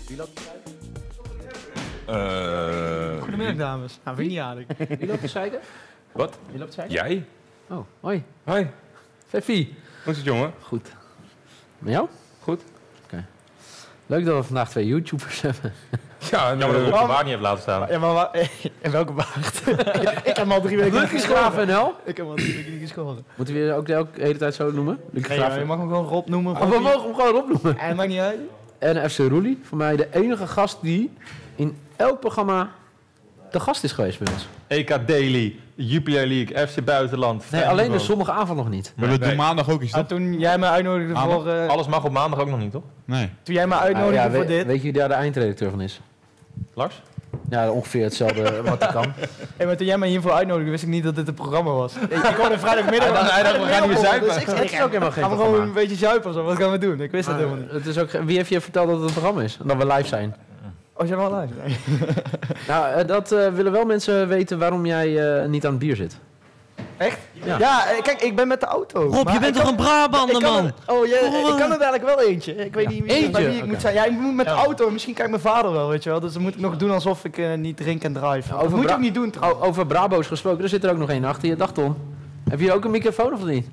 Wie loopt te Goedemiddag, dames. Nou, vind ik niet aardig. Wie loopt te zeiken? Wat? Wie loopt te zeiken? Jij? Oh, hoi. Hoi. Feffie. Hoe is het, jongen? Goed. Met jou? Goed. Oké. Leuk dat we vandaag 2 YouTubers hebben. Ja, Jammer dat Rob de baard niet heeft laten staan. Ja, maar en welke baard? Ik heb hem al 3 weken niet Graven geschoren. NL. Ik heb hem al 3 weken niet geschoren. Moeten we je ook de hele tijd zo noemen? Nee, ja, je mag hem gewoon Rob noemen. Oh, we mogen hem gewoon opnoemen. En maakt niet uit. En FC Roelie, voor mij de enige gast die in elk programma de gast is geweest bij ons. EK Daily, Jupiler League, FC Buitenland. Nee, alleen de zondagavond nog niet. Maar we doen maandag ook iets, toch? Toen jij me uitnodigde voor... Alles mag op maandag ook nog niet, toch? Nee. Toen jij me uitnodigde voor dit... Weet je wie daar de eindredacteur van is? Lars? Ja, ongeveer hetzelfde wat hij kan. Hey, maar toen jij me hiervoor uitnodigde, wist ik niet dat dit een programma was. Ik hoorde vrijdagmiddag... Hij dacht, we gaan hier zuipen. Dus Het is ook helemaal geen gaan we gewoon programma. een beetje zuipen of zo? Wat gaan we doen? Ik wist dat helemaal niet. Het is ook, wie heeft je verteld dat het een programma is? En dat we live zijn? Oh, jij wel live? Nee. Nou, dat willen wel mensen weten waarom jij niet aan het bier zit. Echt? Ja. Ja, kijk, ik ben met de auto. Rob, Maar je bent ik toch een Brabander, man? Ik kan er dadelijk wel eentje. Ik weet niet Eentje? bij wie ik Oké. moet zijn. Ja, ik moet met de auto. Misschien kijkt mijn vader wel, weet je wel. Dus dan moet ik nog doen alsof ik niet drink en drive. Dat moet je ook niet doen, trouwens. Over Brabo's gesproken, er zit er ook nog één achter je. Dag Ton. Heb je ook een microfoon of niet?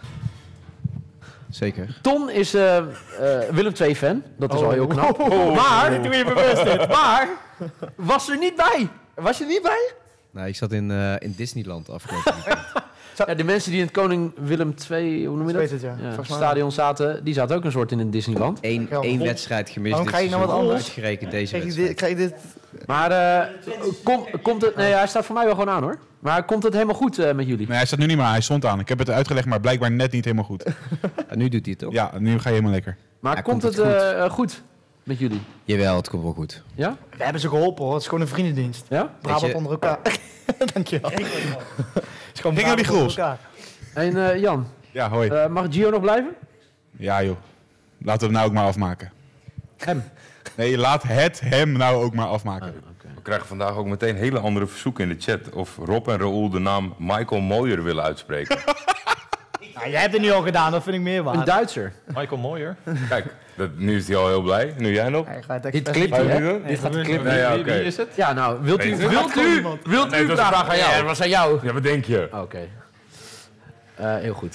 Zeker. Ton is Willem II fan. Dat is al heel knap. Maar, doe je bewust dit. Maar, Was er niet bij. was je niet bij? Nou, ik zat in Disneyland afgelopen weekend. Ja, de mensen die in het Koning Willem II, hoe noem je Ik dat? weet het, ja. Volgens mij Stadion zaten, die zaten ook een soort in een Disneyland. Eén wedstrijd gemist. Waarom dit ga je nou wat seizoen, anders? Uitgerekend deze Krijg je wedstrijd. dit... Krijg je dit... Maar komt het... Nee, hij staat voor mij wel gewoon aan hoor. Maar komt het helemaal goed met jullie? Nee, hij staat nu niet meer aan. Hij stond aan. Ik heb het uitgelegd, maar blijkbaar net niet helemaal goed. Ja, nu doet hij het toch? Ja, nu ga je helemaal lekker. Maar Ja, komt komt het het goed met jullie? Jawel, het komt wel goed. Ja? We hebben ze geholpen hoor. Het is gewoon een vriendendienst. Ja? Brabant je- onder elkaar. Dankjewel. Het is gewoon Ging naar die Brabant onder grols. elkaar. En Jan, Ja, hoi. mag Gio nog blijven? Ja, joh. Laten we het nou ook maar afmaken. Hem. Nee, laat het hem nou ook maar afmaken. We krijgen vandaag ook meteen hele andere verzoeken in de chat. Of Rob en Raoul de naam Michael Mooier willen uitspreken. Nou, jij hebt het nu al gedaan. Dat vind ik meer Een waard. Duitser. Michael Mooier. Kijk, nu is hij al heel blij. Nu jij nog? Hij gaat Dit expres clipt niet hij, doen. hè? Dit gaat de clip. Nee, ja, Wie oké. is het? Ja, nou, wilt u Weet je? wilt Nee, u dat is een vraag aan jou. Ja, dat was aan jou. Ja, wat denk je? Oké. Heel goed.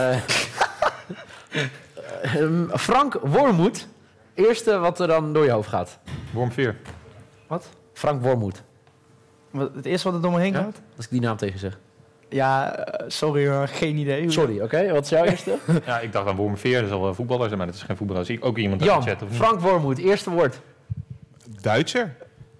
Frank Wormoed. Eerste wat er dan door je hoofd gaat. Worm 4. Wat? Frank Wormoed. Het eerste wat er door me heen Ja? gaat? Als ik die naam tegen zeg. Ja, sorry hoor. Geen idee. Sorry, oké. Wat is jouw eerste? Ja, ik dacht aan Worm 4, dat is al voetballer zijn, maar dat is geen voetballer. Zie ik ook iemand uit Jan, de chat of niet? Frank Wormoed. Eerste woord. Duitser?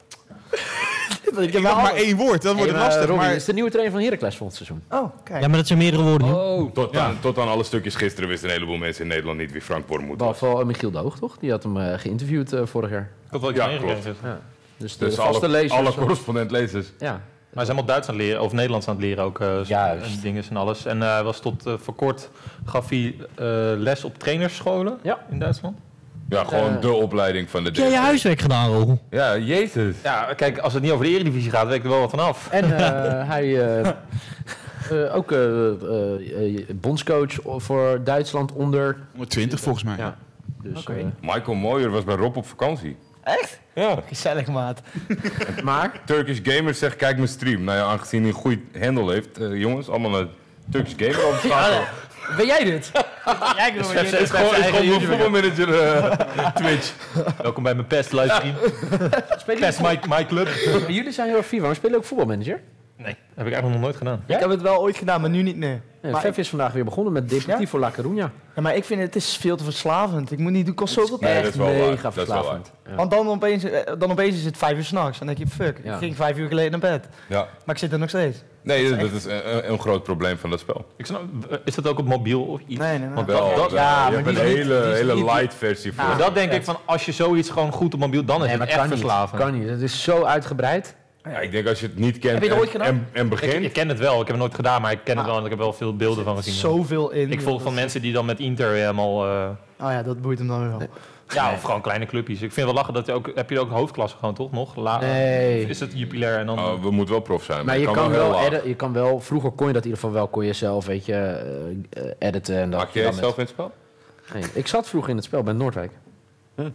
Ik Ik dacht maar één woord, dan wordt het lastig. Robin, Maar dit is de nieuwe trainer van Heracles volgend seizoen. Oh, kijk. Ja, maar dat zijn meerdere woorden. joh. Tot aan alle stukjes gisteren wisten een heleboel mensen in Nederland niet wie Frank Wormoed was. Behalve Michiel de Hoog, toch? Die had hem geïnterviewd vorig jaar. Ik had wel iets Ja, meegekregen. klopt. Dus de Dus vaste lezers. alle correspondent-lezers. Ja. Maar ze zijn allemaal Duits aan het leren, of Nederlands aan het leren ook. Juist. En dingen en alles. En was tot voor kort gaf hij les op trainersscholen Ja. in Duitsland. Ja, gewoon de opleiding van de Heb jij je DC. huiswerk gedaan, Roel? Ja, jezus. Ja, kijk, als het niet over de Eredivisie gaat, weet ik er wel wat van af. En hij ook bondscoach voor Duitsland onder. 20 volgens mij. Ja. Dus, Oké. Michael Mooier was bij Rob op vakantie. Echt? Ja. Gezellig, maat. maar Turkish Gamer zegt, kijk mijn stream. Nou ja, aangezien hij een goed handle heeft. Jongens, allemaal naar Turkish Gamer opschakelen. ben jij dit? Jij Het is gewoon een voetbalmanager Twitch. Welkom bij mijn PES livestream. PES My Club. Jullie zijn heel erg FIFA, maar spelen ook voetbalmanager? Nee, heb ik eigenlijk nog nooit gedaan. Ik heb het wel ooit gedaan, maar nu niet, nee. Ja, Maar Fef is vandaag weer begonnen met Deportivo La Coruña. Ja, maar ik vind het is veel te verslavend. Ik moet niet doen, kost zoveel Nee, tijd. dat is wel waar. Mega Dat is wel verslavend. Ja. Want dan opeens is het 5 uur s'nachts. Dan denk je, fuck, Ja. ik ging 5 uur geleden naar bed. Ja. Maar ik zit er nog steeds. Nee, dat is een groot probleem van dat spel. Ik snap, is dat ook op mobiel of iets? Nee. Want Wel, dat, ja, je maar hebt die een is niet- die is hele niet- light versie voor. maar dat denk ik van, als je zoiets gewoon goed op mobiel, dan is Nee, het maar echt kan niet. verslavend. Kan niet. Het is zo uitgebreid. Ja, ik denk als je het niet kent Heb je het ooit gedaan? en begint. Ik ken het wel, ik heb het nooit gedaan, maar ik ken het wel en ik heb wel veel beelden van gezien. Zoveel in. Ik volg van mensen die dan met Inter helemaal... Oh ja, dat boeit hem dan wel. ja, of gewoon kleine clubjes. Ik vind het wel lachen dat je ook... Heb je ook hoofdklasse gewoon, toch? Nog? Nee. Is het Jupiler en dan... Oh, we moeten wel prof zijn. Maar je kan heel wel, laag. je kan wel, vroeger kon je dat in ieder geval wel, kon je zelf, weet je, editen en dat. Maak jij dan het zelf in het spel? Nee, ik zat vroeger in het spel bij Noordwijk.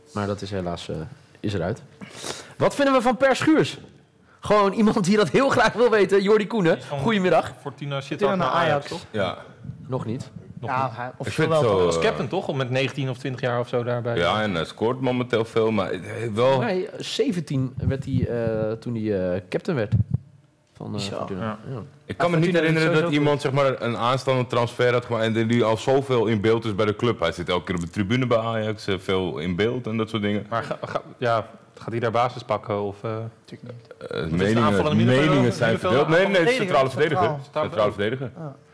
Maar dat is helaas is eruit. Wat vinden we van Per Schuurs? Gewoon iemand die dat heel graag wil weten. Jordi Koenen, Fortuna goedemiddag. zit Fortuna ook naar naar Ajax, Ajax. toch? Ja. Nog niet. Ja, Ik officieel vind wel. het zo... Als captain toch? Om met 19 of 20 jaar of zo daarbij. Ja, en hij scoort momenteel veel, maar wel... Nee, 17 werd hij toen hij captain werd. Van Zo. Fortuna. Ja. Ja. Ik kan me niet Fortuna herinneren is dat sowieso iemand zeg maar, een aanstaande transfer had gemaakt en die al zoveel in beeld is bij de club. Hij zit elke keer op de tribune bij Ajax, veel in beeld en dat soort dingen. Maar gaat hij daar basis pakken? Of, Natuurlijk niet. aanvallende Meningen zijn middenvelder? verdeeld. Nee, Verdediger, centrale verdediger. centraal. Centrale verdediger.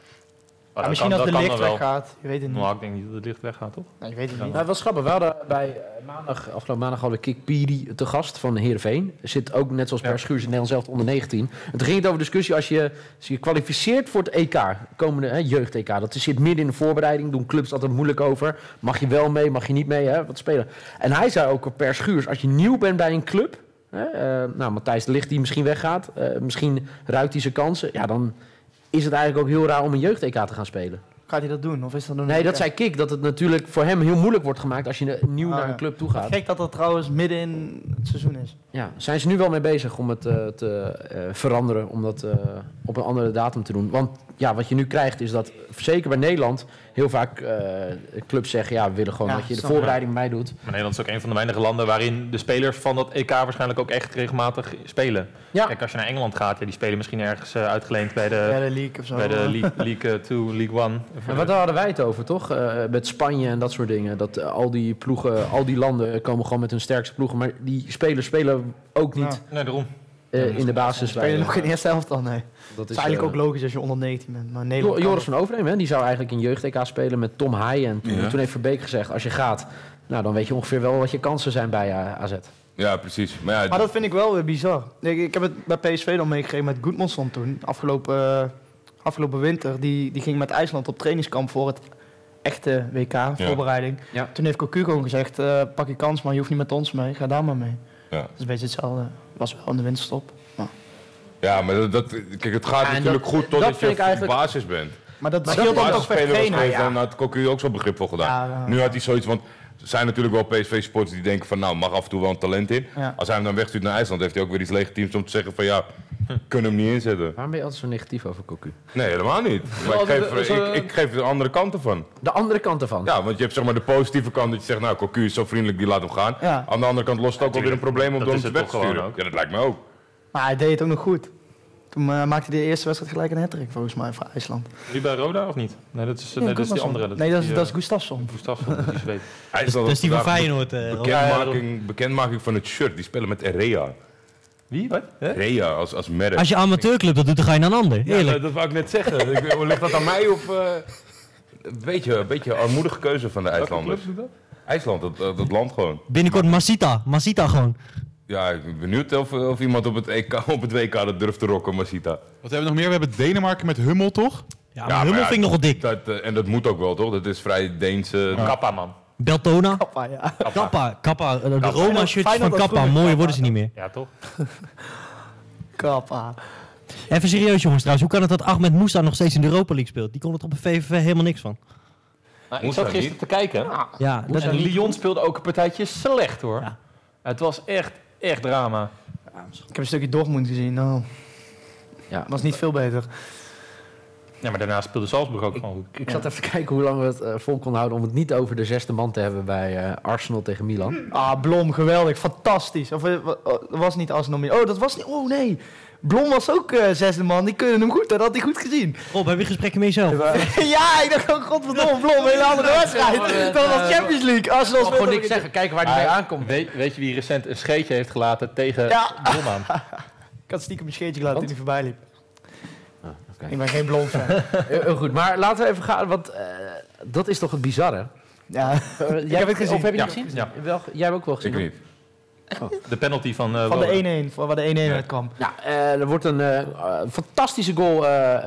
Ja, misschien als de licht weggaat. Je weet het niet. Nou, ik denk niet dat het licht weggaat, toch? Nee, je weet het niet. Nou, was grappig. We hadden bij afgelopen maandag hadden we Kik Piri te gast van Heerenveen. Zit ook net zoals Per Schuurs in Nederland zelf onder 19. En toen ging het over discussie als je kwalificeert voor het EK, komende jeugd-EK. Dat zit midden in de voorbereiding, doen clubs altijd moeilijk over. Mag je wel mee, mag je niet mee, wat spelen. En hij zei ook, Per Schuurs, als je nieuw bent bij een club, Matthijs de Ligt die misschien weggaat, misschien ruikt hij zijn kansen, ja, dan is het eigenlijk ook heel raar om een jeugd-EK te gaan spelen. Gaat hij dat doen? Of is dat een... Nee, dat zei Kik, dat het natuurlijk voor hem heel moeilijk wordt gemaakt als je nieuw naar ja. een club toe gaat. Gek dat dat trouwens midden in het seizoen is. Ja, zijn ze nu wel mee bezig om het te veranderen, om dat op een andere datum te doen. Want ja, wat je nu krijgt is dat, zeker bij Nederland, heel vaak clubs zeggen, ja, we willen gewoon Ja, dat je de snap voorbereiding bij doet. Maar Nederland is ook een van de weinige landen waarin de spelers van dat EK waarschijnlijk ook echt regelmatig spelen. Ja. Kijk, als je naar Engeland gaat, die spelen misschien ergens uitgeleend bij Bij de, de league of zo. bij de League 2, League 1. En wat hadden wij het over, toch? Met Spanje en dat soort dingen. Dat al die ploegen, al die landen komen gewoon met hun sterkste ploegen. Maar die spelers spelen ook niet Nee, daarom. in de basis. Spelen je nog geen eerste helft dan? Nee. Dat is eigenlijk ook logisch als je onder 19 bent. Maar Nederland Joris van Overheem, hè, die zou eigenlijk in jeugd-EK spelen met Tom Haaien. En toen heeft Verbeek gezegd, als je gaat, nou, dan weet je ongeveer wel wat je kansen zijn bij AZ. Ja, precies. Maar ja, Maar dat vind ik wel weer bizar. Ik heb het bij PSV dan meegekregen met Goedmanson toen. Afgelopen winter. Die ging met IJsland op trainingskamp voor het echte WK-voorbereiding. Ja. Toen heeft Cocu gewoon gezegd, pak je kans, maar je hoeft niet met ons mee. Ga daar maar mee. Ja. Dat is een beetje hetzelfde. Was wel in de winterstop. ja, maar kijk, het gaat en natuurlijk dat- goed dat totdat vind je ik eigenlijk- basis bent. Maar dat Als je scheelt dan toch per basisspeler was trainer. geweest, Ja. dan had Cocu ook zo'n begrip voor gedaan. Ja. Nu had hij zoiets, want er zijn natuurlijk wel PSV-sporters die denken van, nou, mag af en toe wel een talent in. Ja. Als hij hem dan wegstuurt naar IJsland, heeft hij ook weer iets legitiems om te zeggen van, ja, kunnen hem niet inzetten. Waarom ben je altijd zo negatief over Cocu? Nee, helemaal niet. Maar ik geef de andere kant ervan. De andere kant ervan. Ja, want je hebt zeg maar de positieve kant dat je zegt, nou, Cocu is zo vriendelijk, die laat hem gaan. Ja. Aan de andere kant lost het ook wel weer een probleem om dat door is hem te het toch wegsturen. gewoon ook. Ja, dat lijkt me ook. Maar hij deed het ook nog goed. Toen maakte hij de eerste wedstrijd gelijk een hat-trick volgens mij voor IJsland. Wie bij Roda of niet? Nee, dat is, dat is die Goedmanson. andere. Nee, dat is Gustafsson. Gustafsson, die Zweed. Dat is die van Feyenoord. Bekendmaking van het shirt, die spelen met Rea. Wie? Wat? Rea als merk. Als je amateurclub dat doet, dan ga je naar een ander. Ja, Eerlijk. dat wou ik net zeggen. Ligt dat aan mij of... Een beetje armoedige keuze van de IJslanders. doet dat? IJsland, dat land gewoon. Binnenkort Masita gewoon. Ja, ik ben benieuwd of iemand op het WK dat durft te rocken, Masita. Wat hebben we nog meer? We hebben Denemarken met Hummel, toch? Ja, maar Hummel vind ik nogal dik. En dat moet ook wel, toch? Dat is vrij Deense... Kappa, man. Beltona. Kappa, ja. Kappa. De Kappa. Roma-shirtjes van Feyenoord had Kappa. vroeger Mooier Kappa. worden ze niet meer. Ja, toch? Kappa. Even serieus jongens trouwens. Hoe kan het dat Ahmed Moussa nog steeds in de Europa League speelt? Die kon er toch op de VVV helemaal niks van. Nou, ik Moest zat dat gisteren te kijken. Ja, dat En Lyon speelde ook een partijtje slecht, hoor. Ja. Het was echt drama. Ik heb een stukje Dortmund gezien. Nou, Ja. was niet veel beter. Ja, maar daarna speelde Salzburg ook gewoon goed. Ik zat even te kijken hoe lang we het vol konden houden om het niet over de zesde man te hebben bij Arsenal tegen Milan. Ah, Blom, geweldig. Fantastisch. Of dat was niet Arsenal meer. Oh, dat was niet... Oh, nee. Blom was ook zesde man. Die kunnen hem goed. Dat had hij goed gezien. Rob, heb je gesprekken met jezelf? Ja, ik dacht ook, godverdomme, Blom. Een hele andere wedstrijd. Dat was Champions League. Arsenal Gewoon speelde niks ook- zeggen, kijken waar hij mee aankomt. Weet je wie recent een scheetje heeft gelaten tegen Ja. Blom aan? Ik had stiekem een scheetje gelaten toen hij voorbij liep. oké. Ik ben geen Blom fan. Heel goed, maar laten we even gaan, want dat is toch het bizarre. Ja. Jij heb het gezien. Of heb je Ja. het gezien? Ja. Jij hebt ook wel gezien. Ik niet. De penalty van Van Roda. de 1-1. Waar de 1-1 uitkwam. Ja, er wordt een fantastische goal.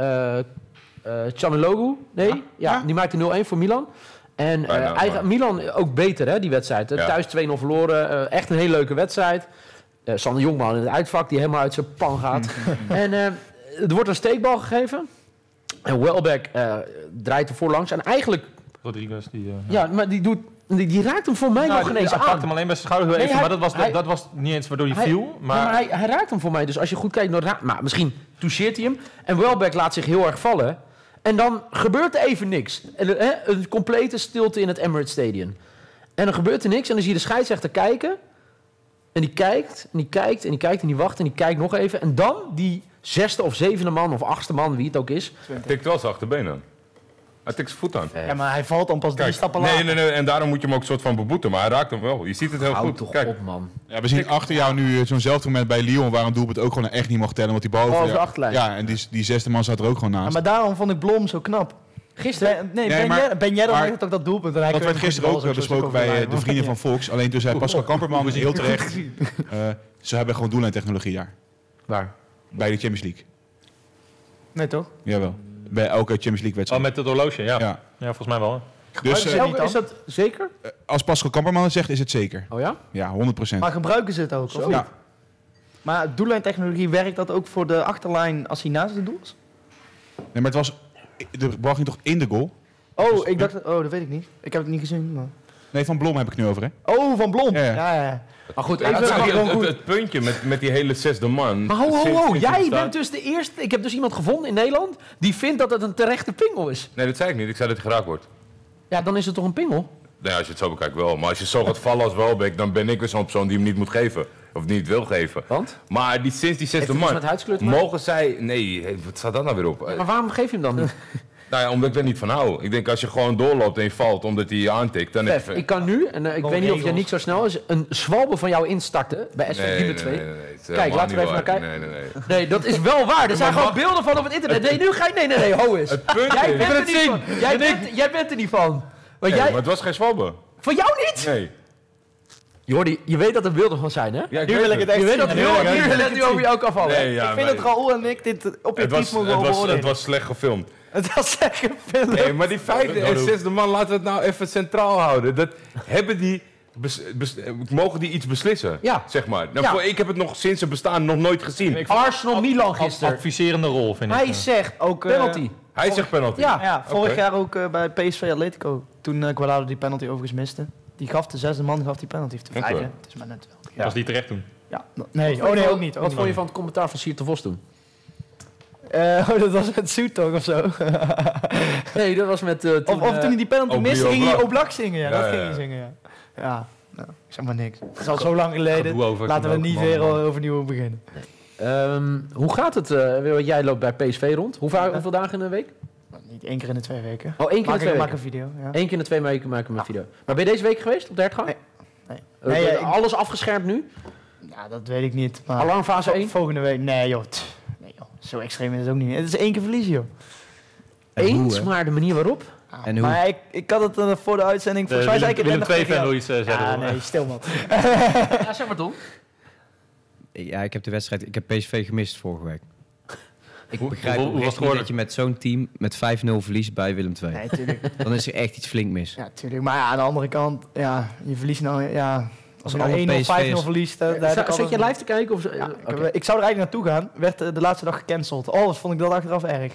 Çalhanoğlu, nee? Ja, die maakte 0-1 voor Milan. En Bijna, maar- Milan ook beter, hè, die wedstrijd. Ja. Thuis 2-0 verloren. Echt een hele leuke wedstrijd. Sander Jongman in het uitvak, die helemaal uit zijn pan gaat. En er wordt een steekbal gegeven. En Welbeck draait er voorlangs. En eigenlijk, Rodriguez, die... ja, maar die doet Die raakt hem voor mij nog geen eens Hij pakte aan. hem alleen bij zijn schouder Nee, even, hij- maar dat was niet eens waardoor hij viel. Maar hij raakt hem voor mij. Dus als je goed kijkt naar... Maar misschien toucheert hij hem. En Welbeck laat zich heel erg vallen. En dan gebeurt er even niks. Een complete stilte in het Emirates Stadium. En dan gebeurt er niks. En dan zie je de scheidsrechter kijken. En die kijkt, en die kijkt, en die kijkt, en die wacht, en die kijkt nog even. En dan die 6e of 7e man, of 8e man, wie het ook is. Hij tikt wel zijn achterbeen aan. Hij tikt zijn voet aan. Ja, maar hij valt dan pas 3 stappen later. Nee, en daarom moet je hem ook een soort van beboeten. Maar hij raakt hem wel. Je ziet het heel Houd goed. toch Kijk, op, man. Ja, we zien achter jou nu zo'nzelfde moment bij Lyon, waar een doelpunt ook gewoon echt niet mocht tellen, want die bal Over de achterlijn. Ja, en die 6e man zat er ook gewoon Ja, naast. maar daarom vond ik Blom zo knap. Gisteren... Nee, maar- Ben Yedder maar- maakte ook dat doelpunt. En hij Dat kreeg werd een gisteren ook goede bal, zo besproken over de bij lijn. de vrienden van Fox. Alleen toen zei Pascal Kamperman heel terecht, ze hebben gewoon doellijntechnologie daar. Waar? Bij de Champions League. Nee, toch? Jawel. Bij elke Champions League wedstrijd. met het horloge, ja. Ja. Ja, volgens mij wel. Dus Is dat zeker? als Pascal Kamperman het zegt, is het zeker. Oh ja? Ja, 100%. Maar gebruiken ze het ook? Of Zo. niet? Ja. Maar doellijntechnologie, werkt dat ook voor de achterlijn als hij naast de doel is? Nee, maar het was... De bal ging toch in de goal? Oh, ik dacht... Oh, dat weet ik niet. Ik heb het niet gezien. Maar... Nee, van Blom heb ik het nu over, hè? Oh, van Blom. Ja, Ja, ja. ja. Maar goed, Ja, even... het, maar het, het, het puntje met die hele 6e man. Maar ho, sinds jij het bestaat- bent dus de eerste... Ik heb dus iemand gevonden in Nederland... die vindt dat het een terechte pingel is. Nee, dat zei ik niet. Ik zei dat hij geraakt wordt. Ja, dan is het toch een pingel? Nee, als je het zo bekijkt wel. Maar als je zo gaat vallen als Welbeck, dan ben ik weer zo'n persoon die hem niet moet geven. Of niet wil geven. Want? Maar sinds die 6e Heeft het iets man, met huidskleur te maken? mogen zij... Nee, wat staat dat nou weer op? Maar waarom geef je hem dan niet? Nou ja, omdat ik er niet van hou. Ik denk als je gewoon doorloopt en je valt omdat hij je aantikt, dan Pef, ik kan nu, en ik weet niet of jij regels. niet zo snel is... een zwalbe van jou instarten bij SV Liebe 2. Nee, het is Kijk, helemaal laten we niet even waar. naar kijken. Nee. Nee, dat is wel waar. Er zijn Maar gewoon beelden van op het internet. Nee, nu ga je... Nee, ho eens. Het punt Jij is... bent er niet van. Jij bent er niet van. Maar Nee, jij... maar het was geen zwabbe. Van jou niet? Nee. Jordi, je weet dat er beelden van zijn, hè? Ja, Nu wil ik het echt Je weet dat zien. heel Nu wil ik het internet echt nu over zien. jou kan vallen. Nee, ja, Ik vind dat Raoul en ik dit objectief mogen het beoordelen. was slecht gefilmd. Het was echt gefilmd. Nee, maar die 5e en 6e man, laten we het nou even centraal houden. Dat hebben die... mogen die iets beslissen? Ja. Zeg maar. Nou, Ja. ik heb het nog sinds zijn bestaan nog nooit gezien. Arsenal-Milan gisteren. Adviserende rol, vind ik. Hij zegt Ook, penalty. Hij zegt penalty. Ja. Ja, vorig Oké. jaar ook bij PSV Atletico. Toen Guardado die penalty overigens miste. Die gaf de 6e man die penalty. Of de 5e. Oké. Het is maar net wel. Dat was niet terecht toen. Ja. Nee, oh nee, ook niet. Wat vond je van het commentaar van Siert de Vos toen? Dat was met Zoet toch of zo? Nee, dat was met... Of toen hij die penalty Oblak. miste, ging hij Oblak zingen. Ja, Ja, dat ja, ging ja. hij zingen, ja. Ja, nou, ik zeg maar niks. Het is al zo lang geleden. Gedoe over Laten we Knoop, niet man, weer man. overnieuw beginnen. hoe gaat het? Jij loopt bij PSV rond. Hoeveel dagen in de week? Niet 1 keer in de 2 weken. Oh, 1 keer in de 2 Maak weken. een video, ja. 1 keer in de 2 weken maken we een video. Maar ben je deze week geweest op de hertgang? Nee. Nee, Alles afgeschermd nu? Ja, dat weet ik niet. Maar Alarmfase 1? volgende week, nee joh. Nee joh, zo extreem is het ook niet. Het is 1 keer verliezen joh. Eens, maar de manier waarop? En hoe? Maar ik had het voor de uitzending, volgens mij zei ik het Willem net 2 nog tegen fan jou. wil iets zeggen. Ja, hoor. nee, stil man. Ja, zeg maar Tom. Ja, ik heb de wedstrijd... Ik heb PSV gemist vorige week. Ik Hoe- begrijp hoe oprecht was het niet geworden? dat je met zo'n team met 5-0 verliest bij Willem II. Nee, tuurlijk. Dan is er echt iets flink mis. Ja, tuurlijk. Maar ja, aan de andere kant, ja, je verliest nou, ja... Als je alle nou 1-0, 5-0 PSV'ers verliest, daar heb ik Zat altijd- je live te kijken? Of, Ja, Oké. ik zou er eigenlijk naartoe gaan. Werd de laatste dag gecanceld. Oh, wat vond ik dat achteraf erg.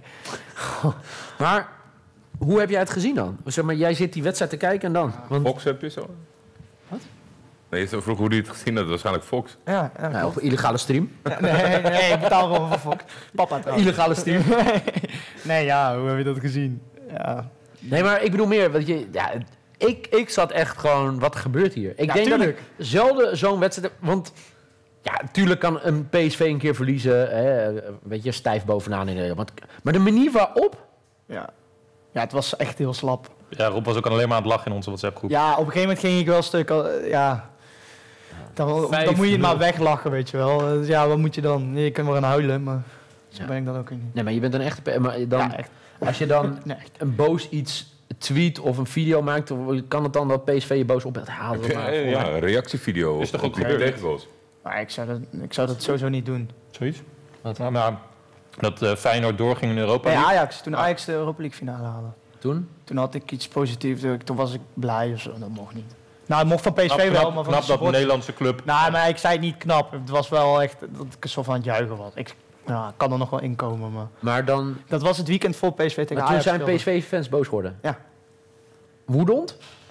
Maar hoe heb jij het gezien dan? Zeg maar, jij zit die wedstrijd te kijken en dan? Want, Fox heb je zo? Wat? Nee, je vroeg hoe hij het gezien had. Waarschijnlijk Fox. Ja, nou, op illegale stream. nee, ik betaal gewoon voor Fox. Papa trouwens. Illegale stream. Nee, ja, hoe heb je dat gezien? Ja, Nee, maar ik bedoel meer, want je, ja, ik zat echt gewoon, wat gebeurt hier? Ik Ja, denk tuurlijk. dat ik zelden zo'n wedstrijd heb, want ja, natuurlijk kan een PSV een keer verliezen, hè, weet je, stijf bovenaan in de, maar de manier waarop, ja. Ja, het was echt heel slap. Ja, Rob was ook alleen maar aan het lachen in onze WhatsApp-groep. Ja, op een gegeven moment ging ik wel een stuk... ja, dan moet je het maar weglachen, weet je wel. Dus ja, wat moet je dan? Je kunt wel gaan huilen, maar zo Ja. ben ik dan ook niet. nee, maar je bent een echte, maar dan, Ja, echt. als je dan Nee, echt. een boos iets tweet of een video maakt, kan het dan dat PSV je boos opbelt? Haal het maar. Ja, een reactievideo Is toch op ook die gebeurd? tegengoals. Maar ik zou dat sowieso niet doen. Zoiets? Nou, dat Feyenoord doorging in Europa Nee, League. Ajax, toen Ajax de Europa League finale haalde. Toen? Toen had ik iets positiefs, toen was ik blij of zo. Dat mocht niet. Nou, het mocht van PSV wel, maar van de knap dat een supporters- Nederlandse club. Nou, maar ik zei het niet knap. Het was wel echt dat ik een soort van aan het juichen was. Ik kan er nog wel inkomen, maar... Maar dan, Dat was het weekend voor PSV tegen maar toen Ajax. zijn speelde. PSV-fans boos geworden? Ja. Woedend?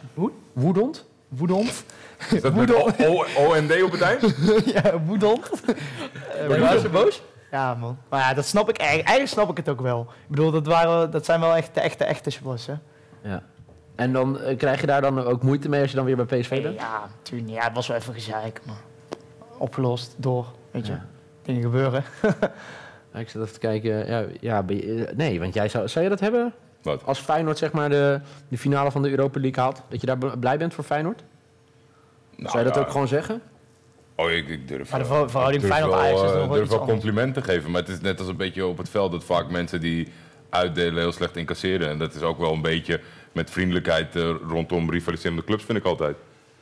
Woedond? Woedond. Is dat met O-N-D op het eind? Ja, woedond. Was je boos? Ja, man. Maar ja, dat snap ik eigenlijk snap ik het ook wel. Ik bedoel, dat zijn wel echt de echte supporters, hè? Ja. En dan krijg je daar dan ook moeite mee als je dan weer bij PSV bent? Ja, natuurlijk niet. Ja, het was wel even gezeik, maar opgelost, door, weet je. Ja. Dingen gebeuren. Ja, ik zit even te kijken. Nee, want zou je dat hebben? Wat? Als Feyenoord zeg maar de finale van de Europa League haalt, dat je daar blij bent voor Feyenoord? Nou, Zou je dat ook gewoon zeggen? Oh, ik durf Maar de wel- verhouding ik durf Feyenoord-Ajax wel, is nog wel durf iets wel anders. complimenten geven, maar het is net als een beetje op het veld dat vaak mensen die uitdelen heel slecht incasseren. En dat is ook wel een beetje met vriendelijkheid rondom rivaliserende clubs, vind ik altijd.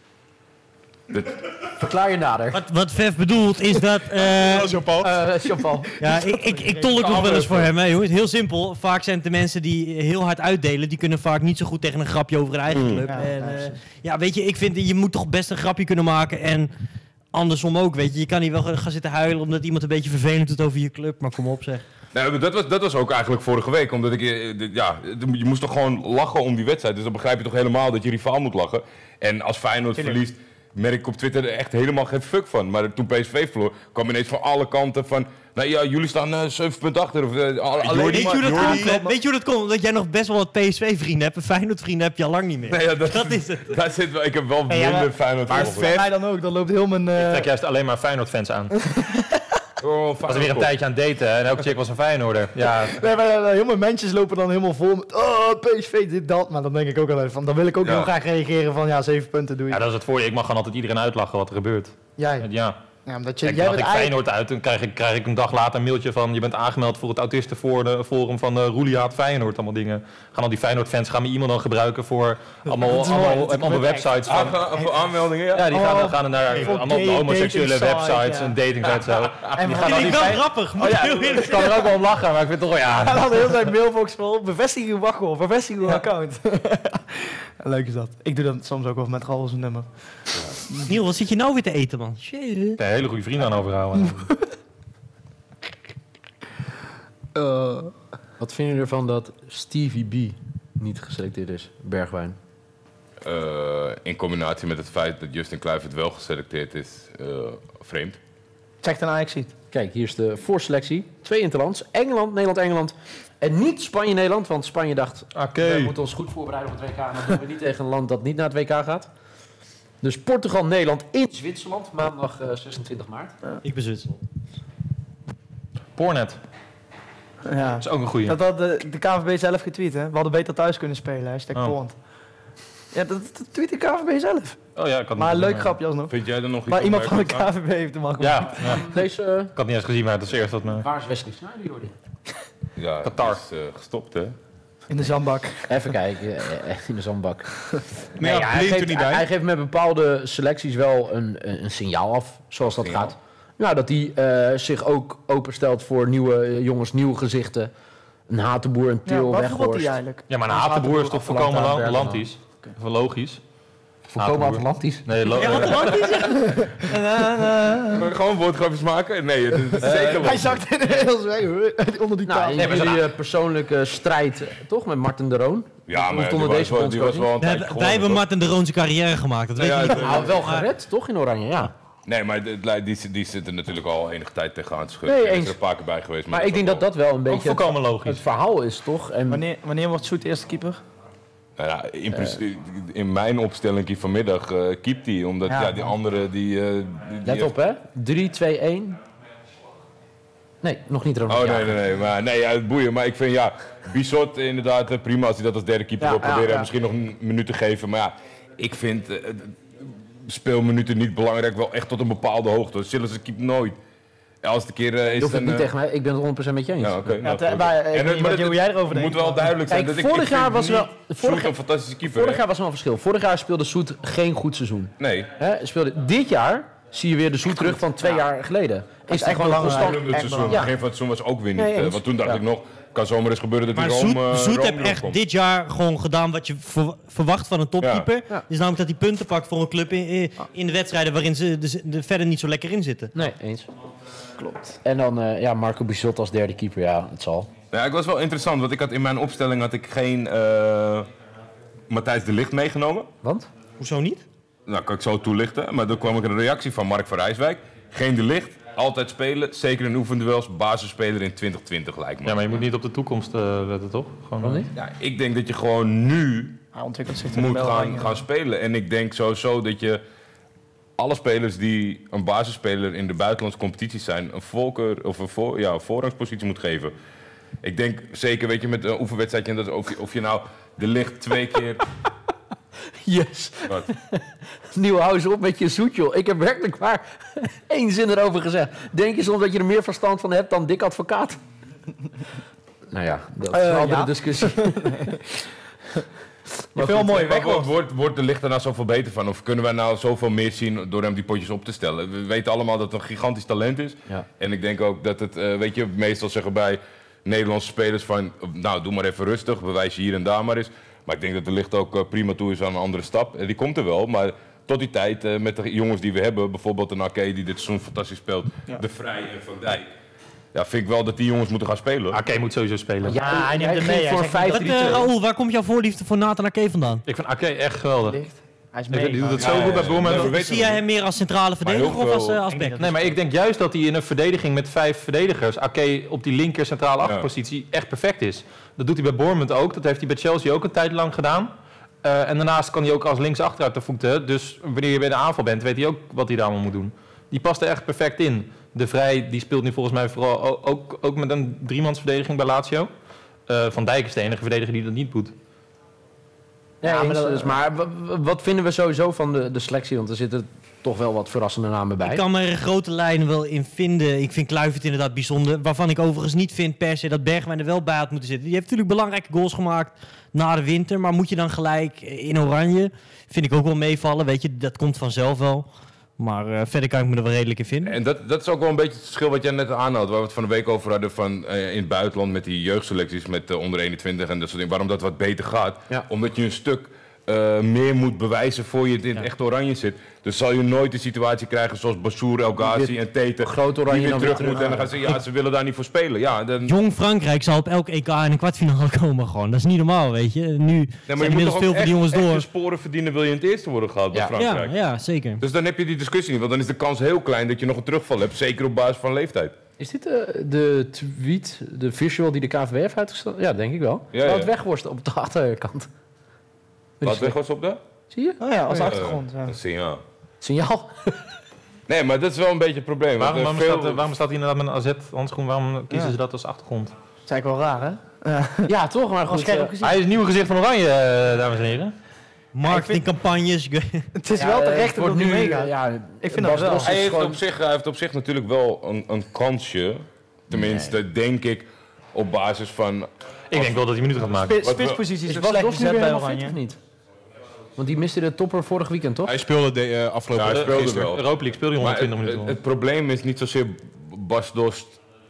Verklaar je nader. Wat Vef bedoelt is dat... Jean-Paul. Jean-Paul. Ja, ik tolk nog wel eens voor hem, hè, jongens. Heel simpel. Vaak zijn het de mensen die heel hard uitdelen, die kunnen vaak niet zo goed tegen een grapje over hun eigen club. Ja, Ja, weet je, ik vind, je moet toch best een grapje kunnen maken en andersom ook, weet je. Je kan niet wel gaan zitten huilen omdat iemand een beetje vervelend doet over je club, maar kom op zeg. Nou, dat was ook eigenlijk vorige week, omdat je moest toch gewoon lachen om die wedstrijd. Dus dan begrijp je toch helemaal dat je rivaal moet lachen. En als Feyenoord verliest, merk ik op Twitter er echt helemaal geen fuck van. Maar toen PSV verloor, kwam ineens van alle kanten van... Nou ja, jullie staan 7 punten achter. Of, alleen Weet je hoe dat maar- komt? Weet je hoe dat komt? Omdat jij nog best wel wat PSV-vrienden hebt en Feyenoord-vrienden heb je al lang niet meer. Nee, ja, Dat is het. Daar zit wel, ik heb wel ja, minder Feyenoord Maar volgers. voor mij dan ook, dan loopt heel mijn... Ik trek juist alleen maar Feyenoord-fans aan. Ik Oh, was weer een tijdje aan het daten hè, en elke chick was een Feyenoorder. Ja, Nee, maar heel mijn mensen lopen dan helemaal vol met... Oh, PSV, dit, dat. Maar dan denk ik ook altijd van... Dan wil ik ook Ja. heel graag reageren van... Ja, 7 punten doe je. ja, dat is het voordeel. Ik mag gewoon altijd iedereen uitlachen wat er gebeurt. Jij. Ja. Ja, omdat je... Kijk, Jij dan bent ik eigenlijk... Feyenoord uit, dan krijg ik een dag later een mailtje van... Je bent aangemeld voor het autistenforum van Roelie haat Feyenoord. Allemaal dingen. Gaan al die Feyenoord-fans gaan mijn e-mail dan gebruiken voor allemaal websites van... Voor aanmeldingen, ja. Ja, die gaan naar voor allemaal gay homoseksuele dating site, websites ja. en datingsites zo. En Die van- gaan Dat al vind die ik wel Fey- grappig. Moet ik heel eerlijk Ik kan er ook wel om lachen, maar ik vind het toch wel En ja. dan heel zijn mailbox vol. Bevestig uw wachtwoord. Bevestig uw account. Leuk is dat. Ik doe dat soms ook wel met Raoul zijn nummer. Niel, wat zit je nou weer te eten, man? Shit. Een hele goede vrienden aan overhouden. Wat vinden jullie ervan dat Stevie B niet geselecteerd is? Bergwijn. In combinatie met het feit dat Justin Kluivert wel geselecteerd is, vreemd. Zegt een Ajax-ziet. Kijk, hier is de voorselectie. 2 interlands. Engeland, Nederland, Engeland. En niet Spanje, Nederland. Want Spanje dacht, we moeten ons goed voorbereiden op het WK. En dan doen we niet tegen een land dat niet naar het WK gaat. Dus Portugal, Nederland in Zwitserland. Maandag 26 maart. Ik ben Zwitserland. Pornet, Ja. dat is ook een goeie. Dat had de KNVB zelf getweet, hè. We hadden beter thuis kunnen spelen. Hashtag Oh. Pornt. Ja, dat tweet de KNVB zelf. Oh ja, ik had Maar niet leuk gezien, grapje alsnog. Vind jij er nog iets Maar iemand van de opmerkelijks aan? KNVB heeft hem al gemaakt. Ja, Deze, ik had niet eens gezien, maar het is eerst dat me... waar is Wesley Sneijder, Jordi? Ja, Qatar. het is gestopt, hè? In de zandbak. Even kijken, in de zandbak. Maar ja, hij, blinkt er geeft, niet bij. hij geeft met bepaalde selecties wel een signaal af, zoals dat Signaal? gaat. Ja, dat hij zich ook openstelt voor nieuwe jongens, nieuwe gezichten. Een Hatenboer, een Ja, Til, wat voetbalt hij Weghorst. eigenlijk? Ja, maar een Als hatenboer is toch Hatenboer volkomen afgeland aan Atlantisch? Of logisch? Volkomen Hatenboer. Atlantisch. Nee, Gewoon woordgrapjes maken? Nee, het is zeker Hij zakt in heel zweeg onder die Nou, tafel. en jullie persoonlijke strijd, toch, met Martin de Roon? Ja, Of maar onder die deze was wel een Wij tijdje hebben gewonnen, Martin de Roon zijn carrière gemaakt. Dat weet Ja, je ja, niet. Nou, wel gered, toch, in Oranje, ja. toch? Nee, maar die zit er natuurlijk al enige tijd tegenaan te schudden. Nee, Hij is eens. er een paar keer bij geweest. Maar ik denk dat dat wel een Ook beetje volkomen het logisch. verhaal is, toch? En Wanneer wordt Soet eerste keeper? Nou ja, in mijn opstelling vanmiddag keept hij. Omdat Ja. die andere... let op, hè. 3, 2, 1. Nee, nog niet Ronald. Oh, nee. Maar, nee, ja, het boeien. Maar ik vind, ja, Bissot inderdaad prima als hij dat als derde keeper Ja, wil proberen. ja. En misschien nog een minuut te geven. Maar ja, ik vind speelminuten niet belangrijk. Wel echt tot een bepaalde hoogte. Sillissen keept nooit. Ja, als het een keer Je is hoeft het dan... niet tegen mij. Ik ben het 100% met je eens. Ja, oké. nou, maar, ik weet niet wat hoe jij erover Het denkt. moet wel duidelijk zijn. Kijk, dat ik vorig jaar vind was wel- niet vorig Soet een fantastische keeper. Vorig hè? jaar was wel een verschil. Vorig jaar speelde Soet geen goed seizoen. Nee. Dit jaar zie je weer de Soet terug van 2 jaar geleden. Is hij echt gewoon belangrijk. constant. Het seizoen, het Ja. begin van het seizoen was ook weer niet. Nee, eens. Want toen dacht Ja. ik nog, kan zomaar eens gebeuren dat Maar die Zoet Rome heeft echt komt. dit jaar gewoon gedaan wat je verwacht van een topkeeper. Ja. Is namelijk dat hij punten pakt voor een club in de wedstrijden waarin ze er verder niet zo lekker in zitten. Nee, eens. Klopt. En dan Marco Bissot als derde keeper. Ja, het zal. Ja, ik was wel interessant, want ik had in mijn opstelling had ik geen Matthijs de Ligt meegenomen. Want? Hoezo niet? Nou, kan ik zo toelichten. Maar dan kwam ik een reactie van Mark van Rijswijk. Geen de Ligt, altijd spelen. Zeker in oefenduels, basisspeler in 2020 lijkt me. Ja, maar je moet niet op de toekomst letten, toch? Gewoon, Waarom niet? Ja, ik denk dat je gewoon nu Hij ontwikkelt zich moet wel gaan spelen. En ik denk sowieso dat je alle spelers die een basisspeler in de buitenlandse competities zijn, een voorkeur of een voorrangspositie moet geven. Ik denk zeker, weet je, met een oefenwedstrijdje, en dat of je nou de Ligt 2 keer. Yes. Wat? Nieuw, hou eens op met je zoet, joh. Ik heb werkelijk maar 1 zin erover gezegd. Denk je soms dat je er meer verstand van hebt dan Dick Advocaat? Nou ja, dat is een andere discussie. Je veel mooie weg. Wordt de Ligt er nou zoveel beter van? Of kunnen wij nou zoveel meer zien door hem die potjes op te stellen? We weten allemaal dat het een gigantisch talent is. Ja. En ik denk ook dat het, weet je, meestal zeggen bij Nederlandse spelers van, nou, doe maar even rustig, bewijs je hier en daar maar eens. Maar ik denk dat de Ligt ook prima toe is aan een andere stap. En die komt er wel, maar tot die tijd, met de jongens die we hebben, bijvoorbeeld een Ake die dit seizoen fantastisch speelt, De Vrij en Van Dijk. Ja, vind ik wel dat die jongens moeten gaan spelen. Ake moet sowieso spelen. Ja, hij neemt er mee. Voor 5-3-2. Raoul, waar komt jouw voorliefde voor Nathan Ake vandaan? Ik vind Ake echt geweldig. Hij is Die doet het Ja, zo goed bij ja, Bournemouth. ja. Zie jij hem meer als centrale verdediger heel of als veel- asback? Nee, maar ik denk juist dat hij in een verdediging met 5 verdedigers, Ake op die linker centrale achterpositie, echt perfect is. Dat doet hij bij Bournemouth ook. Dat heeft hij bij Chelsea ook een tijd lang gedaan. En daarnaast kan hij ook als linksachter uit de voeten. Dus wanneer je bij de aanval bent, weet hij ook wat hij daar allemaal moet doen. Die past er echt perfect in. De Vrij die speelt nu volgens mij vooral ook met een driemansverdediging bij Lazio. Van Dijk is de enige verdediger die dat niet doet. Ja, maar wat vinden we sowieso van de selectie? Want er zitten toch wel wat verrassende namen bij. Ik kan me er in grote lijnen wel in vinden. Ik vind Kluivert inderdaad bijzonder. Waarvan ik overigens niet vind per se dat Bergwijn er wel bij had moeten zitten. Die heeft natuurlijk belangrijke goals gemaakt na de winter. Maar moet je dan gelijk in oranje? Vind ik ook wel meevallen. Weet je, dat komt vanzelf wel. Maar verder kan ik me er wel redelijk in vinden. En dat is ook wel een beetje het verschil wat jij net aanhoudt. Waar we het van de week over hadden van, in het buitenland met die jeugdselecties met onder 21 en dat soort dingen. Waarom dat wat beter gaat. Ja. Omdat je een stuk meer moet bewijzen voor je in het echt oranje zit. Dus zal je nooit de situatie krijgen zoals Bassour, El Ghazi en Tete. Groot oranje die weer dan terug weer moeten. En dan gaan ze, ja, ze willen daar niet voor spelen. Ja, dan, Jong Frankrijk zal op elk EK in een kwartfinale komen gewoon. Dat is niet normaal, weet je. Nu nee, maar zijn je moet inmiddels toch veel ook van die jongens echt door. je sporen verdienen wil je in het eerste worden gehaald bij Ja. Frankrijk. Ja, zeker. Dus dan heb je die discussie niet, want dan is de kans heel klein dat je nog een terugval hebt. Zeker op basis van leeftijd. Is dit de tweet, de visual die de KNVB heeft uitgesteld? Ja, denk ik wel. Ja, Wout ja. Weghorst op de achterkant. Wat weg was op de? Zie je? Oh ja, als achtergrond. Ja. Een signaal. Signaal. Nee, maar dat is wel een beetje het probleem. want, Waarom staat hij inderdaad met een AZ-handschoen? Waarom kiezen Ja. ze dat als achtergrond? Dat is eigenlijk wel raar, hè? Ja, toch? Maar Als goed. scherp gezien. Hij is het nieuwe gezicht van Oranje, dames en heren. Marketingcampagnes. Het is wel terecht dat het nu meegaat. Ja, Ik vind dat wel. Hij heeft op zich natuurlijk wel een kansje. Tenminste, denk ik, op basis van... Ik denk wel dat hij minuten gaat maken. Spitspositie is Is ook slecht Bas nu bezet weer bij helemaal fit Oranje. of niet? Want die miste de topper vorig weekend, toch? Hij speelde de afgelopen Ja, hij speelde gisteren. wel. Europa League speelde hij Maar 120 minuten. het probleem is niet zozeer Bas Dost,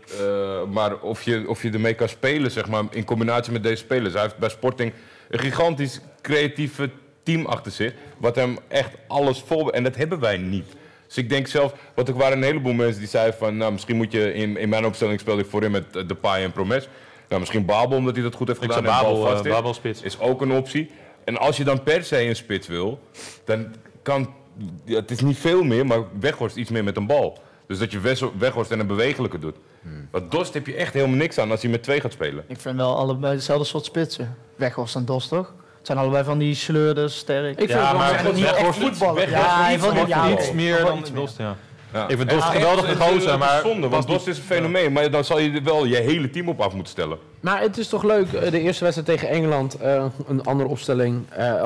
maar of je ermee kan spelen, zeg maar, in combinatie met deze spelers. Hij heeft bij Sporting een gigantisch creatieve team achter zich, wat hem echt alles vol... En dat hebben wij niet. Dus ik denk zelf, want er waren een heleboel mensen die zeiden van, nou, misschien moet je in mijn opstelling speelde ik voorin met Depay en Promes. Nou, misschien Babel, omdat hij dat goed heeft Ik gedaan zou en bal vast is. Babel spits. Is ook een optie. En als je dan per se een spits wil, dan kan... Ja, het is niet veel meer, maar Weghorst iets meer met een bal. Dus dat je Weghorst en een bewegelijke doet. Want Dost heb je echt helemaal niks aan als hij met 2 gaat spelen. Ik vind wel allebei hetzelfde soort spitsen. Weghorst en Dos, toch? Het zijn allebei van die sleurders, sterk. Ik vind het wel maar niet echt Weghorst- voetballen. Weghorst Ja, hij iets wil meer- niet- ja, Iets oké. meer Wel dan iets meer. Dost, ja. Ja. Ik vind Dost Ja, geweldige echt, gozer, het is maar... zonde, want Dost is een fenomeen, maar dan zal je er wel je hele team op af moeten stellen. Maar het is toch leuk, de eerste wedstrijd tegen Engeland, een andere opstelling,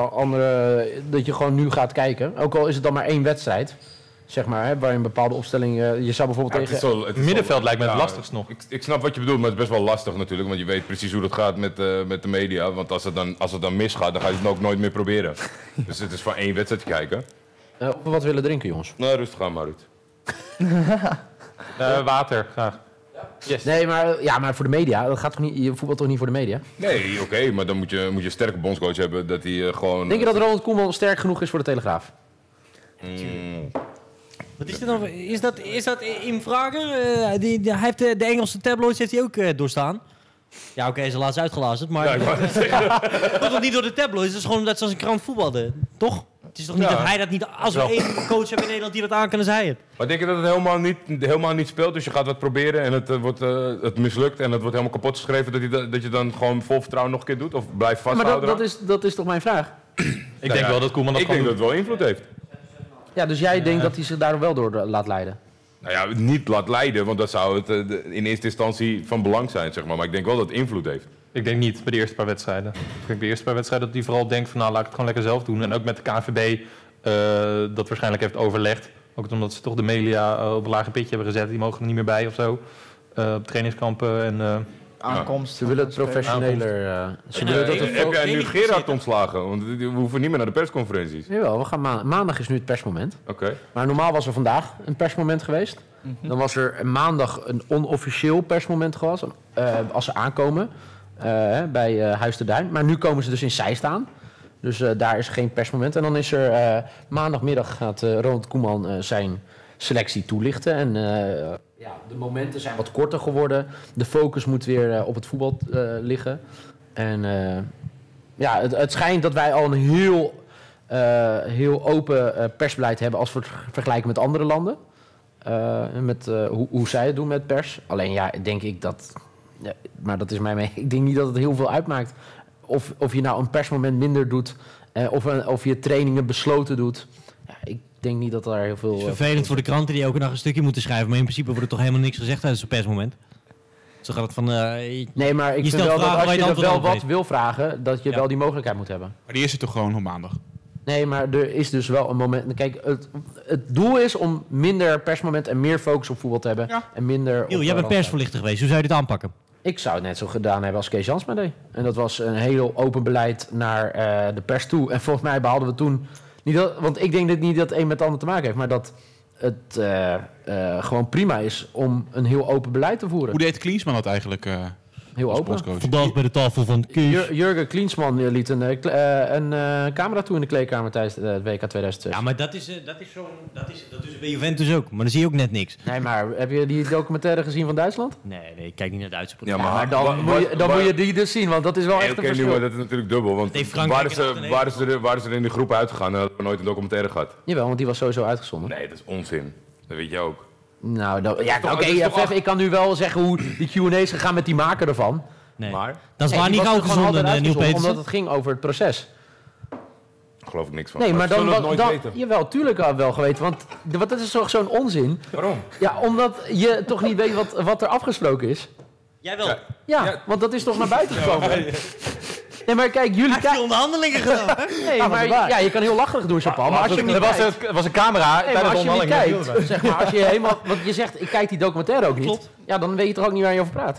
dat je gewoon nu gaat kijken. Ook al is het dan maar 1 wedstrijd, zeg maar, hè, waar je een bepaalde opstelling... je zou bijvoorbeeld tegen... Het is Middenveld wel- lijkt me het ja, lastigst nog. Ik snap wat je bedoelt, maar het is best wel lastig natuurlijk. Want je weet precies hoe dat gaat met de media. Want als het dan misgaat, dan ga je het ook nooit meer proberen. Dus het is van 1 wedstrijd kijken. Of we wat willen drinken, jongens. Nou, rustig aan maar, Ruud. Water, graag. Yes. Nee, maar voor de media, dat gaat toch niet, je voetbalt toch niet voor de media? Nee, oké, maar dan moet je een sterke bondscoach hebben dat hij gewoon... Denk je dat Ronald Koeman sterk genoeg is voor de Telegraaf? Wat is dit dan? Is dat in vragen? Hij heeft de Engelse tabloids heeft hij ook doorstaan. Ja, oké, ze laatst uitgelazerd, maar... Ja, ik wou net zeggen. Dat komt toch niet door de tabloids? Het is gewoon dat ze als een krant voetbalde, toch? Het is toch niet Ja. dat hij dat niet... Als we één coach hebben in Nederland die dat aan kan, is hij het. Maar denk je dat het helemaal niet speelt? Dus je gaat wat proberen en het mislukt en het wordt helemaal kapot geschreven... dat je dan gewoon vol vertrouwen nog een keer doet? Of blijft vasthouden? Maar dat is toch mijn vraag? Ik denk wel dat Koeman dat Ik gewoon denk dat doet. het wel invloed heeft. Ja, dus jij denkt dat hij zich daar wel door laat leiden? Nou ja, niet laat leiden, want dat zou het in eerste instantie van belang zijn, zeg maar. Maar ik denk wel dat het invloed heeft. Ik denk niet bij de eerste paar wedstrijden. Ik denk bij de eerste paar wedstrijden dat hij vooral denkt van... nou, laat ik het gewoon lekker zelf doen. En ook met de KNVB dat waarschijnlijk heeft overlegd. Ook omdat ze toch de media op een lager pitje hebben gezet. Die mogen er niet meer bij of zo. Op trainingskampen en... Aankomst. Ze willen het professioneler... ze willen dat Heb jij nu Gerard ontslagen? Want we hoeven niet meer naar de persconferenties. Jawel, we gaan maandag is nu het persmoment. Oké. Maar normaal was er vandaag een persmoment geweest. Dan was er maandag een onofficieel persmoment geweest. Als ze aankomen bij Huis de Duin. Maar nu komen ze dus in Zeist aan. Dus daar is geen persmoment. En dan is er maandagmiddag gaat Ronald Koeman zijn selectie toelichten. En de momenten zijn wat korter geworden. De focus moet weer op het voetbal liggen. En het schijnt dat wij al een heel open persbeleid hebben als we het vergelijken met andere landen. Met hoe zij het doen met pers. Alleen denk ik dat... Ja, maar dat is mijn mening. Ik denk niet dat het heel veel uitmaakt. Of je nou een persmoment minder doet. Of je trainingen besloten doet. Ja, ik denk niet dat daar heel veel... Het is vervelend voor de kranten die elke dag een stukje moeten schrijven. Maar in principe wordt er toch helemaal niks gezegd tijdens zo'n persmoment. Zo gaat het van... nee, maar ik vind stelt wel dat vragen als waar je je de er wel antwoord op wat wil vragen... dat je wel die mogelijkheid moet hebben. Maar die is er toch gewoon op maandag? Nee, maar er is dus wel een moment... Kijk, het doel is om minder persmoment en meer focus op voetbal te hebben. Ja. En minder... Giel, jij bent persverlichter geweest. Hoe zou je dit aanpakken? Ik zou het net zo gedaan hebben als Kees Jansma deed. En dat was een heel open beleid naar de pers toe. En volgens mij behaalden we toen... want ik denk niet dat het een met het ander te maken heeft... maar dat het gewoon prima is om een heel open beleid te voeren. Hoe deed Klinsmann dat eigenlijk Heel als open. bondscoach? Vandaag bij de tafel van Kees. Jurgen Klinsmann liet een camera toe in de kleedkamer tijdens het WK 2006. Ja, maar dat is bij Juventus ook. Maar dan zie je ook net niks. Nee, maar heb je die documentaire gezien van Duitsland? Nee, ik kijk niet naar Duitse Ja, producten. Maar dan moet je die dus zien, want dat is wel echt een Oké, verschil. maar dat is natuurlijk dubbel. Want heeft Frankrijk waren ze er in de groep uitgegaan... dan hadden we nooit een documentaire gehad. Jawel, want die was sowieso uitgezonden. Nee, dat is onzin. Dat weet je ook. Nou, toch- het is toch Fef, ik kan nu wel zeggen hoe die Q&A's gegaan met die maker ervan. Nee. Maar? Dat is Nee, waar die niet was gauw er gewoon gezonden, altijd Neil uitgezonden, Petersen. omdat het ging over het proces. Daar geloof ik niks van. Nee, maar we zullen het dan... nooit dan weten. jawel, tuurlijk had ik wel geweten, want dat is toch zo'n onzin? Waarom? Ja, omdat je toch niet weet wat er afgesproken is. Jij wel. Ja. Ja, want dat is toch naar buiten gekomen. Nee, maar kijk, jullie Hij heeft die kijken... onderhandelingen gedaan, hè? Nee, maar ja, je kan heel lacherig doen, Japan, maar als je hem niet kijkt... Er was een camera Nee, maar tijdens als de je hem niet onderhandeling. kijkt, zeg maar, als je helemaal... Want je zegt, ik kijk die documentaire ook niet. Klopt. Ja, dan weet je toch ook niet waar je over praat.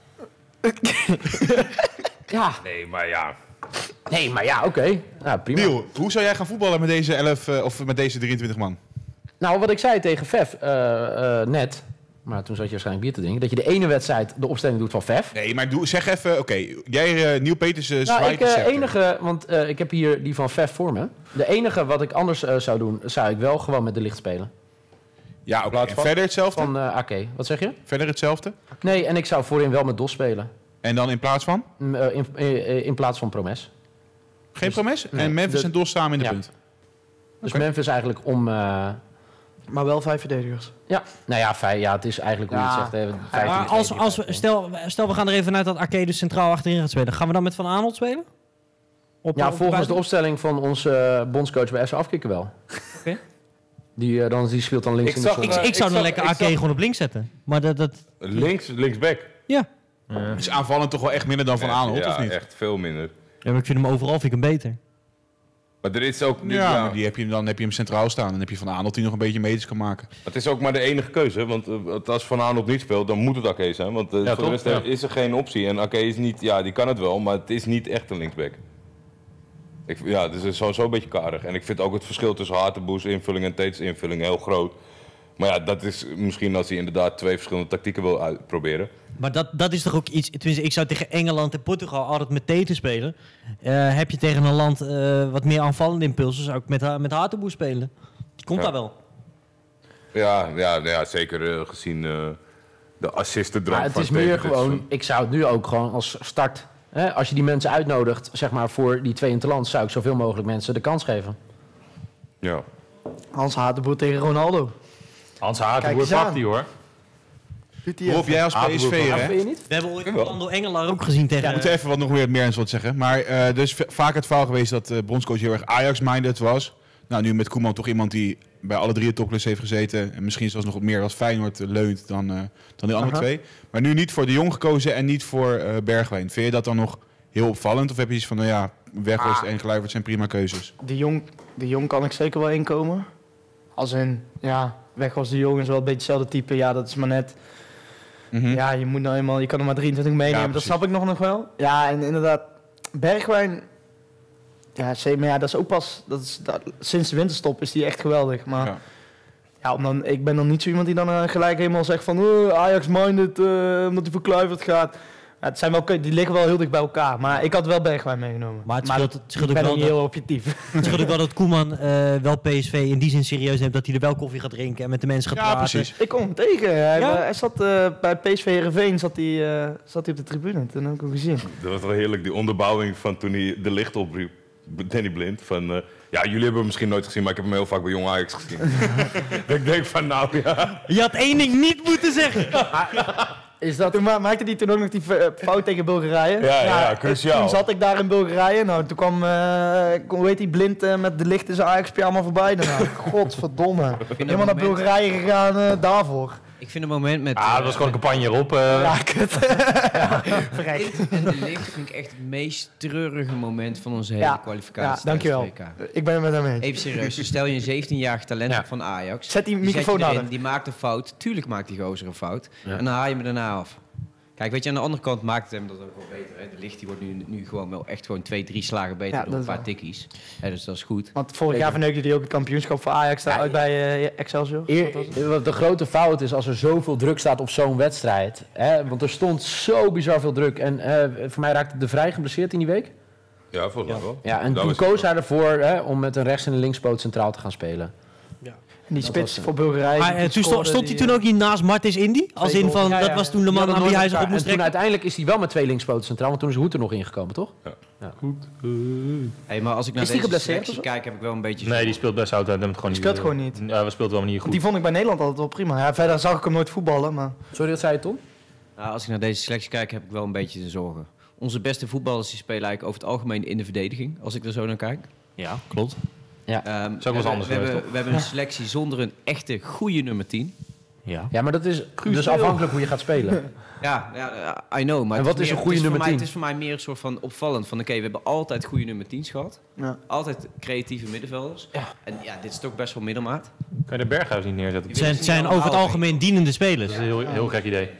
Ja, Nee, maar ja. nee, maar ja, oké. Nou, prima. Niel, hoe zou jij gaan voetballen met deze 11 of met deze 23 man? Nou, wat ik zei tegen Fef net, maar toen zat je waarschijnlijk bier te drinken, dat je de ene wedstrijd de opstelling doet van Fef. Nee, maar zeg even, oké, jij Niel Petersen Nou, zwaait de scepter. enige, want ik heb hier die van Fef voor me. De enige wat ik anders zou doen, zou ik wel gewoon met de licht spelen. Ja, oké. plaats En van? verder hetzelfde? Van AK. Wat zeg je? Verder hetzelfde? Nee, en ik zou voorin wel met DOS spelen. En dan in plaats van? In plaats van Promes. Geen Promes? Nee, En Memphis de- en Dos samen in de ja. punt. Dus Oké. Memphis eigenlijk om... Maar wel 5 verdedigers. ja, nou ja, het is eigenlijk hoe je het Ja. zegt. Hè, Maar 15, als we, stel we gaan er even uit dat Arcade dus centraal achterin gaat spelen. Gaan we dan met Van Aanholt spelen? Ja, volgens de opstelling van onze bondscoach bij FC Afkikken wel. Oké. Die speelt dan links Ik in de zag- zon. Ik zou Ik dan zag- lekker ik AK zag- gewoon op links zetten. Maar dat Linksback. ja. Is aanvallend toch wel echt minder dan Van Aanholt, ja, of niet? echt veel minder. Ja, maar ik vind hem overal vind ik hem beter. Maar er is ook... Ja, maar dan heb je hem centraal staan. Dan heb je Van Aanholt die nog een beetje meters kan maken. Het is ook maar de enige keuze, want als Van Aanholt niet speelt, dan moet het Ake zijn. Want voor toch? de rest Ja. is er geen optie. En Ake is niet, ja, die kan het wel, maar het is niet echt een linksback. Ja, dus het is sowieso een beetje karig. En ik vind ook het verschil tussen Hartenboes invulling en Tates invulling heel groot. Maar ja, dat is misschien als hij inderdaad 2 verschillende tactieken wil uitproberen. Maar dat is toch ook iets... Tenminste, ik zou tegen Engeland en Portugal altijd met Tete spelen. Heb je tegen een land wat meer aanvallende impulsen, zou ik met Hartenboer spelen. Die komt Ja. daar wel. Ja, zeker gezien de assistendrang Maar het van is meer Steven gewoon, Henderson. ik zou het nu ook gewoon als start... Hè, als je die mensen uitnodigt, zeg maar, voor die 2 interlands... zou ik zoveel mogelijk mensen de kans geven. Ja. Hans Hatenboer tegen Ronaldo. Hans Kijk Hatenboer eens pakt aan. die hoor. Doet hij Rob, jij als PSV'er, Ja, hè? vind je niet? We hebben ooit Orlando Engelaar ook gezien tegen... We moeten even wat nog meer eens wat zeggen. Maar dus vaak het verhaal geweest dat bondscoach heel erg Ajax-minded was. Nou, nu met Koeman toch iemand die bij alle 3 topclubs heeft gezeten. En misschien zelfs nog wat meer als Feyenoord leunt dan die andere 2. Maar nu niet voor De Jong gekozen en niet voor Bergwijn. Vind je dat dan nog heel opvallend? Of heb je iets van, nou ja, Weghorst en Kluivert zijn prima keuzes? De Jong kan ik zeker wel inkomen. Als in, ja, Weghorst, De Jong is wel een beetje hetzelfde type. Ja, dat is maar net... Mhm. Ja, je kan er maar 23 meenemen. Ja, Dat precies. snap ik nog wel. Ja, en inderdaad, Bergwijn... Ja, maar ja, dat is ook pas... sinds de winterstop is die echt geweldig. Maar Ja. ik ben dan niet zo iemand die dan gelijk helemaal zegt van... Ajax-minded, omdat hij voor Kluivert gaat. Ja, het zijn wel, die liggen wel heel dicht bij elkaar. Maar ik had wel Bergwijn meegenomen. Maar het scheelt ik ook ben wel niet heel objectief. Het scheelt ook wel dat Koeman wel PSV in die zin serieus neemt. Dat hij er wel koffie gaat drinken en met de mensen gaat Ja, praten. precies. Ik kom hem tegen. Ja? Hij zat bij PSV Heerenveen zat hij op de tribune. Toen heb ik hem gezien. Dat was wel heerlijk, die onderbouwing van toen hij de licht opriep. Danny Blind. Van, ja, jullie hebben hem misschien nooit gezien, maar ik heb hem heel vaak bij Jong Ajax gezien. Dat ik denk van, nou ja. Je had 1 ding niet moeten zeggen. Is dat... Toen maakte hij toen ook nog die fout tegen Bulgarije. Ja, cruciaal. Toen zat ik daar in Bulgarije. Nou, toen kwam, hoe heet die, Blind met de licht in zijn Ajax-pyjama voorbij. Nou, godverdomme. Helemaal naar Bulgarije gegaan daarvoor. Ik vind het moment met... Ah, dat was gewoon een campagne erop. Ja, kut. Verrekt. En de licht vind ik echt het meest treurige moment van onze hele Ja, kwalificatie. dankjewel. tijdens het WK. Ik ben het met hem eens. Even serieus, stel je een 17-jarig talent Ja. op van Ajax. Zet die zet microfoon je erin, harder. die maakt een fout. Tuurlijk maakt die gozer een fout. Ja. En dan haal je me daarna af. Kijk, weet je, aan de andere kant maakt het hem dat ook wel beter. Hè? De licht die wordt nu gewoon wel echt gewoon 2-3 slagen beter Ja, door dat een is paar wel. tikkies. Hè, dus dat is goed. Want vorig jaar verneukte hij ook het kampioenschap voor Ajax daar uit bij Excelsior. Wat de grote fout is als er zoveel druk staat op zo'n wedstrijd. Hè? Want er stond zo bizar veel druk. En voor mij raakte De Vrij geblesseerd in die week. Ja, volgens mij wel. Ja, en Dat toen was het koos wel. hij ervoor om met een rechts- en een linkspoot centraal te gaan spelen. En die Dat spits was, voor Bulgarije. Maar toen stond hij toen ook niet naast Martins Indy? Als in van, Ja, ja. dat was toen de Die man hadden aan wie nooit hij zich op elkaar. moest En toen trekken? uiteindelijk is hij wel met 2 linkspoten centraal. Want toen is Hoed er nog ingekomen, toch? Hey, maar als ik naar Is die deze geblesseerd selectie of zo? kijk, heb ik wel een beetje... Nee, die speelt best oud. Hij neemt gewoon Die niet. speelt gewoon niet. Ja, we speelt wel niet goed. Die vond ik bij Nederland altijd wel prima. Ja, verder zag ik hem nooit voetballen, maar... Sorry, wat zei je, Tom? Nou, als ik naar deze selectie kijk, heb ik wel een beetje de zorgen. Onze beste voetballers die spelen eigenlijk over het algemeen in de verdediging, als ik er zo naar kijk. Ja, klopt. Is ook wel eens anders geweest, we hebben een selectie zonder een echte goede nummer 10. Ja. Ja, maar dat is dus afhankelijk hoe je gaat spelen. Ja, I know. Maar En het wat is meer- een goede het nummer voor mij- 10? Het is voor mij meer een soort van opvallend. Van oké, we hebben altijd goede nummer 10's gehad. Ja. Altijd creatieve middenvelders. Ja. En ja, dit is toch best wel middelmaat. Kan je de Berghuis niet neerzetten? Het zijn over het algemeen dienende spelers. Dat is een heel gek idee.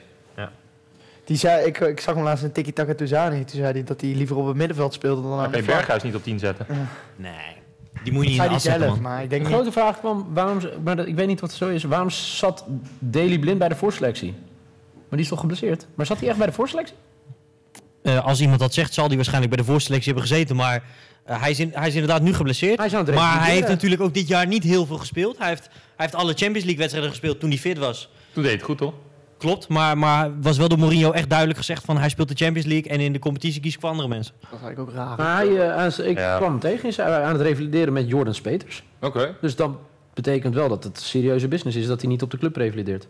Die zei, ik zag hem laatst in Tiki Taka Touzani. Toen zei hij dat hij liever op het middenveld speelde dan Dan aan kan de je flank. Berghuis niet op 10 zetten. Nee, die moet je Dat niet in zei de hij as zetten, zelf, man. maar ik De denk niet... grote vraag kwam, ik weet niet wat het zo is. Waarom zat Daley Blind bij de voorselectie? Maar die is toch geblesseerd? Maar zat hij echt bij de voorselectie? Als iemand dat zegt, zal hij waarschijnlijk bij de voorselectie hebben gezeten. Maar hij is inderdaad nu geblesseerd. Hij is aan het Maar hij revalideren. heeft natuurlijk ook dit jaar niet heel veel gespeeld. Hij heeft alle Champions League wedstrijden gespeeld toen hij fit was. Toen deed het goed, toch? Klopt, maar was wel door Mourinho echt duidelijk gezegd van hij speelt de Champions League en in de competitie kies ik voor andere mensen. Dat is eigenlijk ook raar. Maar ik Ja. kwam hem tegen. Is aan het revalideren met Jordan Speters. Oké. Dus dat betekent wel dat het serieuze business is dat hij niet op de club revalideert.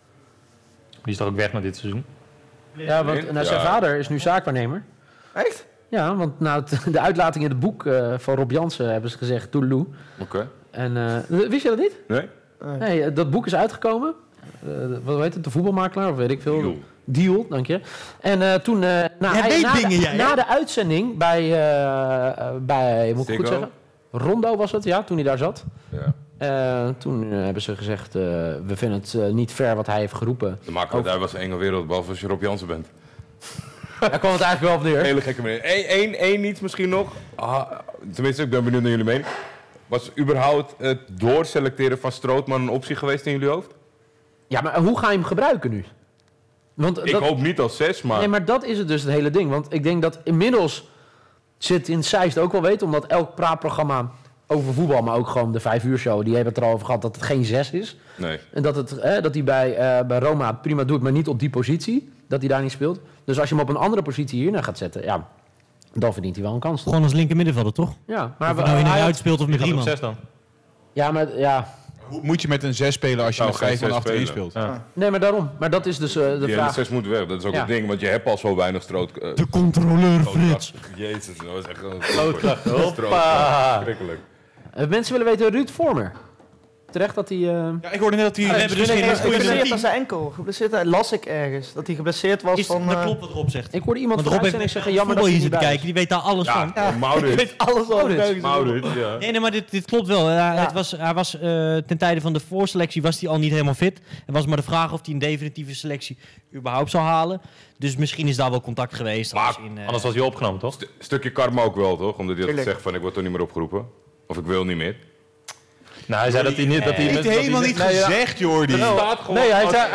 Die is toch ook weg na dit seizoen? Ja, want zijn Ja. vader is nu zaakwaarnemer. Echt? Ja, want na de uitlating in het boek van Rob Jansen hebben ze gezegd toedeloe. Oké. En wist je dat niet? Nee? Nee, dat boek is uitgekomen. Wat heet het? De voetbalmakelaar of weet ik veel. Deal. Deal, dank je. En toen, Jij weet dingen, jij, hè? na de uitzending bij moet ik goed Ziggo? zeggen? Rondo was het, ja, toen hij daar zat. Ja. Toen hebben ze gezegd, we vinden het niet fair wat hij heeft geroepen. Dan maken we daar was een enge wereld, behalve als je Rob Jansen bent. Daar kwam het eigenlijk wel op neer. Hele gekke manier. Eén iets misschien nog. Tenminste, ik ben benieuwd naar jullie mening. Was überhaupt het doorselecteren van Strootman een optie geweest in jullie hoofd? Ja, maar hoe ga je hem gebruiken nu? Want Ik hoop niet als 6, maar... Nee, maar dat is het dus het hele ding. Want ik denk dat inmiddels zit in Zeist ook wel weten, omdat elk praatprogramma over voetbal, maar ook gewoon de 5 uur show. Die hebben het erover gehad dat het geen 6 is. Nee. En dat hij bij Roma het prima doet, maar niet op die positie. Dat hij daar niet speelt. Dus als je hem op een andere positie hierna gaat zetten, ja, dan verdient hij wel een kans. Gewoon als linker middenvelder, toch? Ja, Maar of je nou in en uit speelt of met Wie gaat op 3 6 dan? ja, maar ja. Hoe moet je met een 6 spelen als je Nou, met geen 5 man 6 achterin spelen. speelt? Ja. Nee, maar daarom. Maar dat is dus de Die vraag. 6 moet weg. Dat is ook Ja. het ding, want je hebt al zo weinig stroot. De controleur, Frits. Jezus, dat was echt een Slootkracht, stroot. hoppa. Verschrikkelijk. Mensen willen weten, Ruud Vormer. Terecht dat hij... Ja, ik hoorde net dat hij... we hebben dus geen goede Geblesseerd team. aan zijn enkel. Geblesseerd, las ik ergens. Dat hij geblesseerd was Is, van... dat klopt wat Rob zegt. Ik hoorde iemand Want van Rob de heeft uitzending zeggen, jammer dat voetbal hij hier niet zitten bij kijken, die weet daar alles van. Ja, Maurits. alles al. Maurits, ja. Nee, maar dit klopt wel. Hij was ten tijde van de voorselectie was hij al niet helemaal fit. Het was maar de vraag of hij een definitieve selectie überhaupt zou halen. Dus misschien is daar wel contact geweest. Maar Anders was hij opgenomen, toch? Stukje karma ook wel, toch? Omdat hij had Tuurlijk. gezegd van ik word er niet meer opgeroepen. Of ik wil niet meer. Nou, hij zei dat hij niet... Dat hij heeft hij helemaal niet gezegd, Jordi. Nee,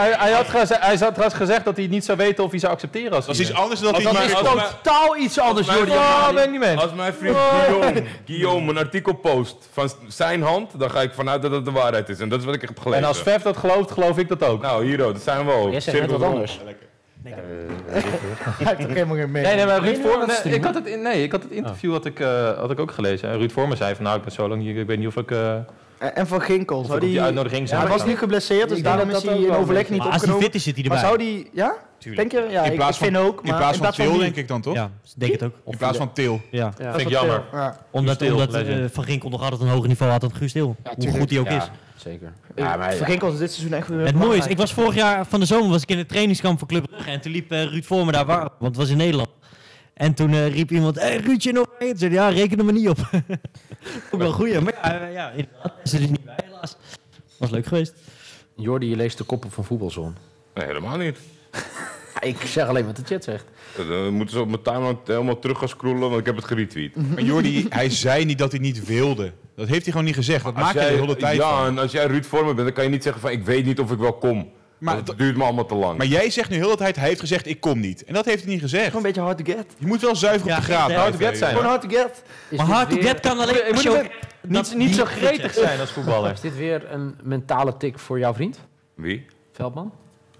hij had trouwens gezegd dat hij niet zou weten of hij zou accepteren. Als Dat is hij iets anders dan Als dat dat hij... is maar- Totaal iets anders, Als Jordi. mijn- Ja, ben ik niet mee. Als mijn vriend Guillaume een artikel post van zijn hand, dan ga ik vanuit dat het de waarheid is. En dat is wat ik heb gelezen. En als Vef dat gelooft, geloof ik dat ook. Nou, Hiro, dat zijn we ook. Jij zegt net wat Cirkel anders. Hij heeft ook helemaal geen mee. Nee, maar Ben je Ruud nu aan Vormer... het Nee, streamen? ik had het interview had ik ook gelezen. En Ruud Vormer zei van, nou, ik ben zo lang hier, ik weet niet of ik En van Ginkel. of Zou ik op die die, uitnodiging hij zou was gaan. nu geblesseerd, dus Ik denk daarom dat is dat hij ook in wel overleg een niet Maar als hij opgenomen. fit is, zit hij Maar erbij. zou die... Ja? Tuurlijk. Denk je? Ja, In plaats ik vind van, ook. in Maar plaats van wie? Til, denk ik dan, toch? Ja, denk het ook. In plaats van Til. Ja. Ja, Vind dat ik is jammer. veel. Ja. Omdat Stil, legend. Van Ginkel nog altijd een hoger niveau had dan Guus Til. Hoe goed hij ook is. Zeker. Ja, maar Van Ginkel is dit seizoen echt weer Het mooie is, belangrijk. ik was vorig jaar van de zomer was ik in het trainingskamp van Club Brugge en toen liep Ruud voor me daar warm, want het was in Nederland. En toen riep iemand, Ruudje nog mee? Toen zei hij, ja, reken er maar niet op. Ook wel goeie, maar ja, inderdaad, is er dus niet bij helaas. Was leuk geweest. Jordi, je leest de koppen van Voetbalzone. Nee, helemaal niet. Ik zeg alleen wat de chat zegt. Dan moeten ze op mijn timeline helemaal terug gaan scrollen, want ik heb het geretweet. Maar Jordi, hij zei niet dat hij niet wilde. Dat heeft hij gewoon niet gezegd. Dat maak je de hele tijd Ja, van. en als jij Ruud Vormer bent, dan kan je niet zeggen van ik weet niet of ik wel kom. Maar Maar het duurt me allemaal te lang. Maar jij zegt nu heel de tijd, hij heeft gezegd, ik kom niet. En dat heeft hij niet gezegd. Gewoon een beetje hard to get. Je moet wel zuiver Ja, op de graad echt, blijven. hard to get zijn. Gewoon hard to get. Is Maar dit hard to weer- get kan alleen Je als moet je niet, ook... niet zo die- gretig zijn als voetballer. Is dit weer een mentale tik voor jouw vriend, Wie? Veldman?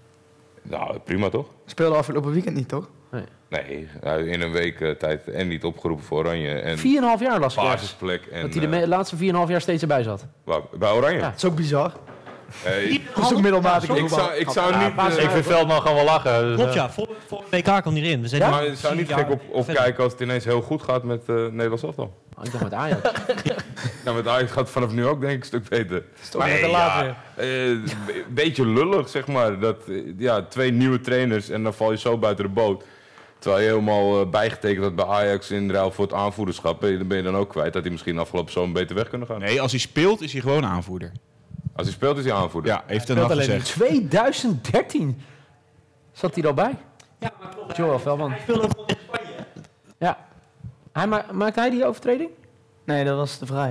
Nou, prima toch? Speelde afgelopen weekend niet, toch? Nee, in een week tijd en niet opgeroepen voor Oranje. En 4,5 jaar las ik ergens. basisplek. En, Dat hij de laatste 4,5 jaar steeds erbij zat. waar? Bij Oranje? Ja. Dat is ook bizar. Ik, Dat is ook middelmatig. ik zou niet... Ik vind Veldman gewoon wel lachen. Dus, Klopt ja, voor WK kan hij erin. We zijn maar nu ik zou niet 4 gek jaar op verder. kijken als het ineens heel goed gaat met Nederlands elftal. Ik dacht met Ajax. Nou, met Ajax gaat het vanaf nu ook denk ik een stuk beter. toch net te laat weer. Beetje lullig zeg maar. Dat, 2 nieuwe trainers en dan val je zo buiten de boot. Terwijl je helemaal bijgetekend had bij Ajax in ruil voor het aanvoerderschap. Dan ben je dan ook kwijt dat hij misschien afgelopen zomer beter weg kunnen gaan. Nee, als hij speelt, is hij gewoon aanvoerder. Als hij speelt is hij aanvoerder. Ja, heeft Ten Hag gezegd. 2013 zat hij er al bij. Ja, maar klopt. Joel Veldman. Hij speelde gewoon in Spanje. Ja. Maakte hij die overtreding? Nee, dat was de Vrij.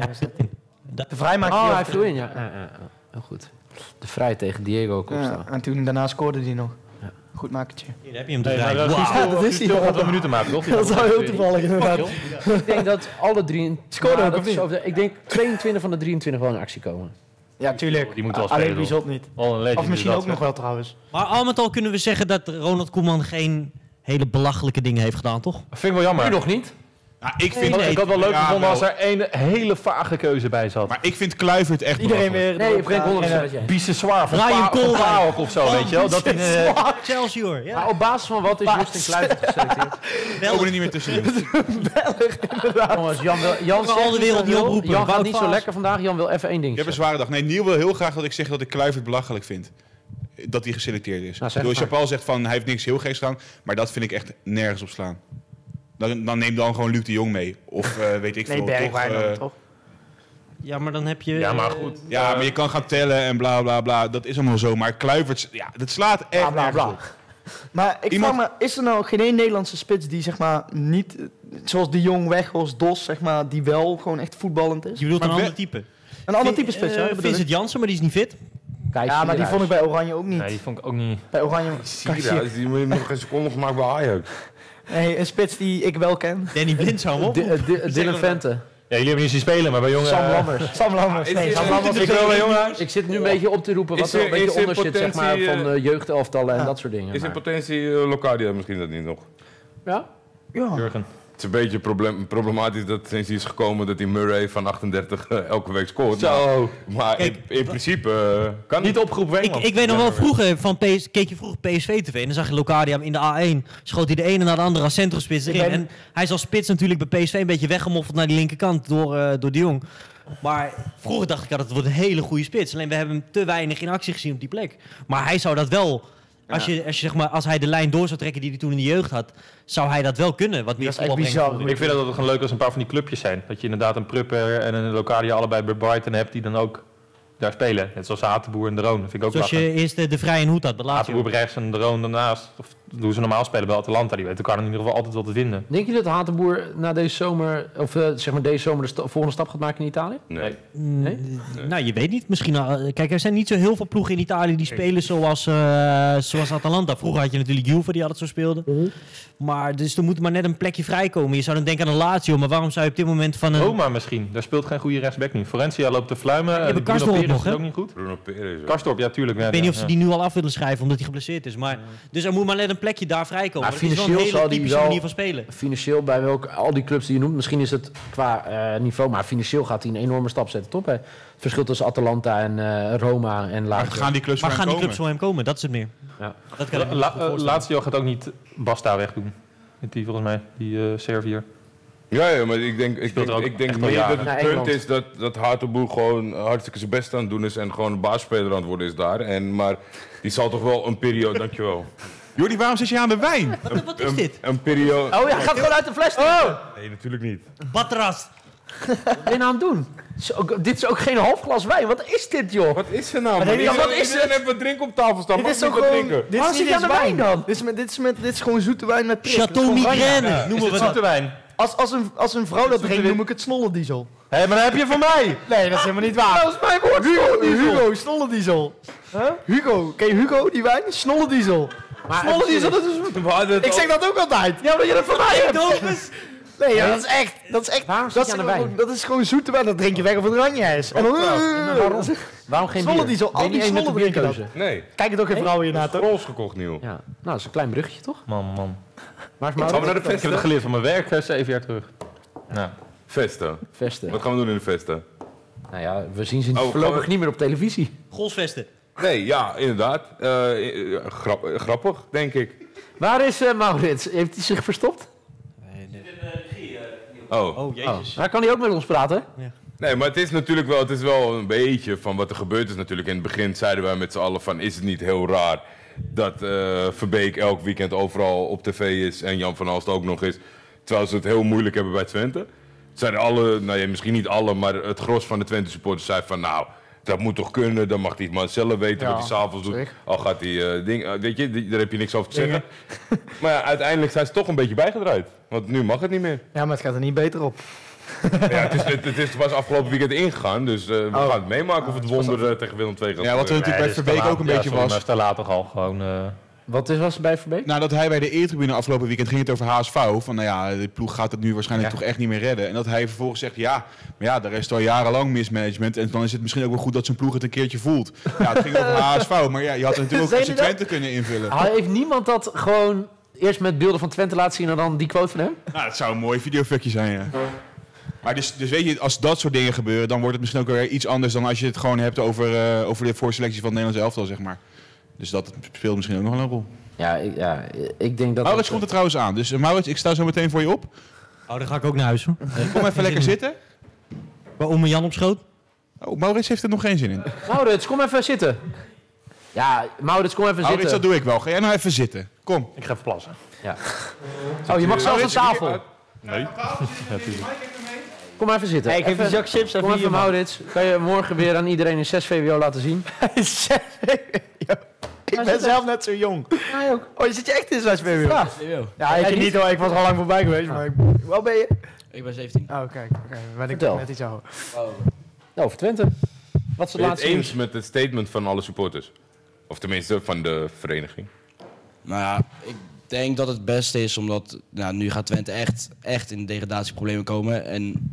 De Vrij maakte Oh, die hij over. viel in, ja. Heel goed. De Vrij tegen Diego Costa. Ja, en toen daarna scoorde hij nog. Ja. Goed makertje. Hier heb je hem te Nee, maar vrij. Guus Wauw. Til- dat is Guus hij Til wel. gaat wel minuten maken, toch? Dat zou heel toevallig inderdaad. Ik denk dat alle drie... Scoorde ook, dat of is niet? over ik denk 22 van de 23 wel in actie komen. Ja, tuurlijk. Die moet wel Alleen spelen, Bizot niet. Wel een legend Of misschien is ook dat, nog wel trouwens. Maar al met al kunnen we zeggen dat Ronald Koeman geen hele belachelijke dingen heeft gedaan, toch? Vind ik wel jammer. Nu nog niet. Nou, ik vind... Nee, Ik had wel leuk Ja, gevonden wel. als er een hele vage keuze bij zat. Maar ik vind Kluivert echt Iedereen belachelijk. weer. Nee, ik denk 100% Ja. dat jij. Bizar van Brian Kolwijk. Paok of zo, weet je wel. Dat Excelsior, ja. Maar op basis van wat is Justin Kluivert geselecteerd? We komen er niet meer tussenin. Jongens, Jan Gaan we al de wereld niet oproepen. Jan gaat Wout niet zo Vaas. lekker vandaag. Jan wil even één ding Ik heb een zeggen. zware dag. Nee, Niel wil heel graag dat ik zeg dat ik Kluivert belachelijk vind. Dat hij geselecteerd is. Nou, zeg Door maar. Chapal zegt van hij heeft niks heel geks gedaan. Maar dat vind ik echt nergens op slaan. Dan neem dan gewoon Luc de Jong mee. Of weet ik Nee, veel. Bergwijn toch, dan, toch? Ja, maar dan heb je... Ja, maar goed. Ja, maar je kan gaan tellen en bla bla bla. Dat is allemaal zo. Maar Kluivert, ja, dat slaat echt Bla, bla, nergens bla. op. Maar ik Iemand- vraag me, is er nou geen één Nederlandse spits die zeg maar niet, zoals De Jong, Weghorst, Dos, zeg maar, die wel gewoon echt voetballend is? Je bedoelt Maar een we- ander type. Een ander type spits, hè? bedoel ik. Vincent Janssen, maar die is niet fit. Kijk, Ja, maar die vond ik bij Oranje ook niet. Nee, die vond ik ook niet. Bij Oranje, Sierra, die moet je nog een seconde gemaakt bij Ajax. nee, een spits die ik wel ken. Danny Blind zou hem op. Dylan Vente. jullie hebben niet zien spelen, maar bij jongen... Sam Lammers. Sam Lammers. Ik zit nu een beetje op te roepen wat er een beetje onder zit, zeg maar, van jeugdelftallen en dat soort dingen. Is in potentie Locadia misschien dat niet nog? Ja? Ja. Jurgen. Het is een beetje problematisch dat sinds hij is gekomen dat die Murray van 38 elke week scoort. Zo. Maar Kijk, in principe kan Niet opgeroepen Wengman. Ik weet nog wel vroeger, keek je vroeger PSV-TV en dan zag je Locadia in de A1. Schoot hij de ene naar de andere als centrumspits erin. En hij is als spits natuurlijk bij PSV een beetje weggemoffeld naar die linkerkant door de Jong. Maar vroeger dacht ik dat het wordt een hele goede spits. Alleen we hebben hem te weinig in actie gezien op die plek. Maar hij zou dat wel... Als hij de lijn door zou trekken die hij toen in de jeugd had, zou hij dat wel kunnen. Wat meer Dat is echt bizar. Ik vind dat het gewoon leuk als een paar van die clubjes zijn. Dat je inderdaad een Prupper en een Locadia allebei bij Brighton hebt die dan ook daar spelen. Net zoals Hatenboer en De Roon. Dat vind ik ook Zoals lachen. je eerst de Vrij en Hoed had, Hatenboer op rechts en De Roon daarnaast. Of hoe ze normaal spelen bij Atalanta. Die weten elkaar in ieder geval altijd wel te vinden. Denk je dat Hatenboer na deze zomer, of zeg maar deze zomer, de volgende stap gaat maken in Italië? Nee. Nou, je weet niet. Misschien kijk, er zijn niet zo heel veel ploegen in Italië die spelen zoals Atalanta. Vroeger had je natuurlijk Juve die altijd zo speelde. Maar dus er moet maar net een plekje vrijkomen. Je zou dan denken aan een Lazio, maar waarom zou je op dit moment van een... Roma misschien. Daar speelt geen goede rechtsback nu. Florentia loopt te fluimen. hebben Bruno Karsdorp Perez nog, is hè? ook niet goed. Bruno Perez. Karsdorp, ja, tuurlijk. Ik weet niet of ze die nu al af willen schrijven omdat hij geblesseerd is. Maar, dus er moet maar net een plekje daar vrijkomen. Maar Dat is wel een financieel hele zal die typische wel- manier van spelen. Financieel bij al die clubs die je noemt, misschien is het qua niveau, maar financieel gaat hij een enorme stap zetten, toch? Het verschil tussen Atalanta en Roma en Maar Lazio. gaan die clubs Maar voor gaan hem die clubs komen? voor hem komen? Dat is het meer. Ja. Dat kan ik me goed voorstellen. Lazio gaat ook niet Basta wegdoen. Die volgens mij, die Serviër. Ja, maar ik denk Speelt er ook echt al meer jaren. dat Naar het punt Engeland. is dat Hatenboer gewoon hartstikke zijn best aan het doen is en gewoon een baasspeler aan het worden is daar. Maar die zal toch wel een periode, dankjewel. Jordi, waarom zit je aan de wijn? Wat is dit? Een periode... Oh ja, gaat gewoon uit de fles. Oh! Nee, natuurlijk niet. Batras. Wat ben je nou aan het doen? Dit is ook geen half glas wijn. Wat is dit, joh? Wat is er nou, man? denk je, wat is Iedereen het? heeft wat drinken op tafel staan. Dit Mag is niet toch wat gewoon... drinken? Dit Waarom is niet zit je eens aan de wijn dan? Dit is gewoon zoete wijn met prik. Chateau Dat is gewoon Migraine oranje. noemen we Is het dat. zoete wijn? Als een vrouw dat drinkt, noem ik het snollendiesel. Hé, maar dat heb je van mij! Nee, dat is helemaal niet waar. Dat is mijn woord. Hugo, snollendiesel. Hugo, ken je Hugo, die wijn? Snollendiesel. Snollendiesel, dat is... Ik zeg dat ook altijd. Ja, omdat je dat van mij hebt. Nee, ja, dat is echt. Waarom zit je aan de wijn? Dat is gewoon zoete wijn. Dat drink je weg of het oranje is. En dan... Waarom geen Snollendiesel, bier? Ben al je die niet eens met de snollen drinken bierkeuze? Nee. Kijk je toch geen vrouwen hierna, toch? Rols gekocht, nieuw. Ja, nou, dat is een klein bruggetje, toch? Man. Waar is Gaan we naar de Maurits? Ik heb het festen? geleerd van mijn werk 7 jaar terug. Nou, Festen. Vesten. Wat gaan we doen in de festen? Nou ja, we zien ze Oh, voorlopig gewoon- niet meer op televisie. Golfsvesten. Nee, ja, inderdaad. Grappig, denk ik. Waar is Maurits? Heeft hij zich verstopt? Oh. Oh, jezus. Daar kan hij ook met ons praten. Nee, maar het is wel een beetje van wat er gebeurd is natuurlijk. In het begin zeiden wij met z'n allen van, is het niet heel raar dat Verbeek elk weekend overal op tv is en Jan van Halst ook nog is, terwijl ze het heel moeilijk hebben bij Twente. Zeiden alle, nou ja, misschien niet alle, maar het gros van de Twente supporters zei van, nou, dat moet toch kunnen, dan mag die man zelf weten wat hij s'avonds doet. Al gaat hij weet je, daar heb je niks over te zeggen. Maar ja, uiteindelijk zijn ze toch een beetje bijgedraaid, want nu mag het niet meer. Ja, maar het gaat er niet beter op. Ja, het was afgelopen weekend ingegaan, dus we gaan het meemaken of het wonder tegen Willem II gaat Ja, wat er natuurlijk bij Verbeek ook een beetje Maar was. stel later al gewoon... Wat was er bij Verbeek? Nadat hij bij de eertribune afgelopen weekend ging het over HSV. Van nou ja, de ploeg gaat het nu waarschijnlijk toch echt niet meer redden. En dat hij vervolgens zegt, ja, maar ja, daar is al jarenlang mismanagement. En dan is het misschien ook wel goed dat zo'n ploeg het een keertje voelt. Ja, het ging over HSV, maar ja, je had het natuurlijk ook Zei FC hij dat? Twente kunnen invullen. Heeft niemand dat gewoon eerst met beelden van Twente laten zien en dan die quote van hem? Nou, dat zou een mooi videofukje zijn, ja. Maar dus weet je, als dat soort dingen gebeuren, dan wordt het misschien ook weer iets anders dan als je het gewoon hebt over de voorselectie van het Nederlands elftal, zeg maar. Dus dat speelt misschien ook nog een rol. Ik denk dat... Maurits komt er trouwens aan. Dus Maurits, ik sta zo meteen voor je op. Oh, dan ga ik ook naar huis, hoor. Kom even lekker zitten. Om Jan op schoot. Oh, Maurits heeft er nog geen zin in. Maurits, kom even zitten. Ja, Maurits, kom even Maurits, dat zitten. doe ik wel. Ga jij nou even zitten. Kom. Ik ga even plassen. Oh, je mag zelfs aan Maurits, tafel. Nee. Kom maar even zitten. Hey, ik geef die zak chips Kom even even, hier, man. Maurits. Kan je morgen weer aan iedereen in 6 VWO laten zien? Ik ben zelf net zo jong. Ja, ook. Oh, je zit je echt in 6 VWO? Ja. Ja, ik niet hoor. Ik was er al lang voorbij geweest. Maar wel ben je? Ik ben 17. Oh, kijk. Ben ik Vertel. net iets ouder. Over Twente. Wat is het Ben je het laatste eens nieuws? met het statement van alle supporters? Of tenminste van de vereniging? Nou ja, ik denk dat het beste is omdat nu gaat Twente echt in degradatieproblemen komen. En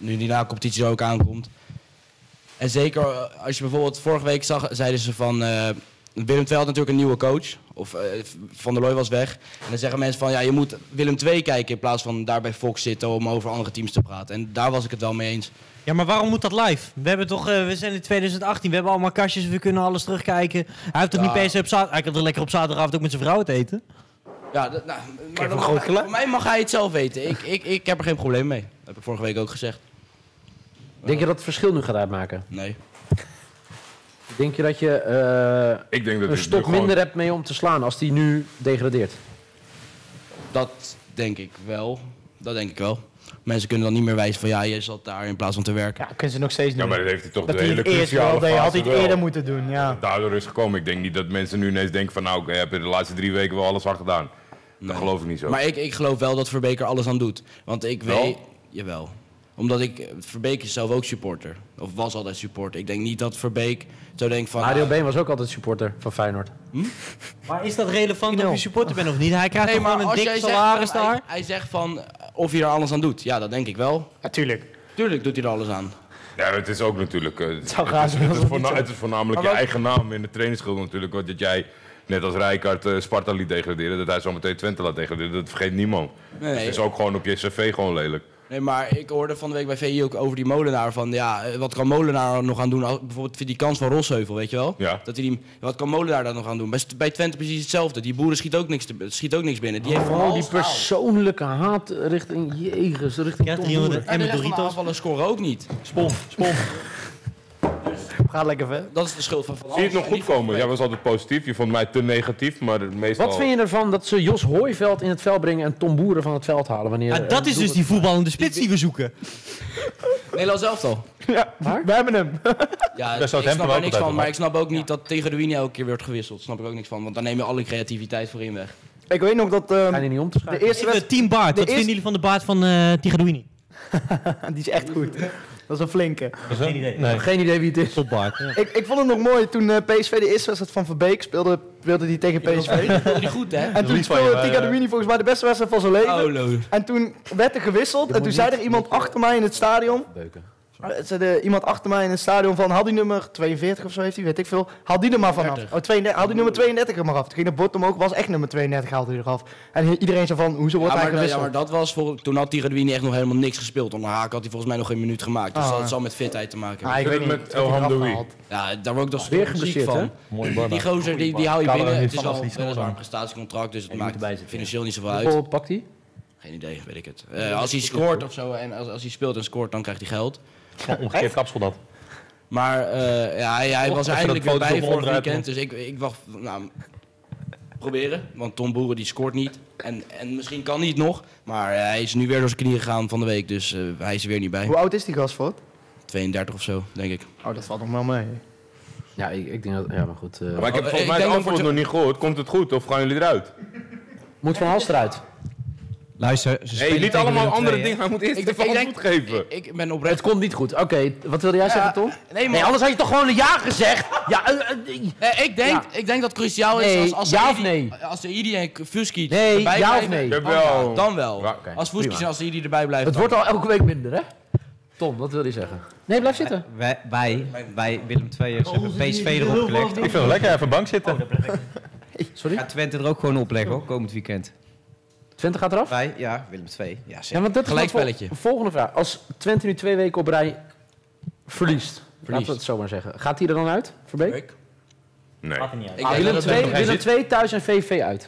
nu die na-competitie er ook aankomt. En zeker als je bijvoorbeeld vorige week zag, zeiden ze van... Willem II had natuurlijk een nieuwe coach. Of Van der Looy was weg. En dan zeggen mensen van, ja, je moet Willem II kijken in plaats van daar bij Fox zitten om over andere teams te praten. En daar was ik het wel mee eens. Ja, maar waarom moet dat live? We hebben toch, we zijn in 2018, we hebben allemaal kastjes, we kunnen alles terugkijken. Hij heeft toch niet per se op zaterdag, hij kan er lekker op zaterdagavond ook met zijn vrouw het eten? Ja, maar voor mij mag hij het zelf weten. Ik heb er geen probleem mee. Dat heb ik vorige week ook gezegd. Denk je dat het verschil nu gaat uitmaken? Nee. Denk je dat je Ik denk dat een stok minder hebt mee om te slaan als die nu degradeert? Dat denk ik wel. Mensen kunnen dan niet meer wijzen van ja, je zat daar in plaats van te werken. Ja, kunnen ze nog steeds doen. Ja, maar dat heeft hij toch dat de hele cruciale fase had hij het eerder moeten doen, ja. Daardoor is gekomen. Ik denk niet dat mensen nu ineens denken van nou, ik heb de laatste 3 weken wel alles hard gedaan. Dat geloof ik niet zo. Maar ik geloof wel dat Verbeek er alles aan doet. Want ik weet... Jawel. Omdat Verbeek is zelf ook supporter. Of was altijd supporter. Ik denk niet dat Verbeek zo denkt van... Mario Been was ook altijd supporter van Feyenoord. Maar is dat relevant of je supporter bent of niet? Hij krijgt toch gewoon een dik salaris daar? Hij zegt van of hij er alles aan doet. Ja, dat denk ik wel. Natuurlijk. Tuurlijk doet hij er alles aan. Ja, het is ook natuurlijk... het is voornamelijk je eigen naam in de trainingsschild natuurlijk. Want dat jij, net als Rijkaard, Sparta liet degraderen. Dat hij zometeen Twente laat degraderen. Dat vergeet niemand. Nee. Het is ook gewoon op je cv gewoon lelijk. Nee, maar ik hoorde van de week bij VI ook over die Molenaar van... Ja, wat kan Molenaar nog aan doen? Bijvoorbeeld die kans van Rosheuvel, weet je wel? Ja. Wat kan Molenaar daar nog aan doen? Bij Twente precies hetzelfde. Die boeren schiet ook niks binnen. Die heeft die persoonlijke haat richting Jegers, richting Tom Boeren. En de rest van de aanvallen scoren ook niet. Spon. Gaat lekker ver. Dat is de schuld van Zie je het nog goed komen? Jij was altijd positief. Je vond mij te negatief, maar meestal... Wat vind je ervan dat ze Jos Hooiveld in het veld brengen en Tom Boeren van het veld halen? Wanneer, Dat is dus die voetballende spits die we zoeken. Nederlands elftal. Ja, we hebben hem. Ja, ik snap er niks van, maar ik snap ook niet dat tegen Ruini elke keer wordt gewisseld. Snap ik ook niks van, want dan neem je alle creativiteit voorin weg. Ik weet nog dat... Ga je niet om te schrijven? De eerste wedstrijd... Team Baart, wat vinden jullie van de baard van Tigaduini? Die is echt goed. Dat is een flinke. Geen idee. Nee. Geen idee wie het is. Tot Baart. Ja. Ik vond het nog mooi toen PSV de eerste wedstrijd van Verbeek speelde die tegen PSV. Dat speelde die goed, hè? En toen speelde Tigaduini volgens mij de beste wedstrijd van zijn leven. En toen werd er gewisseld en toen zei er iemand achter mij in het stadion... Iemand achter mij in het stadion van, haal die nummer 42 of zo heeft hij, weet ik veel. Haal die er maar vanaf. Haal die nummer 32 er maar af. Toen ging de bord omhoog, was echt nummer 32, haalde hij eraf. En iedereen zo van, hoezo wordt hij gewisseld? Ja, maar dat was toen had Tigaduini echt nog helemaal niks gespeeld. Onder Haak had hij volgens mij nog geen minuut gemaakt. Dus dat zal met fitheid te maken hebben. Ik weet niet. Met El Hamdoui. Ja, daar word ik toch weer ziek van. Die gozer, die hou je binnen. Het is wel weliswaar een prestatiecontract, dus het maakt financieel niet zoveel uit. Hoeveel pakt hij? Geen idee, weet ik het. Als hij scoort of zo, en als hij speelt en scoort, dan krijgt hij geld. Omgekeerd kapsel dat. Maar hij was er eindelijk weer bij vorig weekend. Dus ik wacht, proberen. Want Tom Boeren die scoort niet. En misschien kan hij het nog. Maar hij is nu weer door zijn knieën gegaan van de week. Dus hij is er weer niet bij. Hoe oud is die gast voor? 32 of zo, denk ik. Oh, dat valt nog wel mee. Ja, ik denk dat... Ja, maar goed. Maar ik heb volgens mij het antwoord nog niet gehoord. Komt het goed of gaan jullie eruit? Moet Van Hals eruit? Luister, Je liet allemaal andere dingen. Hij moet eerst even antwoord geven. Ik ben oprecht... Het komt niet goed. Oké, wat wilde jij zeggen, Tom? Nee, anders had je toch gewoon een ja gezegd? Ja, ik denk dat het cruciaal is Nee, als ja of nee? Als de Idi en Fuskic Nee, erbij ja blijven. of nee? Dan wel. Ja, Als Fuskic en als de Idi erbij blijven. Het wordt al elke week minder, hè? Tom, wat wil je zeggen? Nee, blijf zitten. Wij Willem II'ers hebben PSV erop gelegd. Ik vind het lekker even bank zitten. Sorry? Gaat Twente er ook gewoon opleggen hoor, komend weekend. Twente gaat eraf? Wij, ja, Willem II. Ja, Ja, want dat Gelijkspelletje. Volgende vraag. Als Twente nu 2 weken op rij verliest, laten we het zo maar zeggen. Gaat hij er dan uit, Verbeek? Nee. Willem 2 thuis en VV uit.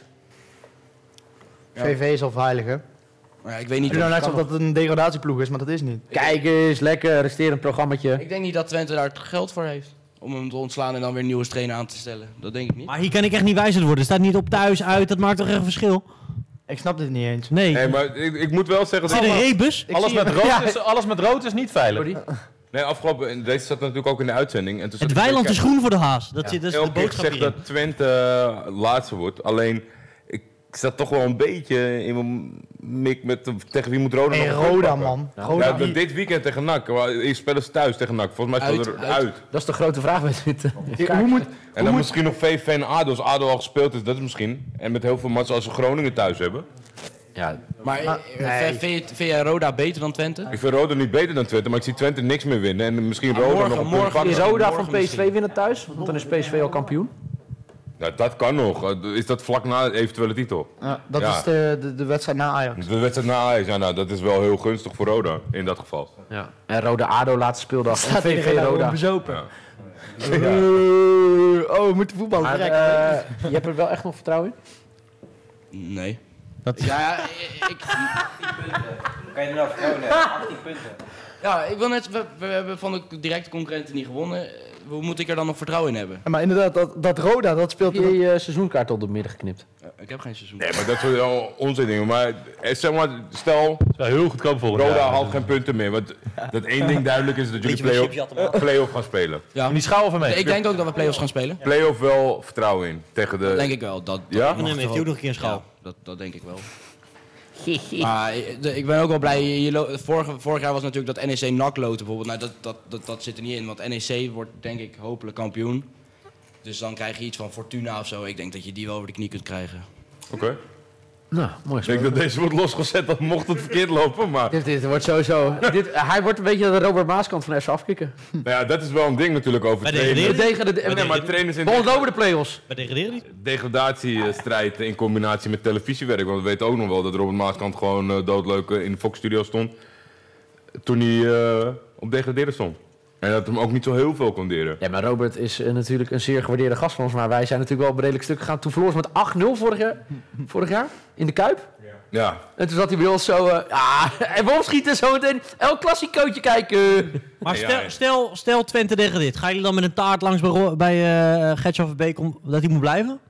VV is al veilig, hè? Maar ja, ik weet niet. Ik doe nou net alsof dat het een degradatieploeg is, maar dat is niet. Kijk eens, lekker, resterend programmaatje. Ik denk niet dat Twente daar het geld voor heeft. Om hem te ontslaan en dan weer een nieuwe trainer aan te stellen. Dat denk ik niet. Maar hier kan ik echt niet wijzer worden. Er staat niet op thuis, uit, dat maakt toch echt een verschil? Ik snap dit niet eens. Nee. Nee, maar ik moet wel zeggen... Is dit een rebus? Alles met rood is niet veilig. Nee, afgelopen... Deze zat natuurlijk ook in de uitzending. En toen Het weiland is groen voor de haas. Dat is de elke keer boodschap gezegd hier. dat Twente laatste wordt. Alleen, ik zat toch wel een beetje in mijn mik met tegen wie moet Roda nog een punt Roda, pakken. man. Ja, Roda. dit weekend tegen NAC. Eerst spelen ze thuis tegen NAC. Volgens mij spelen ze eruit. Dat is de grote vraag met dit. En dan misschien nog VV en ADO. Als ADO al gespeeld is, dat is misschien. En met heel veel matchen als ze Groningen thuis hebben. Ja, Maar vind jij Roda beter dan Twente? Ik vind Roda niet beter dan Twente, maar ik zie Twente niks meer winnen. En misschien Roda nog een punt pakken. is Roda van PSV winnen thuis? Want dan is PSV al kampioen. Ja, dat kan nog. Is dat vlak na de eventuele titel? Ja, dat is de wedstrijd na Ajax. De wedstrijd na Ajax, ja, nou, dat is wel heel gunstig voor Roda in dat geval. Ja. En Roda-ADO laatste speeldag. En VV Roda. Bezopen. Ja. We moeten voetballen. Maar, je hebt er wel echt nog vertrouwen in? Nee. Kan je er nou vertrouwen in? 18 punten. Ja, ik wil net... We hebben van de directe concurrenten niet gewonnen. Hoe moet ik er dan nog vertrouwen in hebben? Ja, maar inderdaad, dat Roda, dat speelt... Heb je je seizoenkaart op de midden geknipt? Ik heb geen seizoen. Nee, maar dat soort onzin dingen. Maar zeg maar, stel, Dat is wel heel goedkoop volgens Roda haalt geen punten meer. Want dat één ding duidelijk is dat jullie play-off gaan spelen. Ja. Die schaal van mee. Ik denk ook dat we play-offs gaan spelen. Play-off wel vertrouwen in tegen de... Dat denk ik wel. Ja? En dan heeft hij ook nog een keer een schaal. Ja, dat denk ik wel. Maar ik ben ook wel blij. Vorig jaar was natuurlijk dat NEC NAC loten bijvoorbeeld. Nou, dat zit er niet in, want NEC wordt denk ik hopelijk kampioen. Dus dan krijg je iets van Fortuna of zo. Ik denk dat je die wel over de knie kunt krijgen. Oké. Nou, mooi Ik denk dat deze wordt losgezet, dan mocht het verkeerd lopen, maar... Dit wordt sowieso... hij wordt een beetje de Robert Maaskant van FC afkicken. Nou ja, dat is wel een ding natuurlijk over Bij trainen. Nee, maar trainers in Volgens over de play-offs. Maar degraderen niet? degradatiestrijd in combinatie met televisiewerk. Want we weten ook nog wel dat Robert Maaskant gewoon doodleuk in de Fox Studio stond. Toen hij op degraderen stond. En dat hem ook niet zo heel veel kon deren. Ja, maar Robert is natuurlijk een zeer gewaardeerde gast van ons. Maar wij zijn natuurlijk wel op een redelijk stuk gegaan. Toen verloor ze met 8-0 vorig jaar in de Kuip. Ja. En toen zat hij bij ons zo... en we opschieten zo meteen. El Clasicootje kijken. Maar stel Twente degradeert. Gaan jullie dan met een taart langs bij Gertjan Verbeek dat hij moet blijven?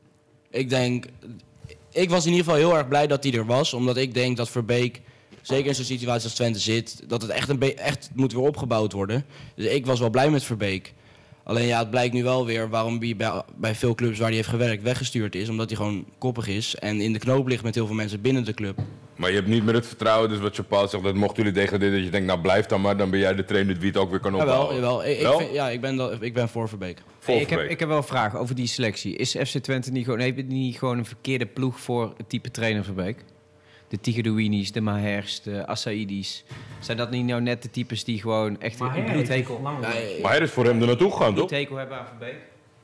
Ik was in ieder geval heel erg blij dat hij er was. Omdat ik denk dat Verbeek, zeker in zo'n situatie als Twente zit, dat het echt moet weer opgebouwd worden. Dus ik was wel blij met Verbeek. Alleen ja, het blijkt nu wel weer waarom hij bij veel clubs waar hij heeft gewerkt weggestuurd is. Omdat hij gewoon koppig is en in de knoop ligt met heel veel mensen binnen de club. Maar je hebt niet meer het vertrouwen, dus wat Chappal zegt, dat mochten jullie degraderen, dat je denkt, nou blijf dan maar, dan ben jij de trainer die het ook weer kan opbouwen. Jawel. Ik ben voor Verbeek. Ik heb wel een vraag over die selectie. Is FC Twente niet gewoon een verkeerde ploeg voor het type trainer Verbeek? De Tigedouinis, de Mahers, de Assaidis. Zijn dat niet nou net de types die gewoon echt een bloedhekel... Maar hij is voor hem er naartoe gegaan, toch? Bloedhekel hebben aan Verbeek?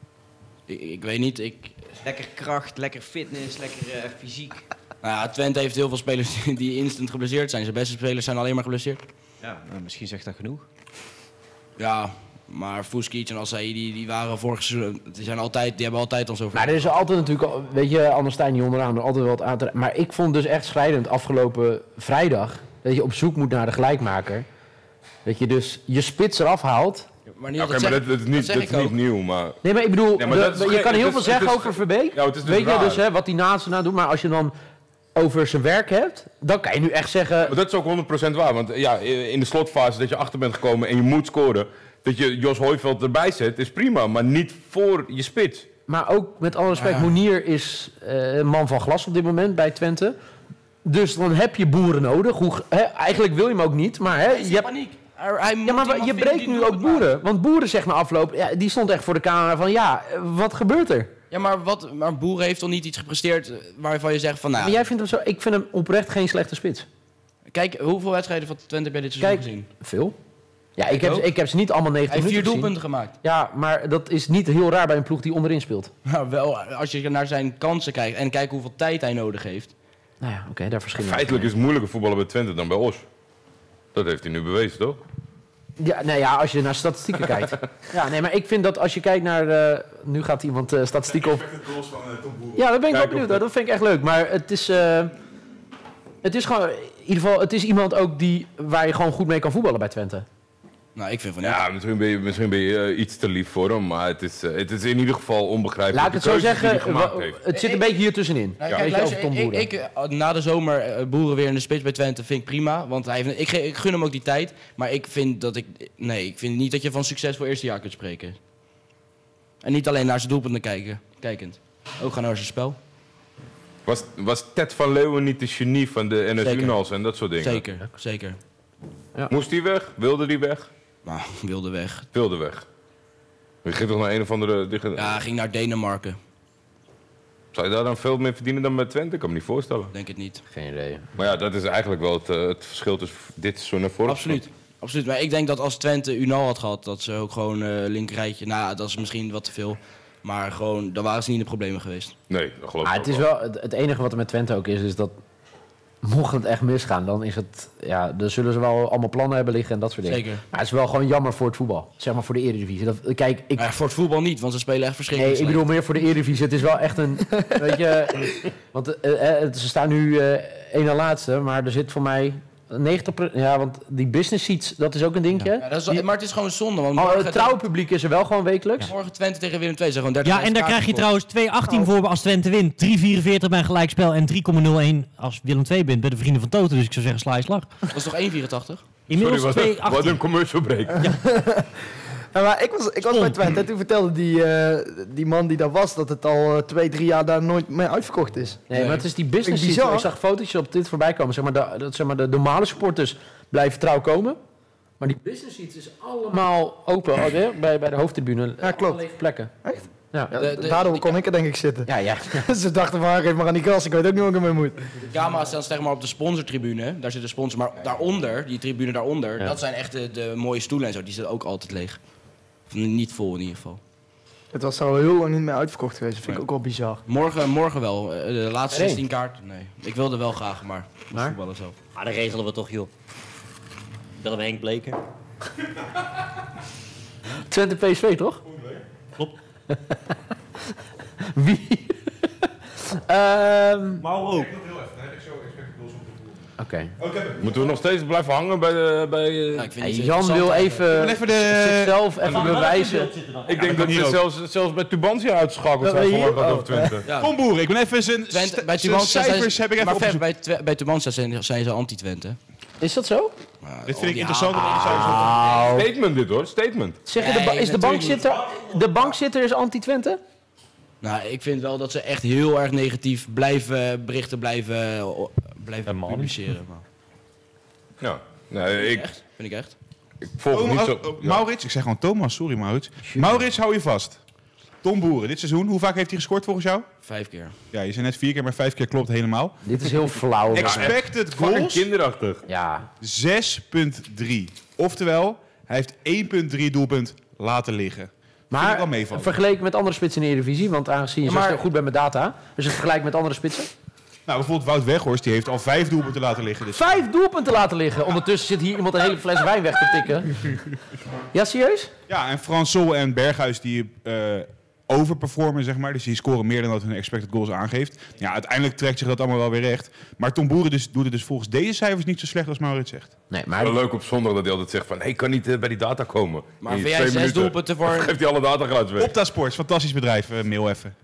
Ik weet niet. Lekker kracht, lekker fitness, lekker fysiek. Nou ja, Twente heeft heel veel spelers die instant geblesseerd zijn. Zijn beste spelers zijn alleen maar geblesseerd. Ja, nou, misschien zegt dat genoeg. Ja, maar Fuskic en Assaidi, die waren vorig seizoen... Die hebben altijd al zo... Maar er is altijd natuurlijk... Weet je, Anders Stijn niet onderaan. Er altijd wel wat aan te... Maar ik vond dus echt schrijnend afgelopen vrijdag... dat je op zoek moet naar de gelijkmaker. Dat je dus je spits eraf haalt... Maar dat is niet nieuw, maar... Nee, maar ik bedoel, ja, maar je kan heel veel zeggen over Verbeek. Ja, het is dus weet raar. je, dus wat hij naast doet. Maar als je dan over zijn werk hebt, dan kan je nu echt zeggen... Maar dat is ook 100% waar. Want ja, in de slotfase dat je achter bent gekomen en je moet scoren... dat je Jos Hooiveld erbij zet, is prima. Maar niet voor je spits. Maar ook, met alle respect, Moenier is een man van glas op dit moment bij Twente. Dus dan heb je Boeren nodig. Eigenlijk wil je hem ook niet, maar... je hebt paniek. maar je breekt nu ook Boeren. Want Boeren zegt na afloop, die stond echt voor de camera van... wat gebeurt er? Ja, maar Boeren heeft toch niet iets gepresteerd waarvan je zegt van... Nou, maar jij vindt hem zo... Ik vind hem oprecht geen slechte spits. Kijk, hoeveel wedstrijden van Twente heb je dit seizoen gezien? Veel. Ja, ik heb ze niet allemaal 90 minuten gezien. 4 doelpunten gemaakt. Ja, maar dat is niet heel raar bij een ploeg die onderin speelt. Nou, wel, als je naar zijn kansen kijkt en kijkt hoeveel tijd hij nodig heeft. Nou ja, oké, daar verschillen we. Feitelijk is het moeilijker voetballen bij Twente dan bij Os. Dat heeft hij nu bewezen, toch? Ja, nou ja, als je naar statistieken kijkt. Ja, nee, maar ik vind dat als je kijkt naar... nu gaat iemand statistieken op... Ja, daar ben ik wel benieuwd. Dat vind ik echt leuk. Maar het is gewoon... In ieder geval, het is iemand ook waar je gewoon goed mee kan voetballen bij Twente. Nou, ik vind van niet. Ja, misschien ben je iets te lief voor hem, maar het is in ieder geval onbegrijpelijk. Laat ik het zo zeggen, het zit een beetje hier tussenin. Nou, kijk, luister, na de zomer Boeren weer in de spits bij Twente vind ik prima. Want ik gun hem ook die tijd. Maar ik vind niet dat je van succesvol eerste jaar kunt spreken. En niet alleen naar zijn doelpunten kijkend. Ook gaan naar zijn spel. Was Ted van Leeuwen niet de genie van de NS-Unals en dat soort dingen? Zeker. Ja. Moest hij weg? Wilde hij weg? Nou, wilde weg. Hij ging toch naar een of andere... Ja, hij ging naar Denemarken. Zou je daar dan veel meer verdienen dan met Twente? Ik kan me niet voorstellen. Denk het niet. Geen idee. Maar ja, dat is eigenlijk wel het verschil tussen dit seizoen en vorig Absoluut. Absoluut. Maar ik denk dat als Twente Unal had gehad, dat ze ook gewoon linkerrijtje... Nou, dat is misschien wat te veel. Maar gewoon, dan waren ze niet in de problemen geweest. Nee, dat geloof ik Het is wel het enige wat er met Twente ook is dat mocht het echt misgaan, dan is het, ja, dan zullen ze wel allemaal plannen hebben liggen en dat soort dingen. Zeker. Maar het is wel gewoon jammer voor het voetbal, zeg maar voor de Eredivisie. Kijk, Maar voor het voetbal niet, want ze spelen echt verschrikkelijk nee, ik bedoel meer voor de Eredivisie. Het is wel echt een, weet je, want ze staan nu 1 na laatste, maar er zit voor mij 90%, ja, want die business seats, dat is ook een dingje. Ja, dat is, maar het is gewoon zonde. Want Het trouwpubliek is er wel gewoon wekelijks. Morgen Twente tegen Willem II, zijn gewoon 30 Ja, en daar krijg je trouwens 2,18 voor als Twente wint. 3,44 bij een gelijkspel en 3,01 als Willem II wint bij de Vrienden van Toten. Dus ik zou zeggen, sla je slag. Dat is toch 1,84? Inmiddels 2,18. Wat een commercial break. Ja, maar ik was bij Twente en toen vertelde die man die daar was dat het al 2-3 jaar daar nooit meer uitverkocht is. Nee, maar het is die business Bizar. seats. Ik zag fotootjes op dit voorbij komen. Zeg maar de normale supporters blijven trouw komen. Maar die business seats is allemaal open bij de hoofdtribune. Ja, klopt. Lege plekken. Echt? Ja. Daardoor kon ik er denk ik zitten. Ja. Ze dachten van, geef maar aan die gas, ik weet ook niet hoe ik ermee moet. De camera's staan zeg maar op de sponsortribune. Daar zit een sponsor. Maar daaronder, die tribune daaronder, Ja. dat zijn echt de mooie stoelen en zo. Die zitten ook altijd leeg. Of niet vol in ieder geval. Het was al heel lang niet meer uitverkocht geweest. Dat vind ik ook wel bizar. Morgen wel. De laatste Nee. 16 kaart. Nee. Ik wilde wel graag, maar voetballen zo. Maar dat regelen we toch, joh. Bellen we Henk Bleker. Twente PSV, toch? Klopt. Wie? Maar ook. Oké. Moeten we nog steeds blijven hangen bij de... Ja, ik vind het Jan wil even zichzelf even bewijzen. Ik denk dat ze zelfs bij Tubantia uitgeschakeld zijn vanmorgen over Twente. Ja. Tom Boer, ik ben even zijn Bij Tubantia cijfers heb ik even maar opgezocht. bij Tubantia zijn ze anti-Twente. Is dat zo? Dit vind ik interessant om in de cijfers op te Statement dit hoor, statement. Zeg je, Nee, is de bankzitter is anti-Twente? Nou, ik vind wel dat ze echt heel erg negatief berichten blijven publiceren. Maar. Ja, nee, ik Echt? Vind ik echt. volg het niet zo... Ja. Maurits, ik zeg gewoon Thomas, sorry Maurits. Maurits, hou je vast. Tom Boeren, dit seizoen, hoe vaak heeft hij gescoord volgens jou? 5 keer. Ja, je zei net 4 keer, maar 5 keer klopt helemaal. Dit is heel flauw. maar- Expected Fucking goals, kinderachtig. Ja. 6,3. Oftewel, hij heeft 1,3 doelpunt laten liggen. Vind ik wel Maar meevallen. vergeleken met andere spitsen in de Eredivisie, want aangezien je Ja, maar- zo goed bent met data, dus het vergelijkt met andere spitsen. Nou, bijvoorbeeld Wout Weghorst, die heeft al 5 doelpunten laten liggen. Dus 5 doelpunten laten liggen. Ondertussen zit hier iemand een hele fles wijn weg te tikken. Ja, serieus? ja, en Frans Sol en Berghuis die overperformen, zeg maar. Dus die scoren meer dan dat hun expected goals aangeeft. Ja, uiteindelijk trekt zich dat allemaal wel weer recht. Maar Tom Boeren doet het dus volgens deze cijfers niet zo slecht als Maurits zegt. Nee, maar Wel leuk op zondag dat hij altijd zegt van... Hey, kan niet bij die data komen. Maar In vind jij 2 6 minuten. doelpunten voor... Geeft hij alle data gratis weg. Opta Sports, fantastisch bedrijf. Mail even.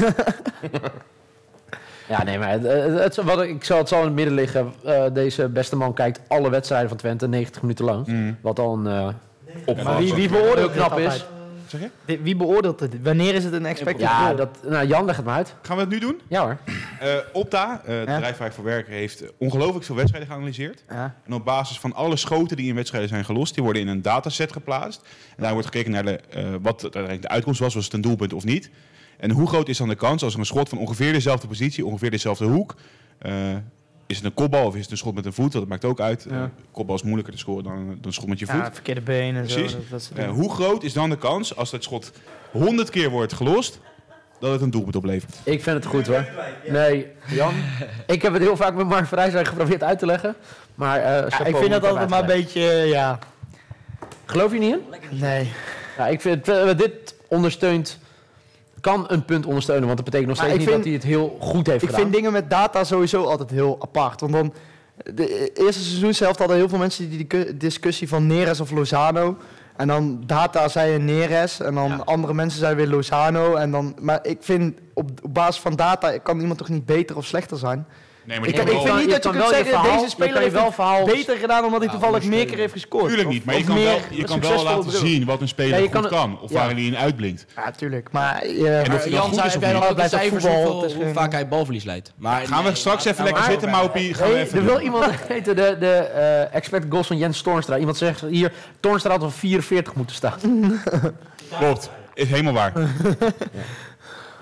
ja, nee, maar het zal in het midden liggen. Deze beste man kijkt alle wedstrijden van Twente 90 minuten lang. Wat al een Maar wie beoordeelt heel dit knap altijd? is. Zeg je? Wie beoordeelt het? Wanneer is het een expected Ja, goal? Jan, leg het maar uit. Gaan we het nu doen? Ja hoor. Opta, het bedrijf waar ik voor werk, heeft ongelooflijk veel wedstrijden geanalyseerd. Ja. En op basis van alle schoten die in wedstrijden zijn gelost, die worden in een dataset geplaatst. En daar wordt gekeken naar wat uiteindelijk de uitkomst was het een doelpunt of niet. En hoe groot is dan de kans als er een schot van ongeveer dezelfde positie, ongeveer dezelfde hoek... is het een kopbal of is het een schot met een voet? Dat maakt ook uit. Ja. Kopbal is moeilijker te scoren dan een schot met je voet. Ja, verkeerde been en Precies. zo. Dat soort dingen. Hoe groot is dan de kans als dat schot 100 keer wordt gelost, dat het een doelpunt oplevert? Ik vind het goed hoor. Nee, Jan. Ik heb het heel vaak met Mark Vrijswijk geprobeerd uit te leggen. Maar Ik vind dat altijd maar een beetje, ja... Geloof je niet in? Nee. Ja, ik vind dit ondersteunt... Kan een punt ondersteunen, want dat betekent nog Maar steeds ik niet vind- dat hij het heel goed heeft Ik gedaan. vind dingen met data sowieso altijd heel apart. Want dan... De eerste seizoenshelft hadden heel veel mensen die discussie van Neres of Lozano. En dan data zei je Neres. En dan andere mensen zeiden weer Lozano. En dan, maar ik vind op basis van data kan iemand toch niet beter of slechter zijn? Nee, maar Ik vind niet dat je kunt zeggen, deze speler heeft wel verhaal beter gedaan omdat hij toevallig meer keer heeft gescoord. Tuurlijk Of- niet, maar of je kan meer wel, je kan wel succesvolle laten dribbel. zien wat een speler Ja, je goed kan- kan. Of ja. waar hij in uitblinkt. Ja, tuurlijk. Maar, En of Maar hij dan Jan, goed is heb of jij niet. dan ook de Blijft op cijfers voetbal, hoeveel- het is hoe geen- vaak hij balverlies leidt? Maar Gaan we straks even lekker zitten, Maupie. Gaan we Hey, even er doen. wil iemand weten, de expected goals van Jens Toornstra. Iemand zegt hier, Toornstra had op 44 moeten staan. Klopt, is helemaal waar.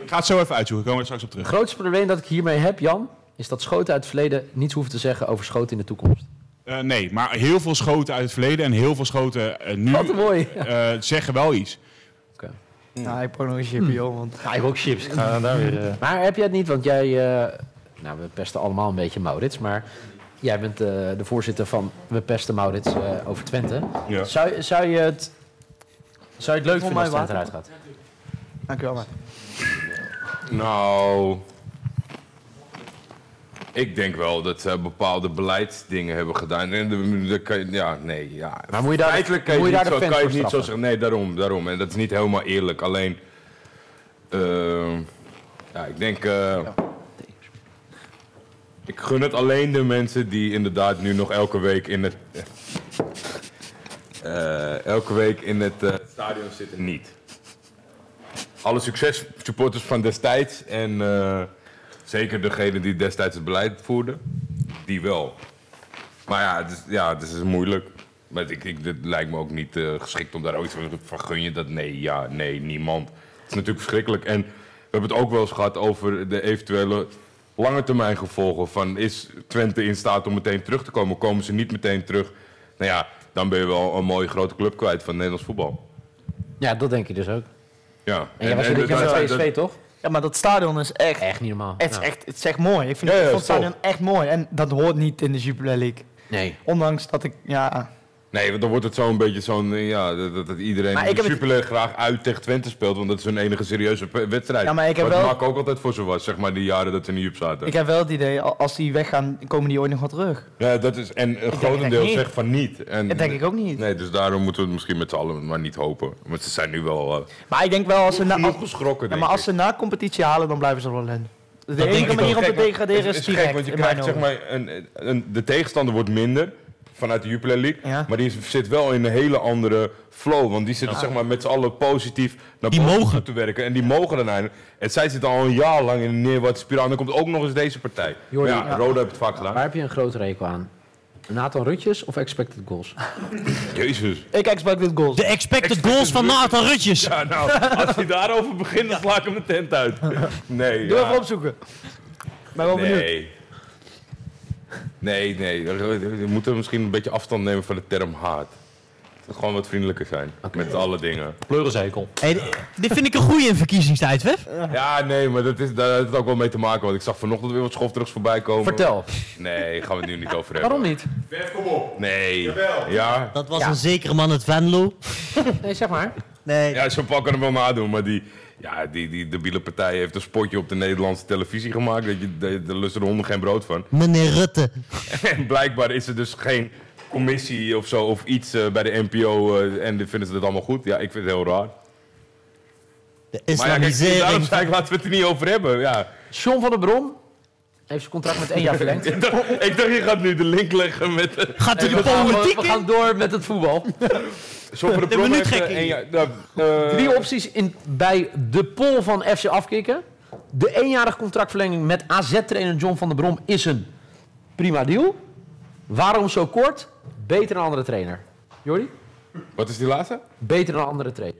ga het zo even uitzoeken. Komen we er straks op terug. Het grootste probleem dat ik hiermee heb, Jan, is dat schoten uit het verleden niets hoeven te zeggen over schoten in de toekomst. Nee, maar heel veel schoten uit het verleden en heel veel schoten nu Wat mooi. zeggen wel iets. Nou, ik pak nog een chipje, joh. Want... Ja, ik ook chips. Ik ga daar weer... Maar heb jij het niet, want jij... nou, we pesten allemaal een beetje Maurits, maar jij bent de voorzitter van We Pesten Maurits over Twente. Ja. Zou je het leuk vinden als mij Twente eruit gaat? Dank u wel, man. Nou, ik denk wel dat ze bepaalde beleidsdingen hebben gedaan. En Maar moet je daar, feitelijk kan je, moet je daar de niet zo, fans kan je voor het niet zo straffen? zeggen. Nee, daarom. En dat is niet helemaal eerlijk. Alleen, ik denk... ik gun het alleen de mensen die inderdaad nu nog elke week in het stadion zitten niet. Alle successupporters van destijds en zeker degene die destijds het beleid voerden, die wel. Maar het is moeilijk. Maar dit lijkt me ook niet geschikt om daar ooit van gun je dat? Nee, niemand. Het is natuurlijk verschrikkelijk. En we hebben het ook wel eens gehad over de eventuele lange termijn gevolgen van is Twente in staat om meteen terug te komen? Komen ze niet meteen terug? Nou ja, dan ben je wel een mooie grote club kwijt van Nederlands voetbal. Ja, dat denk je dus ook. Ja. En jij was dit jaar met PSV, toch? Ja, maar dat stadion is echt... Echt niet normaal. Het is, Nou. het is echt mooi. Ik vond het stadion echt mooi. En dat hoort niet in de Jupiler League. Nee. Ondanks dat ik... Ja, Nee, want dan wordt het zo'n beetje zo'n... dat iedereen Maar ik de heb het- Superleague graag uit tegen Twente speelt. Want dat is hun enige serieuze wedstrijd. Ja, maar ik heb Wat wel- Mark ook altijd voor zo was, zeg maar, die jaren dat ze in de Jup zaten. ik heb wel het idee, als die weggaan, komen die ooit nog wel terug. Ja, dat is... En een denk grotendeel niet. zegt van niet. En, Dat denk ik ook niet. Nee, dus daarom moeten we het misschien met z'n allen maar niet hopen. Want ze zijn nu wel Maar ik denk wel, als ze genoeg geschrokken, ja, denk maar als ik. ze na competitie halen, dan blijven ze wel in. De denk enige ik manier ook. om te Kijk, degraderen het is gek, direct, want je in mijn krijgt, zeg ogen. maar, de tegenstander wordt minder vanuit de Jupiler League. Ja. Maar die zit wel in een hele andere flow. Want die zitten zeg maar, met z'n allen positief naar Die boven mogen. toe te werken. En die mogen dan eindelijk. En zij zitten al een jaar lang in een neerwaartse spiraal. En dan komt ook nog eens deze partij. Jordi, Ja, Roda heeft het vaak gedaan. Waar heb je een grote rekel aan? Nathan Rutjes of expected goals? Jezus. Ik expect goals. De expected goals van Nathan Rutjes. Ja, nou, als hij daarover begint, dan sla ik hem de tent uit. Nee, Doe ja. even opzoeken. Ben wel benieuwd. Nee. We moeten misschien een beetje afstand nemen van de term haat. Gewoon wat vriendelijker zijn. Met alle dingen. Pleurenzekel. Hey, dit vind ik een goeie in verkiezingstijd, Wef. Ja, nee, maar daar heeft het ook wel mee te maken. Want ik zag vanochtend weer wat schofterigs voorbij komen. Vertel. Nee, gaan we het nu niet over hebben. Waarom niet? Nee. Ja, Dat was Ja. een zekere man uit Venlo. Nee, zeg maar. Nee. ja Jean-Paul kan hem wel nadoen, maar die debiele partij heeft een spotje op de Nederlandse televisie gemaakt. Daar lusten de honden geen brood van. Meneer Rutte. En blijkbaar is er dus geen commissie of zo of iets bij de NPO en vinden ze dat allemaal goed. Ja, ik vind het heel raar. De Maar ja, kijk, daarom islamisering. zei ik, laten we het er niet over hebben. Ja. John van der Brom heeft zijn contract met 1 jaar verlengd. Ik dacht, je gaat nu de link leggen met... Gaat hij de We politiek gaan in? door met het voetbal. Zo voor de De Brom minuut heeft, gek. één jaar- 3 opties bij de poll van FC Afkikken. De 1-jarige contractverlenging met AZ-trainer John van der Brom is een prima deal. Waarom zo kort? Beter dan een andere trainer. Jordi? Wat is die laatste? Beter dan een andere trainer.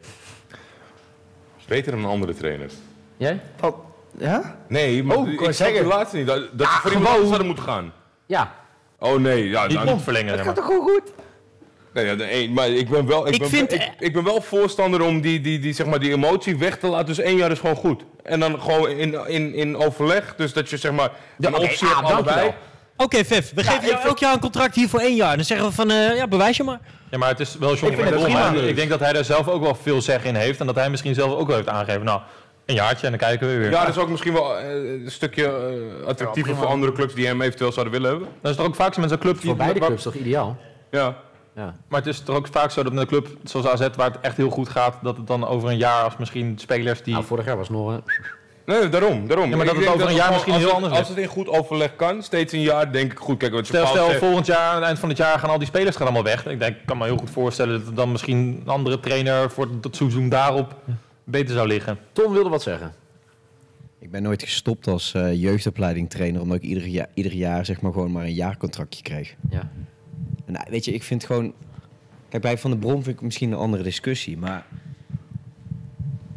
Beter dan een andere trainer. Jij? Wat? Ja? Nee, maar Oh, ik wou ik snap zeggen. de laatste niet. Dat ze voor iemand gewoon. anders hadden moeten gaan. Ja. Oh nee, ja, Die nou, komt verlengen. Dat zeg gaat maar. toch gewoon goed? nee, ja, nee, maar ik ben wel, ik ben wel voorstander om die, zeg maar, die emotie weg te laten. Dus 1 jaar is gewoon goed. En dan gewoon in overleg. Dus dat je zeg maar een oké, optie hebt dankjewel. allebei. Oké, Vef. We geven jou elk jaar een contract hier voor 1 jaar. Dan zeggen we van, ja, bewijs je maar. Ja, maar het is wel John vind van het der Brom, prima. hè. Ik denk dat hij daar zelf ook wel veel zeggen in heeft. En dat hij misschien zelf ook wel heeft aangegeven. Nou, een jaartje en dan kijken we weer. Ja, dat is ook misschien wel een stukje attractiever voor andere clubs die hem eventueel zouden willen hebben. Dat is toch ook vaak zo met zo'n club die... Voor beide clubs toch ideaal? Ja. Ja. Maar het is toch ook vaak zo dat met een club zoals AZ, waar het echt heel goed gaat, dat het dan over een jaar als misschien spelers die... Nou, vorig jaar was het nog... Nee, daarom. Ja, maar Ik dat het denk over een jaar gewoon, misschien als heel het- anders Als het in goed overleg kan, steeds een jaar, denk ik goed. Kijk, wat Stel, Paul zegt- volgend jaar, aan het eind van het jaar gaan al die spelers gaan allemaal weg. Ik kan me heel goed voorstellen dat er dan misschien een andere trainer voor het seizoen daarop beter zou liggen. Tom wilde wat zeggen. Ik ben nooit gestopt als jeugdopleiding trainer, omdat ik ieder jaar zeg maar gewoon maar een jaarcontractje kreeg. Ja. En weet je, ik vind gewoon... Kijk, bij Van der Brom vind ik misschien een andere discussie, maar...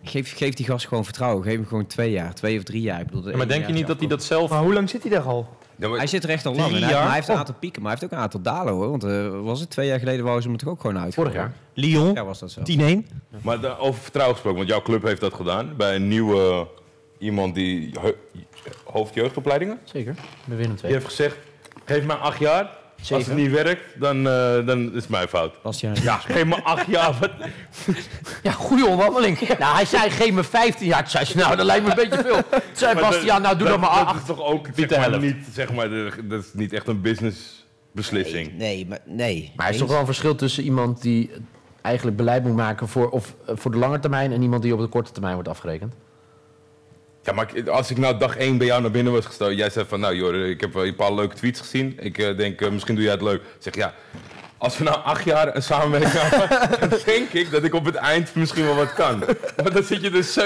Geef die gast gewoon vertrouwen. Geef hem gewoon 2 jaar, 2 of 3 jaar. Ik bedoel, maar denk je niet dat hij dat zelf... Maar hoe lang zit hij daar al? Ja, maar Hij zit er echt al lang. En hij heeft een aantal pieken, maar hij heeft ook een aantal dalen hoor. Want was het 2 jaar geleden wou ze hem toch ook gewoon uit. Vorig jaar. Lyon, Ja, was dat zo. 10-1. Maar over vertrouwen gesproken, want jouw club heeft dat gedaan. Bij een nieuwe iemand die hoofdjeugdopleidingen. Zeker. We winnen 2. Die heeft gezegd, geef mij 8 jaar. Als het niet werkt, dan is het mijn fout. Bastiaan. Ja, geef me 8 jaar. Wat? Ja, goede onderhandeling. Nou, hij zei, geef me 15 jaar. Toen zei ze, nou, dat lijkt me een beetje veel. Toen zei Bastiaan, nou, doe dan maar 8. Dat is toch ook dat is niet echt een businessbeslissing. Nee. Maar er is toch wel een verschil tussen iemand die eigenlijk beleid moet maken voor de lange termijn en iemand die op de korte termijn wordt afgerekend. Ja, maar als ik nou dag 1 bij jou naar binnen was gestoken, jij zei van, nou joh, ik heb wel een paar leuke tweets gezien. Ik denk, misschien doe jij het leuk. Ik zeg, ja, als we nou 8 jaar een samenwerking hebben, dan denk ik dat ik op het eind misschien wel wat kan. Maar dan zit je dus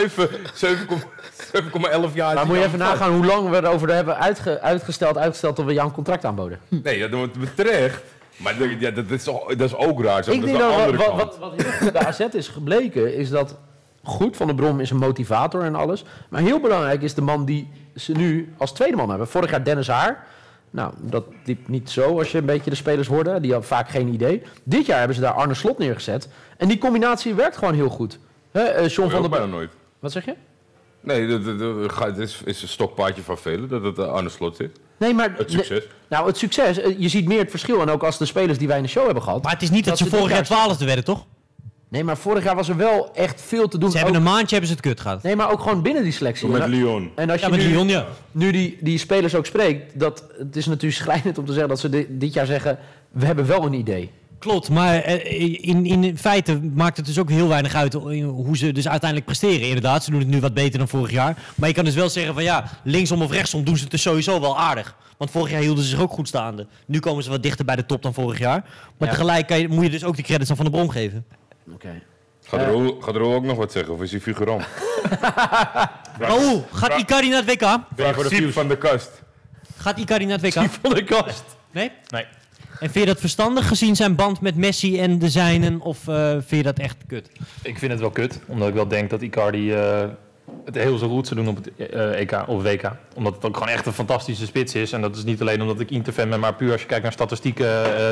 7,11 jaar. Maar moet je even nagaan hoe lang we erover hebben uitgesteld tot we jou een contract aanboden. Nee, ja, dat wordt terecht. Maar ja, dat is ook raar. Ik denk dat wat heel goed bij AZ is gebleken, is dat goed, Van der Brom is een motivator en alles. Maar heel belangrijk is de man die ze nu als tweede man hebben. Vorig jaar Dennis Haar. Nou, dat liep niet zo als je een beetje de spelers hoorde. Die hadden vaak geen idee. Dit jaar hebben ze daar Arne Slot neergezet. En die combinatie werkt gewoon heel goed. John van der bijna nooit. Wat zeg je? Nee, het is een stokpaardje van velen dat het Arne Slot zit. Nee, maar Het succes. Nou, het succes. Je ziet meer het verschil. En ook als de spelers die wij in de show hebben gehad. Maar het is niet dat ze vorig jaar 12e werden, toch? Nee, maar vorig jaar was er wel echt veel te doen. Ze hebben een maandje hebben ze het kut gehad. Nee, maar ook gewoon binnen die selectie. Met Lyon. En als je Ja, met Lyon, ja. nu die spelers ook spreekt, het is natuurlijk schrijnend om te zeggen dat ze dit jaar zeggen, we hebben wel een idee. Klopt, maar in feite maakt het dus ook heel weinig uit hoe ze dus uiteindelijk presteren. Inderdaad, ze doen het nu wat beter dan vorig jaar. Maar je kan dus wel zeggen van ja, linksom of rechtsom doen ze het dus sowieso wel aardig. Want vorig jaar hielden ze zich ook goed staande. Nu komen ze wat dichter bij de top dan vorig jaar. Maar tegelijk moet je dus ook de credits aan Van der Brom geven. Oké. Gaat Roel ook nog wat zeggen? Of is hij figurant? Raoul, gaat Icardi naar het WK? Vraag Siep van de kast. Gaat Icardi naar het WK? Van de kast. Nee? Nee. En vind je dat verstandig gezien zijn band met Messi en de zijnen? Of vind je dat echt kut? Ik vind het wel kut, omdat ik wel denk dat Icardi het heel zo goed zou doen op het EK of WK. Omdat het ook gewoon echt een fantastische spits is. En dat is niet alleen omdat ik Inter-fan ben, maar puur als je kijkt naar statistieken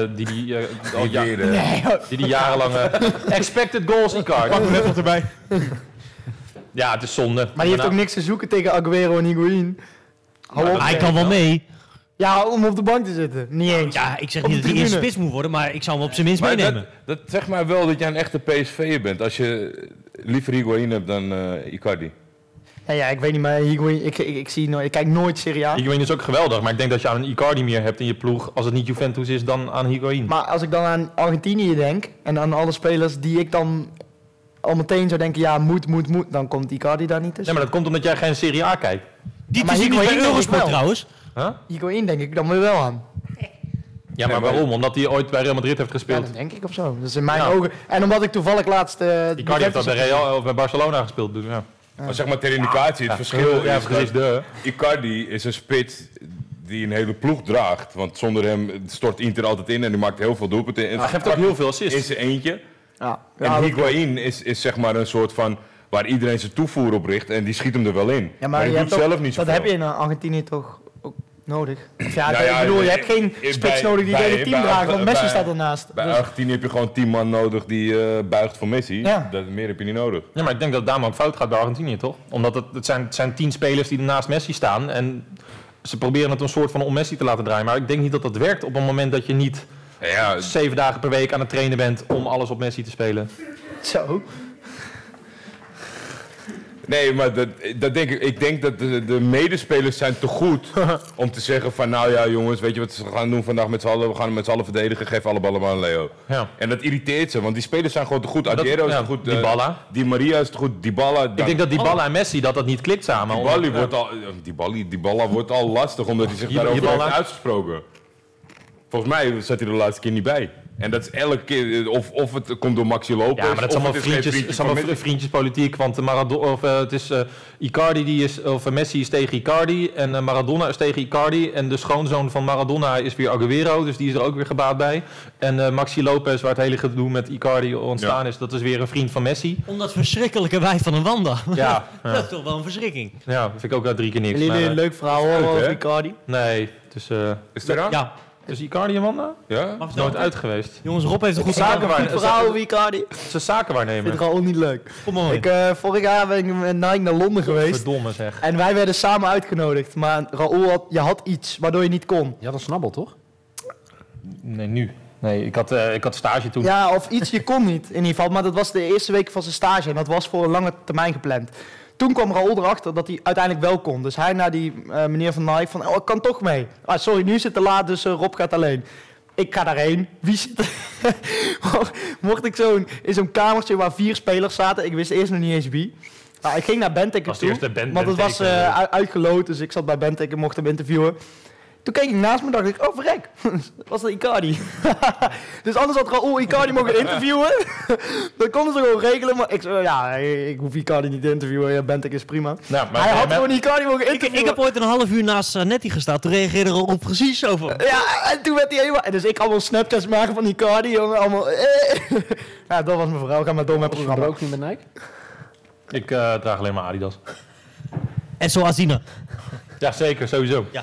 die jarenlang... expected goals Icardi. Pak me net wat erbij. Ja, het is zonde. Maar die heeft ook niks te zoeken tegen Aguero en Higuain. Hij kan wel mee. Ja, om op de bank te zitten. Niet eens. Ja, ik zeg Op niet de dat hij eerste tribune. spits moet worden, maar ik zou hem op zijn minst Maar meenemen. dat zegt mij wel dat jij een echte PSV'er bent. Als je liever Higuain hebt dan Icardi. Ja, ik weet niet, maar Higuain, ik kijk nooit Serie A. Higuain is ook geweldig, maar ik denk dat je aan een Icardi meer hebt in je ploeg als het niet Juventus is dan aan Higuain. Maar als ik dan aan Argentinië denk en aan alle spelers die ik dan al meteen zou denken, ja, moet, dan komt Icardi daar niet tussen. Nee, maar dat komt omdat jij geen Serie A kijkt. Die maar te zien is bij Higuain denk ik Eurosport wel. trouwens. Higuain denk ik dan weer wel aan. Ja, maar waarom? Omdat hij ooit bij Real Madrid heeft Ja, gespeeld. dat denk ik of zo. Dat is in mijn Ja. ogen. En omdat ik toevallig laatst... Icardi heeft dat bij Real of bij Barcelona gespeeld. Dus ja. Maar zeg maar ter indicatie, het verschil Ja, is precies, dat Icardi is een spits die een hele ploeg draagt. Want zonder hem stort Inter altijd in en die maakt heel veel doelpunten. Hij geeft ook heel veel assists. In zijn eentje. Ja. En Higuain is zeg maar een soort van waar iedereen zijn toevoer op richt en die schiet hem er wel in. Ja, maar je hij hebt doet ook- zelf niet dat zoveel. heb je in Argentinië toch ook nodig. Of ja, Nou ja, ik bedoel, je hebt geen bij- spits nodig die het hele team bij- draagt, want Messi bij- staat ernaast. Bij Dus- Argentinië heb je gewoon 10 man nodig die buigt voor Messi. Ja. Meer heb je niet nodig. Ja, maar ik denk dat het daarom ook fout gaat bij Argentinië, toch? Omdat het zijn 10 spelers die naast Messi staan. En ze proberen het een soort van om Messi te laten draaien. Maar ik denk niet dat dat werkt op het moment dat je niet Ja, 7 dagen per week aan het trainen bent om alles op Messi te spelen. Zo. nee, maar dat denk ik. Ik denk dat de medespelers zijn te goed om te zeggen van nou ja jongens, weet je wat we gaan doen vandaag met z'n allen? We gaan met z'n allen verdedigen, geef alle ballen maar aan Leo. Ja. En dat irriteert ze, want die spelers zijn gewoon te goed. Aguero is ja, te goed. Dybala. Di Maria is te goed. Dybala. Ik denk dat Dybala en Messi dat niet klikt samen. Dybala wordt al lastig omdat hij zich daarover Dybala. heeft uitgesproken. Volgens mij zat hij er de laatste keer niet bij. En dat is elke keer, of het komt door Maxi Lopez. Ja, maar dat is allemaal vriendjespolitiek. Want het is Icardi of Messi is tegen Icardi en Maradona is tegen Icardi. En de schoonzoon van Maradona is weer Agüero, dus die is er ook weer gebaat bij. En Maxi Lopez, waar het hele gedoe met Icardi ontstaan is, dat is weer een vriend van Messi. Om dat verschrikkelijke wijf van een Wanda. Ja. Dat is toch wel een verschrikking. Ja, dat vind ik ook 3 keer niks. Jullie een leuk verhaal horen over Icardi? Nee, het is... Is het eraan? Ja. Dus Icardi en Wanda? Ja? Is nooit uit geweest. Jongens, Rob heeft een goed verhaal over Icardi. Ze zakenwaarnemer. Ik vind het al niet leuk. Kom maar. Vorig jaar ben ik met Nike naar Londen geweest. Verdomme zeg. En wij werden samen uitgenodigd. Maar Raoul had iets waardoor je niet kon. Je had een snabbel, toch? Nee, nu. Nee, ik had stage toen. Ja, of iets, je kon niet in ieder geval. Maar dat was de eerste week van zijn stage. En dat was voor een lange termijn gepland. Toen kwam Raoul erachter dat hij uiteindelijk wel kon. Dus hij naar die meneer van Nike van, ik kan toch mee. Ah, sorry, nu zit te laat, dus Rob gaat alleen. Ik ga daarheen. Wie zit er? Mocht ik in zo'n kamertje waar 4 spelers zaten. Ik wist eerst nog niet eens wie. Nou, ik ging naar Benteke toe. Want het was uitgeloot, dus ik zat bij Benteke en mocht hem interviewen. Toen keek ik naast me en dacht ik, oh verrek, was dat Icardi? Dus anders had Raoul Icardi mogen interviewen. Dat konden ze gewoon regelen, maar ik zei, ik hoef Icardi niet te interviewen, Benteke is prima. Nou, maar hij had gewoon Icardi mogen interviewen. Ik heb ooit een half uur naast Netti gestaan, toen reageerde Raoul precies zo van. Ja, en toen werd hij helemaal... Dus ik allemaal Snapchats maken van Icardi, jongen, allemaal... Ja, dat was mijn verhaal, ga maar door met het programma. Ook niet met Nike? Ik draag alleen maar Adidas. En zo Azina. Ja, zeker, sowieso. Ja.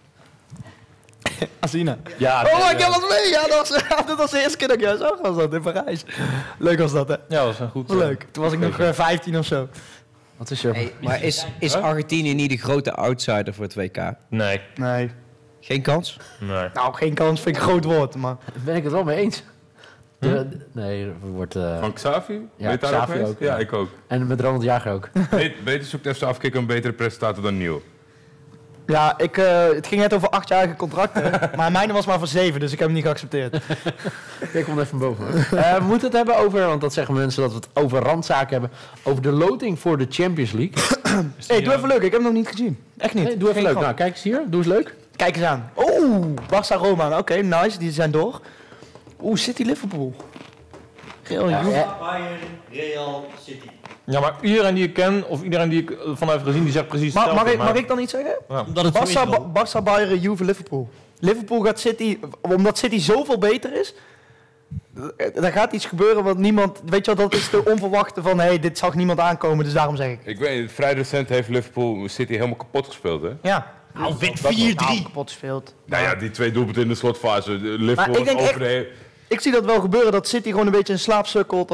Azina. Ja, ik heb wat mee. Ja, dat was de eerste keer dat ik jou zag, was dat in Parijs. Leuk was dat, hè? Ja, dat was een goed. Leuk. Toen was ik nog 15 of zo. Wat is er? Hey, maar is Argentinië niet de grote outsider voor het WK? Nee. Nee. Geen kans? Nee. Nou, geen kans vind ik een groot woord, maar... Daar ben ik het wel mee eens. Nee, er wordt... Van Xavi? Ja, Weet daar ook Xavi mee? ook. Ja, ik ook. En met Ronald Jager ook. Beter zoekt FC Afkikken een betere presentator dan Nieuw. Ja, het ging net over 8-jarige contracten, maar mijne was maar voor 7, dus ik heb hem niet geaccepteerd. Kijk, kom even boven. We moeten het hebben over, want dat zeggen mensen dat we het over randzaken hebben, over de loting voor de Champions League. Hey, doe even leuk, ik heb hem nog niet gezien. Echt niet. Nee, doe even Geen leuk. grap. Nou, kijk eens hier. Doe eens leuk. Kijk eens aan. Oeh, Barça Roma. Oké, nice, die zijn door. Oeh, City Liverpool. Real Bayern, Real, City. Ja, maar iedereen die ik ken, of iedereen die ik van heb gezien, die zegt precies hetzelfde. Mag ik dan iets zeggen? Ja. Omdat het zo is, Rob. Barça, Bayern, Juve, Liverpool. Liverpool gaat City, omdat City zoveel beter is, er gaat iets gebeuren wat niemand, weet je wel, dat is de onverwachte van, dit zag niemand aankomen, dus daarom zeg ik. Ik weet, vrij recent heeft Liverpool City helemaal kapot gespeeld, hè? Ja. Nou, wint 4-3. Kapot gespeeld. Nou ja, die 2 doelpunten in de slotfase. Liverpool ik denk over echt- de hele... Ik zie dat wel gebeuren, dat City gewoon een beetje in slaap sukkelt.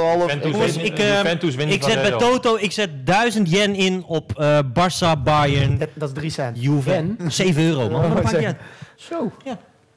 Ik zet 1000 yen in op Barça, Bayern, Dat is 3 cent. Juve. 7 euro, man. Dat maakt niet uit. Zo. Ja.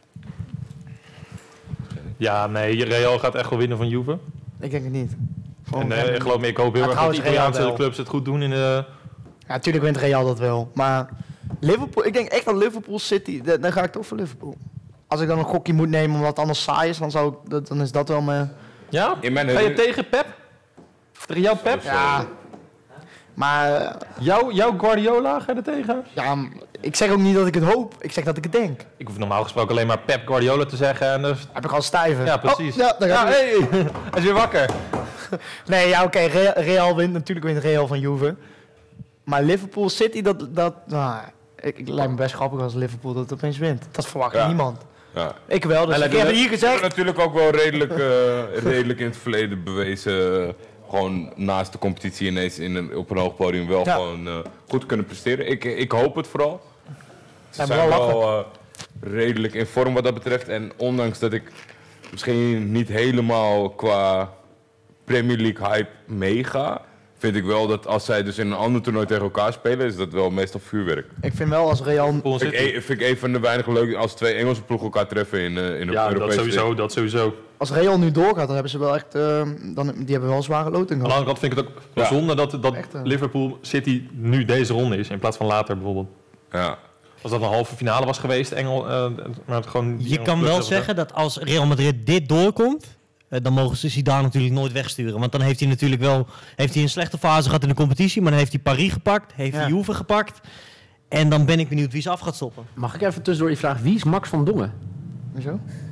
Ja, nee, Real gaat echt wel winnen van Juve. Ik denk het niet. En ik geloof me, ik hoop heel Maar erg dat de trouwens, Real Italiaanse wel. clubs het goed doen in de... Ja, natuurlijk wint Real dat wel. Maar Liverpool, ik denk echt dat Liverpool City, dan ga ik toch voor Liverpool. Als ik dan een gokje moet nemen omdat het anders saai is, dan is dat wel mijn... Ja? In mijn Ga je tegen Pep? Tegen jouw Pep? Ja. Maar Jouw Guardiola, ga je er tegen? ja, ik zeg ook niet dat ik het hoop. Ik zeg dat ik het denk. Ik hoef normaal gesproken alleen maar Pep Guardiola te zeggen en dus... Heb ik al stijven. Ja, precies. Oh, ja, daar gaat hij. hey, hij is weer wakker. Nee, ja, oké. Real wint. Natuurlijk wint Real van Juve. Maar Liverpool City, ik lijkt me best grappig als Liverpool dat opeens wint. Dat verwacht Ja. niemand. Ja. Ik wel, dus ik heb het hier Ze gezegd. hebben natuurlijk ook wel redelijk in het verleden bewezen... gewoon naast de competitie ineens op een hoog podium wel gewoon goed kunnen presteren. Ik hoop het vooral. Ze Ja, zijn wel wel redelijk in vorm wat dat betreft. En ondanks dat ik misschien niet helemaal qua Premier League hype meega... vind ik wel dat als zij dus in een ander toernooi tegen elkaar spelen... is dat wel meestal vuurwerk. Ik vind wel als Real... Vind ik een van de weinige leuke... als 2 Engelse ploegen elkaar treffen in een Ja, Europese... dat sowieso. Als Real nu doorgaat, dan hebben ze wel echt... die hebben wel een zware loting Aan de gehad. andere kant vind ik het ook wel zonde dat Echt, Liverpool City nu deze ronde is, in plaats van later bijvoorbeeld. Ja. Als dat een halve finale was geweest, maar het gewoon... Je kan wel zeggen dat als Real Madrid dit doorkomt, dan mogen ze Zidane natuurlijk nooit wegsturen. Want dan heeft hij natuurlijk wel een slechte fase gehad in de competitie, maar dan heeft hij Paris gepakt, heeft hij Juve gepakt. En dan ben ik benieuwd wie ze af gaat stoppen. Mag ik even tussendoor je vraag, wie is Max van Dongen? Zo?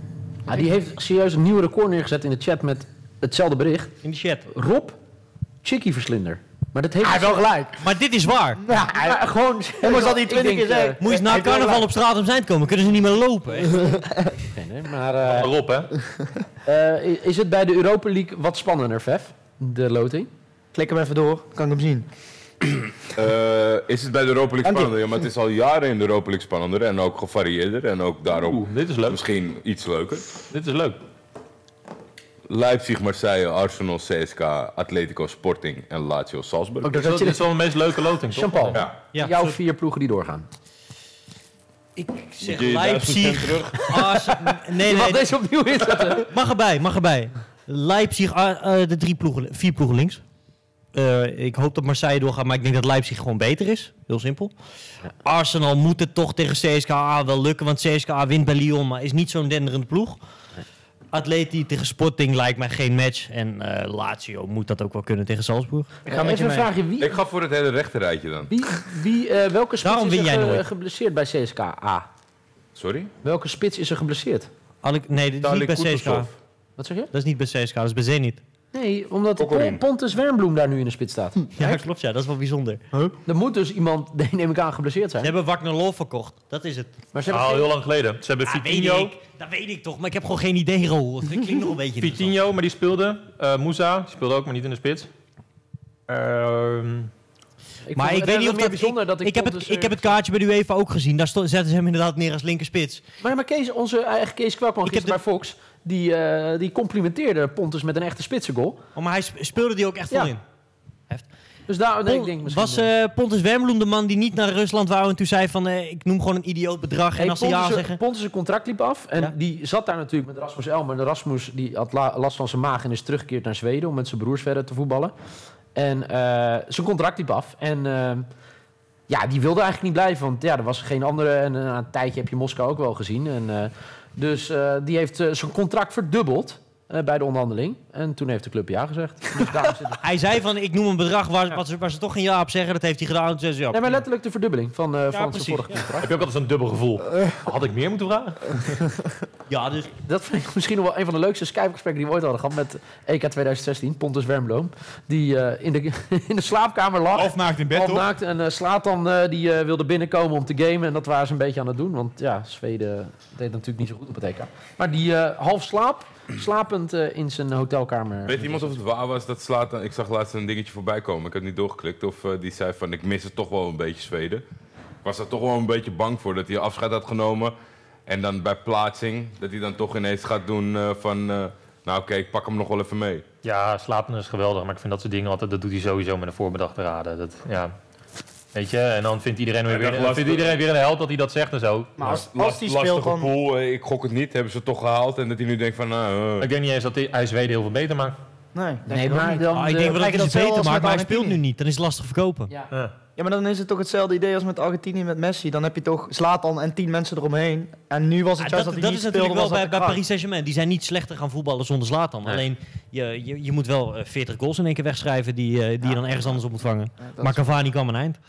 Die heeft serieus een nieuw record neergezet in de chat met hetzelfde bericht. In de chat. Rob, chickie-verslinder. Maar dat heeft Hij heeft wel gelijk. Maar dit is waar. Ja, maar gewoon... Hoe zal die 20 keer zeggen? Moet je na carnaval op straat om zijn komen, kunnen ze niet meer lopen. Nee, maar... Rob, hè? Is het bij de Europa League wat spannender, Vef? De loting? Klik hem even door, kan ik hem zien. Is het bij de Europa League spannender? Ja, maar het is al jaren in de Europa League spannender en ook gevarieerder en ook daarom dit is leuk. misschien iets leuker. Dit is leuk. Leipzig, Marseille, Arsenal, CSK, Atletico, Sporting en Lazio, Salzburg. Dit is wel de meest leuke loting, toch? Jean-Paul, Ja, jouw 4 ploegen die doorgaan. Ik zeg je Leipzig. Nee, Je mag nee. deze opnieuw inzetten. Mag erbij. Leipzig, de 4 ploegen links. Ik hoop dat Marseille doorgaat, maar ik denk dat Leipzig gewoon beter is. Heel simpel. Arsenal moet het toch tegen CSKA wel lukken, want CSKA wint bij Lyon, maar is niet zo'n denderende ploeg. Atleti tegen Sporting lijkt mij geen match. En Lazio moet dat ook wel kunnen tegen Salzburg. Ik ga met je Even mee. een vraagje. Ik ga voor het hele rechterrijtje dan. Welke spits Daarom is win jij er nooit. geblesseerd bij CSKA? Sorry? Welke spits is er geblesseerd? Nee, dat is niet bij Talik CSKA. Kutusov. Wat zeg je? Dat is niet bij CSKA, dat is bij Zenit. Nee, omdat Kokorin. Pontus Wernbloem daar nu in de spits staat. Ja, klopt, ja. Dat is wel bijzonder. Er moet dus iemand, neem ik aan, geblesseerd Ze zijn. hebben Wagner Love verkocht. Dat is het. Maar ze hebben Al geen- heel lang geleden. Ze hebben Vitinho. Dat weet ik toch, maar ik heb gewoon geen idee, Raoul. Dat klinkt nog een beetje interessant. Vitinho, maar die speelde. Moussa, die speelde ook, maar niet in de spits. Maar vond ik het weet niet of meer dat... bijzonder dat Ik heb Pontus, het kaartje bij de UEFA ook gezien. Daar zetten ze hem inderdaad neer als linkerspits. Maar Kees, onze eigen Kees Kwakman Ik heb gisteren bij Fox, die complimenteerde Pontus met een echte spitsengoal. Oh, maar hij speelde die ook echt Ja. vol in. Dus daar, nee, ik denk misschien... Was Pontus Wernbloem de man die niet naar Rusland wou en toen zei van... ik noem gewoon een idioot bedrag en als ze ja zeggen... Pontus' zijn contract liep af en Ja. die zat daar natuurlijk met Rasmus Elmer. En Rasmus die had last van zijn maag en is teruggekeerd naar Zweden om met zijn broers verder te voetballen. En zijn contract liep af en die wilde eigenlijk niet blijven, want ja, er was geen andere. En na een tijdje heb je Moskou ook wel gezien. En, dus die heeft zijn contract verdubbeld bij de onderhandeling. En toen heeft de club ja gezegd. Dus daarom zit het... Hij zei van, ik noem een bedrag waar ze toch geen ja op zeggen. Dat heeft hij gedaan. Toen zei ze, ja, Nee, maar letterlijk de verdubbeling van zijn precies, vorige ja. contract. Heb je ook altijd zo'n dubbel gevoel? Had ik meer moeten vragen? ja, dus Dat vind ik misschien nog wel een van de leukste Skype-gesprekken die we ooit hadden gehad met EK 2016, Pontus Wernbloem. Die in de slaapkamer lag. Halfnaakt in bed, toch? Halfnaakt. En Zlatan die wilde binnenkomen om te gamen. En dat waren ze een beetje aan het doen. Want ja, Zweden deed natuurlijk niet zo goed op het EK. Maar die half slapend in zijn hotelkamer. Weet iemand of het waar was dat Zlatan... Ik zag laatst een dingetje voorbij komen. Ik heb niet doorgeklikt. Of die zei van, ik mis het toch wel een beetje Zweden. Ik was er toch wel een beetje bang voor dat hij afscheid had genomen. En dan bij plaatsing, dat hij dan toch ineens gaat doen van... nou oké, ik pak hem nog wel even mee. Ja, slapen is geweldig. Maar ik vind dat soort dingen altijd... Dat doet hij sowieso met een voorbedachte raden. Dat, ja. Weet je? En dan vindt iedereen weer een held dat hij dat zegt en zo. Maar als die Lastige speelt dan... pool, ik gok het niet. Hebben ze het toch gehaald. En dat hij nu denkt van... Ik denk niet eens dat hij Zweden heel veel beter maakt. Nee, Nee, maar dan... ik denk wel dat krijg je hij dat ze beter zelfs maakt, met maar hij speelt nu Argentinië. niet. Dan is het lastig verkopen. Ja. Ja, maar dan is het toch hetzelfde idee als met Argentinië met Messi. Dan heb je toch Zlatan en 10 mensen eromheen. En nu was het juist dat hij dat niet is speelde, natuurlijk wel was dat bij de kracht. Paris Saint-Germain. Die zijn niet slechter gaan voetballen zonder Zlatan. Nee. Alleen, je moet wel 40 goals in één keer wegschrijven die je dan ergens anders op moet vangen. dat Maar is- Cavani kwam een eind.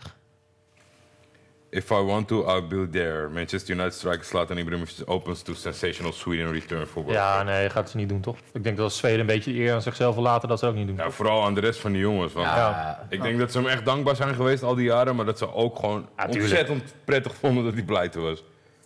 If I want to, I'll be there. Manchester United striker Zlatan Ibrahimovic opens to sensational Sweden return for World Ja, Cup. nee, gaat ze niet doen, toch? Ik denk dat als Zweden een beetje de eer aan zichzelf wil laten, dat ze ook niet doen. Ja, vooral aan de rest van die jongens. Want ik denk dat ze hem echt dankbaar zijn geweest al die jaren. Maar dat ze ook gewoon tuurlijk. ontzettend prettig vonden dat hij pleiten was.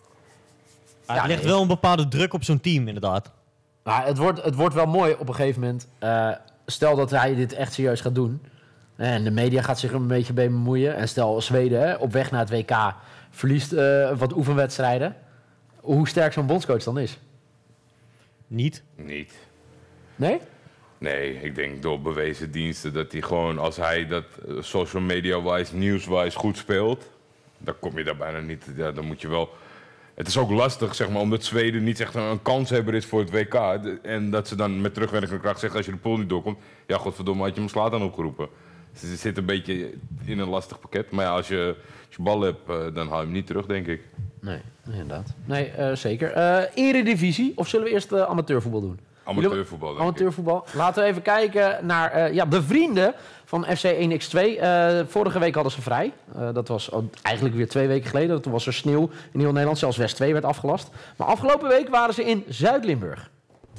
Het legt wel een bepaalde druk op zo'n team, inderdaad. Maar het wordt wel mooi op een gegeven moment. Stel dat hij dit echt serieus gaat doen. En de media gaat zich er een beetje mee bemoeien. En stel Zweden op weg naar het WK verliest wat oefenwedstrijden. Hoe sterk zo'n bondscoach dan is. Niet. Niet. Nee? Nee, ik denk door bewezen diensten dat hij gewoon, als hij dat social media-wise, nieuws-wise goed speelt, dan kom je daar bijna niet. Ja, dan moet je wel. Het is ook lastig, zeg maar, omdat Zweden niet echt een kanshebber is voor het WK. En dat ze dan met terugwerkende kracht zegt, als je de pool niet doorkomt, ja, godverdomme, had je hem Zlatan opgeroepen. Dus het zit een beetje in een lastig pakket. Maar ja, als je bal hebt, dan haal je hem niet terug, denk ik. Nee, inderdaad. Nee, zeker. Eredivisie, of zullen we eerst amateurvoetbal doen? Amateurvoetbal, Amateurvoetbal. Laten we even kijken naar de vrienden van FC 1x2. Vorige week hadden ze vrij. Dat was eigenlijk weer 2 weken geleden. Toen was er sneeuw in heel Nederland. Zelfs West 2 werd afgelast. Maar afgelopen week waren ze in Zuid-Limburg.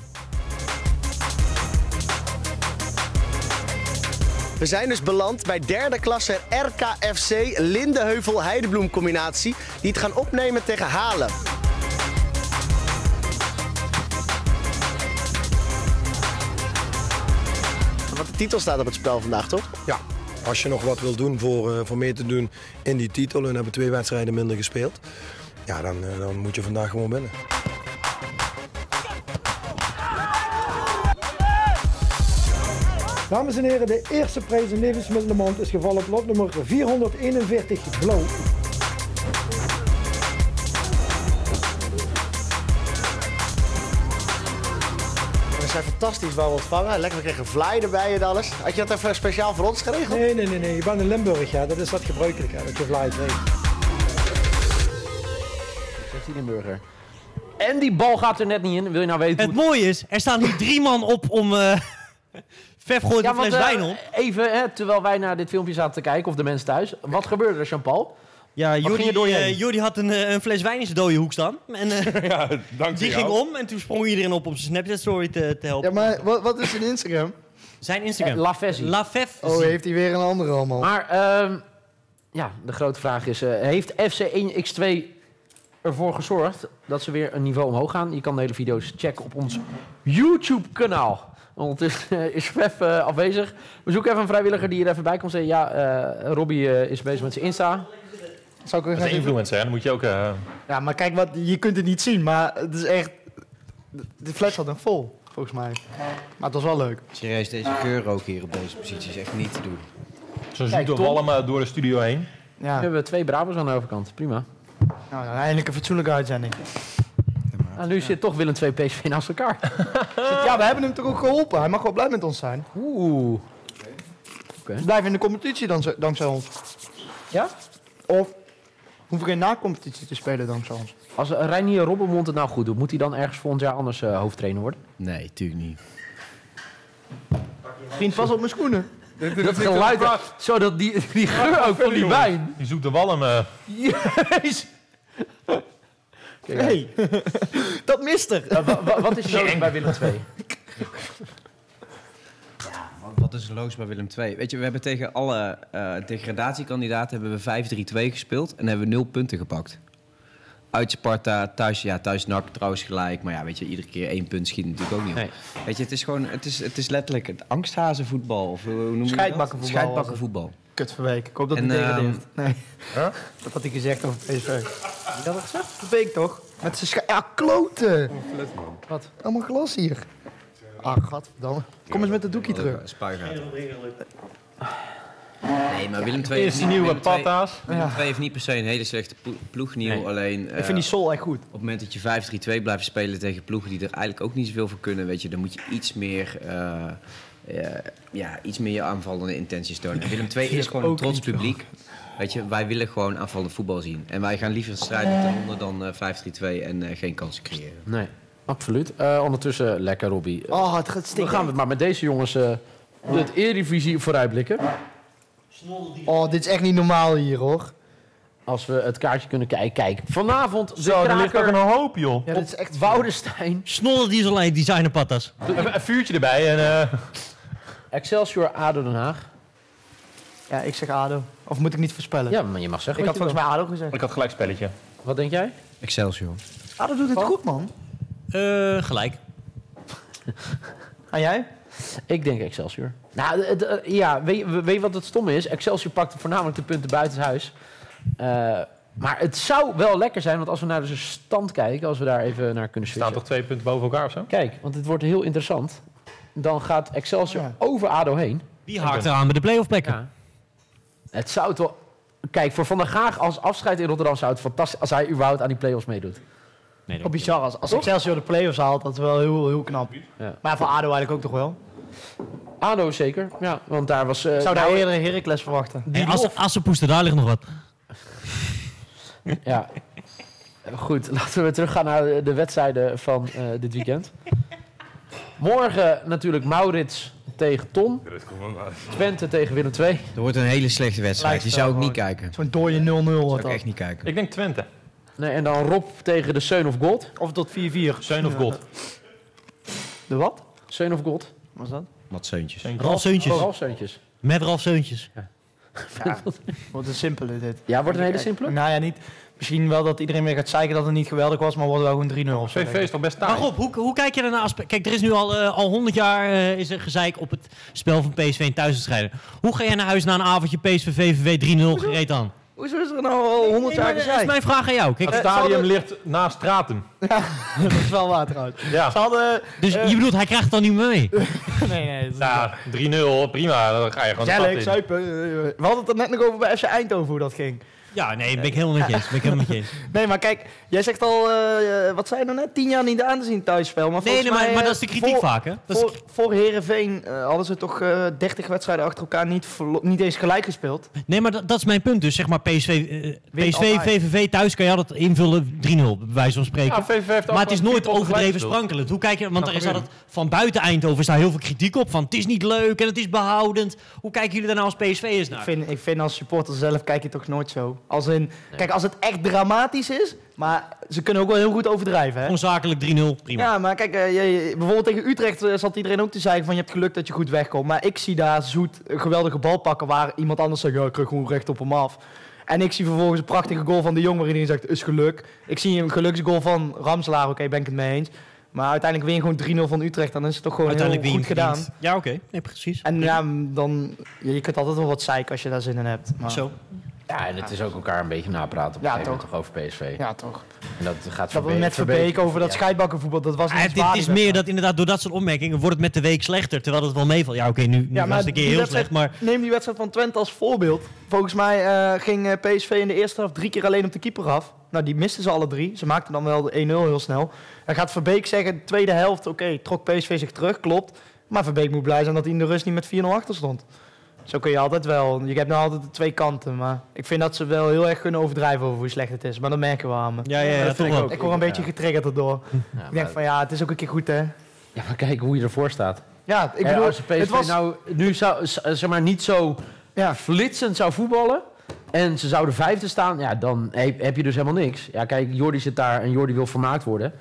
We zijn dus beland bij derde klasse RKFC Lindeheuvel-Heidebloem combinatie. Die het gaan opnemen tegen Halen. Wat de titel staat op het spel vandaag, toch? Ja, als je nog wat wil doen voor mee te doen in die titel en hebben 2 wedstrijden minder gespeeld, ja, dan moet je vandaag gewoon winnen. Dames en heren, de eerste prijs in levensmiddelenmand is gevallen op lot nummer 441 blauw. We zijn fantastisch waar we ontvangen. Lekker, we kregen een fly erbij en alles. Had je dat even speciaal voor ons geregeld? Nee. Je bent in Limburg, ja. Dat is wat gebruikelijk, hè, dat je fly kreeg. Limburger. En die bal gaat er net niet in. Wil je nou weten Het mooie is, er staan hier 3 man op om... Vef gooit een fles wijn op. Even, terwijl wij naar dit filmpje zaten te kijken, of de mensen thuis. Wat gebeurde er, Jean-Paul? Ja, Jordi had een fles wijn in zijn dode hoek staan. En, ja, die ging om en toen sprong iedereen op om zijn Snapchat-story te helpen. Ja, maar wat is zijn Instagram? Zijn Instagram? Lafessi. Oh, heeft hij weer een andere allemaal. Maar de grote vraag is, heeft FC 1x2 ervoor gezorgd dat ze weer een niveau omhoog gaan? Je kan de hele video's checken op ons YouTube-kanaal. Ondertussen is Fef afwezig. We zoeken even een vrijwilliger die er even bij komt. Robbie is bezig met zijn Insta. Zou ik dat is influencer, hè? Dan moet je ook... Ja, maar kijk, je kunt het niet zien, maar het is echt... De fles zat nog vol, volgens mij. Maar het was wel leuk. Serieus, deze geur ook hier op deze positie is echt niet te doen. Zo'n zoete walm door de studio heen. Ja. We hebben 2 Bravo's aan de overkant. Prima. Nou, eindelijk een fatsoenlijke uitzending. Nu zit toch Willem 2 PSV naast elkaar. Ja, we hebben hem toch ook geholpen. Hij mag wel blij met ons zijn. Oeh. We blijven in de competitie dankzij ons. Ja? Of hoeven geen na-competitie te spelen dankzij ons. Als Reinier Robbenmond het nou goed doet, moet hij dan ergens volgend jaar anders hoofdtrainer worden? Nee, tuurlijk niet. Vriend, pas op mijn schoenen. Dat geluid, zodat die geur ook van die wijn. Die zoekt de walm. Jezus. Hey, dat mist er. Wat is nodig bij Willem II? Wat is er loos bij Willem II? Weet je, we hebben tegen alle degradatiekandidaten hebben we 5-3-2 gespeeld en hebben we 0 punten gepakt. Uit Sparta, thuis NAC trouwens gelijk. Maar ja, weet je, iedere keer 1 punt schiet natuurlijk ook niet op. Nee. Weet je, het is gewoon, het is letterlijk het angsthazenvoetbal. Of hoe noem je dat? Scheidbakkenvoetbal. Kutverweek. Ik hoop dat hij degradeert. Nee. Huh? Dat had hij gezegd over PSV. Wie had dat gezegd? Verbeek toch? Met zijn ja, kloten. Wat? Allemaal glas hier. Ah, gadverdamme. Kom eens met het doekje terug. Spuigaat. Nee, maar Willem II is nieuwe patta's. Willem II heeft niet per se een hele slechte ploeg nieuw. Nee. Alleen, ik vind die Sol echt goed. Op het moment dat je 5-3-2 blijft spelen tegen ploegen die er eigenlijk ook niet zoveel voor kunnen, weet je, dan moet je iets meer je aanvallende intenties tonen. Willem II is gewoon een trots publiek. Weet je, wij willen gewoon aanvallende voetbal zien. En wij gaan liever strijden ten onder dan 5-3-2 en geen kansen creëren. Nee, absoluut. Ondertussen lekker, Robbie. Oh, het gaat stikken. We gaan het maar met deze jongens het Eredivisie vooruitblikken. Oh, dit is echt niet normaal hier, hoor. Als we het kaartje kunnen kijken. Kijk, vanavond de er ligt ook een hoop, joh. Ja, dit is echt Woudenstein. Snollendiezel designerpatas. Een vuurtje erbij en... Excelsior, ADO Den Haag. Ja, ik zeg ADO. Of moet ik niet voorspellen? Ja, maar je mag zeggen. Ik had volgens mij ADO gezegd. Ik had gelijk spelletje. Wat denk jij? Excelsior. ADO doet het goed, man. Gelijk. En jij? Ik denk Excelsior. Nou, weet je wat het stomme is? Excelsior pakte voornamelijk de punten buitenshuis. Maar het zou wel lekker zijn, want als we naar de stand kijken, als we daar even naar kunnen switchen. Staan toch 2 punten boven elkaar of zo? Kijk, want het wordt heel interessant. Dan gaat Excelsior over ADO heen. Wie haakt eraan met de play-off plekken? Ja. Het zou toch... Kijk, voor Van der Gaag als afscheid in Rotterdam zou het fantastisch als hij überhaupt aan die play-offs meedoet. Nee, bizar. Als Excelsior de play-offs haalt, dat is wel heel knap. Ja. Maar voor ADO eigenlijk ook toch wel? ADO zeker, ja. Want daar was... zou daar eerder Heracles verwachten. Assenpoester, daar ligt nog wat. Ja. Goed, laten we teruggaan naar de wedstrijden van dit weekend. Morgen natuurlijk Maurits tegen Ton. Twente tegen Willem II. Er wordt een hele slechte wedstrijd. Die zou ik niet kijken. Zo'n dode 0-0. Zou ik echt niet kijken. Ik denk Twente. Nee, en dan Rob tegen de Son of God. Of tot 4-4. Son of God. De wat? Son of God. Wat is dat? Wat Seuntjes. Ralf Seuntjes. Ralf Seuntjes. Met Ralf Seuntjes. Ja, wordt een simpele dit. Ja, wordt een hele simpele? Nou ja, niet. Misschien wel dat iedereen weer gaat zeiken dat het niet geweldig was, maar wordt wel gewoon 3-0 of zo. VV is toch best taai? Maar Rob, hoe kijk je daarna? Kijk, er is nu al 100 jaar is er gezeik op het spel van PSV in thuiswedstrijden. Hoe ga jij naar huis na een avondje PSV 3-0 gereed aan? Hoezo is er nou al 100 jaar gezeik? Dat is mijn vraag aan jou. Kijk, Het stadion ligt naast Stratum. Ja, dat is wel waar trouwens. Ja. Ze hadden... dus je bedoelt, hij krijgt het dan niet meer mee? nee. Dat is Ja, 3-0, prima. Dan ga je gewoon de stad Gezellig, in. zuipen. We hadden het er net nog over bij FC Eindhoven hoe dat ging. Ja, nee, ben ik helemaal met je eens. Nee, maar kijk, jij zegt al, wat zei je nou net? 10 jaar niet aan te zien thuisspel. Maar Nee, maar dat is de kritiek vaak, hè? Voor Heerenveen hadden ze toch 30 wedstrijden achter elkaar niet eens gelijk gespeeld. Nee, maar dat is mijn punt. Dus zeg maar PSV, VVV thuis kan je altijd invullen 3-0, bij wijze van spreken. Ja, VVV heeft ook maar het is gewoon nooit 4 potten overdreven gelijk sprankelend. Hoe kijk je, want Nou, er is altijd van buiten Eindhoven is daar heel veel kritiek op. Van het is niet leuk en het is behoudend. Hoe kijken jullie daar nou als PSV'ers naar? Ik vind als supporter zelf kijk je toch nooit zo. Als in, kijk, als het echt dramatisch is, maar ze kunnen ook wel heel goed overdrijven. Hè? Gewoon zakelijk 3-0, prima. Ja, maar kijk, bijvoorbeeld tegen Utrecht zat iedereen ook te zeggen van je hebt geluk dat je goed wegkomt. Maar ik zie daar Zoet een geweldige bal pakken waar iemand anders zegt, ja, ik krijg gewoon recht op hem af. En ik zie vervolgens een prachtige goal van de Jong waarin hij zegt, is geluk. Ik zie een geluksgoal van Ramselaar, oké, ben ik het mee eens. Maar uiteindelijk win je gewoon 3-0 van Utrecht, dan is het toch gewoon heel goed gedaan. Ja, oké. Nee, precies. En ja, dan, je kunt altijd wel wat zeiken als je daar zin in hebt. Maar... Zo. Ja, en het is ook elkaar een beetje napraten op een gegeven moment toch over PSV. Ja, toch. En dat gaat Dat we met Verbeek over dat scheidbakkenvoetbal, dat was niet Het is meer dat inderdaad door dat soort opmerkingen wordt het met de week slechter, terwijl het wel meevalt. Ja, oké, nu was het een keer heel slecht, maar... Neem die wedstrijd van Twente als voorbeeld. Volgens mij ging PSV in de eerste helft 3 keer alleen op de keeper af. Nou, die misten ze alle 3. Ze maakten dan wel de 1-0 heel snel. Dan gaat Verbeek zeggen, tweede helft, oké, trok PSV zich terug, klopt. Maar Verbeek moet blij zijn dat hij in de rust niet met 4-0 achter stond. Zo kun je altijd wel. Je hebt nou altijd de 2 kanten, maar ik vind dat ze wel heel erg kunnen overdrijven over hoe slecht het is. Maar dat merken we aan me. Ja, dat vind ik wel. ook. Ik word een beetje getriggerd erdoor. Ja, ik denk van ja, het is ook een keer goed hè. Ja, maar kijk hoe je ervoor staat. Ja, ik bedoel, als de PSV het was... nou nu zou, zeg maar niet zo flitsend zou voetballen en ze zouden 5e staan, ja, dan heb je dus helemaal niks. Ja, kijk, Jordi zit daar en Jordi wil vermaakt worden.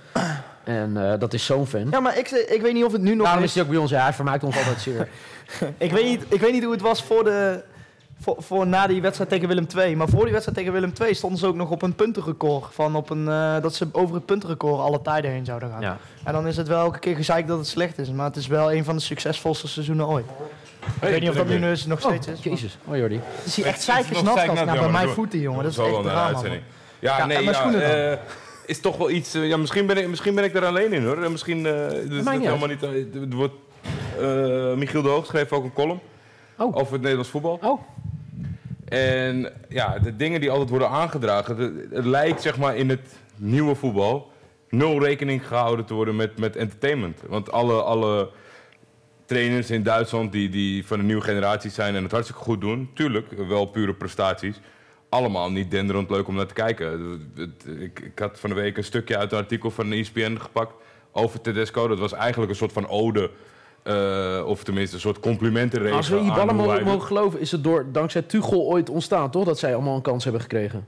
En dat is zo'n fan. Ja, maar ik weet niet of het nu nog Daarom is hij ook bij ons. Ja, hij vermaakt ons altijd zeer. ik weet niet hoe het was voor na die wedstrijd tegen Willem II. Maar voor die wedstrijd tegen Willem II stonden ze ook nog op een puntenrecord. Dat ze over het puntenrecord alle tijden heen zouden gaan. Ja. En dan is het wel elke keer gezeikt dat het slecht is. Maar het is wel een van de succesvolste seizoenen ooit. Ik weet niet of dat nu nog steeds is. Jezus, Jordi. Is hij echt zeikers nat? Nou, bij mijn voeten, jongen. Dat is echt drama. Ja, nee, is toch wel iets... ja, misschien ben ik er alleen in, hoor. Misschien... helemaal niet... Er wordt... Michiel de Hoog schreef ook een column over het Nederlands voetbal. Oh. En ja, de dingen die altijd worden aangedragen... Het lijkt, zeg maar, in het nieuwe voetbal... 0 rekening gehouden te worden met entertainment. Want alle trainers in Duitsland die van de nieuwe generatie zijn... en het hartstikke goed doen, tuurlijk, wel pure prestaties... allemaal niet denderend leuk om naar te kijken. Ik had van de week een stukje uit een artikel van ESPN gepakt over Tedesco. Dat was eigenlijk een soort van ode, of tenminste een soort complimentenregel. Als we die ballen mogen geloven, is het dankzij Tuchel ooit ontstaan, toch? Dat zij allemaal een kans hebben gekregen.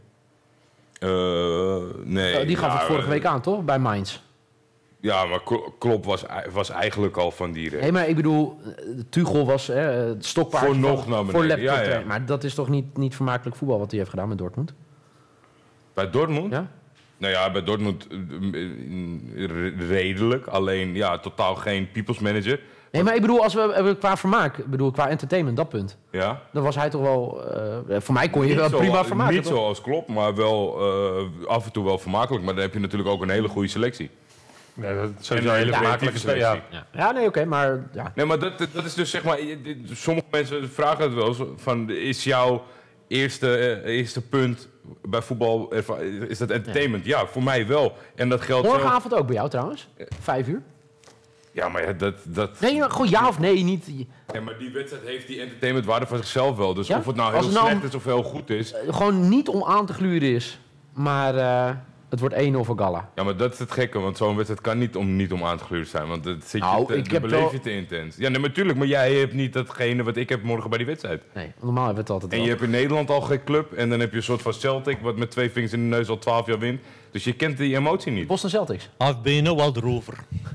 Nee. Die gaf het vorige week aan, toch? Bij Mainz. Ja, maar Klopp was eigenlijk al van die Nee, maar ik bedoel, Tuchel was het stokpaard voor nog naar beneden. Voor laptop. Ja. Maar dat is toch niet vermakelijk voetbal wat hij heeft gedaan met Dortmund? Bij Dortmund? Ja. Nou ja, bij Dortmund redelijk. Alleen, ja, totaal geen people's manager. Nee, maar ik bedoel, als we qua vermaak, qua entertainment, dat punt. Ja. Dan was hij toch wel... voor mij kon je wel prima vermaken. Niet zoals Klopp, maar wel af en toe wel vermakelijk. Maar dan heb je natuurlijk ook een hele goede selectie. Ja, dat is sowieso een hele vermakelijke selectie. Ja, nee, oké, maar... Ja. Nee, maar dat is dus zeg maar... Sommige mensen vragen het wel eens van... Is jouw eerste punt bij voetbal... Is dat entertainment? Ja, voor mij wel. En dat geldt morgenavond ook bij jou trouwens. 5 uur. Ja, maar ja, dat... Nee, maar gewoon ja of nee, niet... Ja, maar die wedstrijd heeft die entertainmentwaarde voor zichzelf wel. Dus ja? of het nou heel slecht is of heel goed is... gewoon niet om aan te gluren is. Maar Het wordt 1-0 voor Gala. Ja, maar dat is het gekke, want zo'n wedstrijd kan niet om aangegluurd zijn. Want dat zit beleef je te intens. Ja, nee, natuurlijk, maar jij hebt niet datgene wat ik heb morgen bij die wedstrijd. Nee, normaal hebben we het altijd En je hebt in Nederland al geen club en dan heb je een soort van Celtic, wat met 2 vingers in de neus al 12 jaar wint. Dus je kent die emotie niet. Boston Celtics. I've been a wild rover.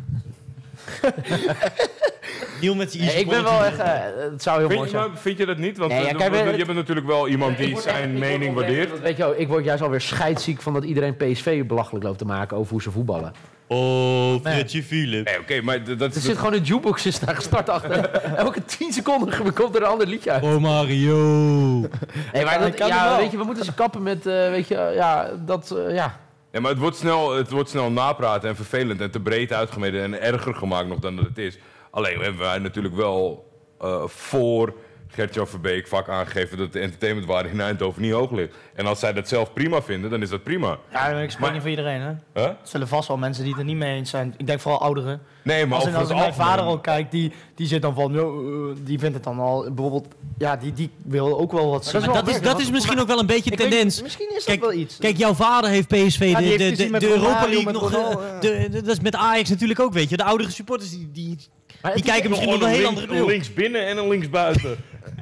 Niel met die ik ben wel echt... het zou heel mooi zijn. Vind je dat niet? Want je bent natuurlijk wel iemand die zijn mening waardeert. Weet je, ik word juist alweer scheidsziek van dat iedereen PSV belachelijk loopt te maken over hoe ze voetballen. Oh, Fredje Philip. Nee, oké, maar dat er zit gewoon een jukebox is daar gestart achter. Elke 10 seconden komt er een ander liedje uit. Oh, Mario. Nee, maar weet je, we moeten ze kappen met, Ja, maar het wordt snel napraten en vervelend en te breed uitgemeten en erger gemaakt nog dan dat het is. Alleen hebben wij natuurlijk wel voor Gert-Jan Verbeek vaak aangegeven dat de entertainmentwaarde in Eindhoven niet hoog ligt. En als zij dat zelf prima vinden, dan is dat prima. Ja, ik spreek niet voor iedereen, hè? Er zullen vast wel mensen die het er niet mee eens zijn. Ik denk vooral ouderen. Nee, maar als mijn vader ook kijkt, die zit dan van, die vindt het dan al, bijvoorbeeld, ja, die wil ook wel wat zien. Dat is misschien ook wel een beetje tendens. Misschien is dat wel iets. Kijk, jouw vader heeft PSV, de Europa League nog. Dat is met Ajax natuurlijk ook, weet je. De oudere supporters, die kijken misschien nog een heel andere bril. Een links binnen en een links buiten.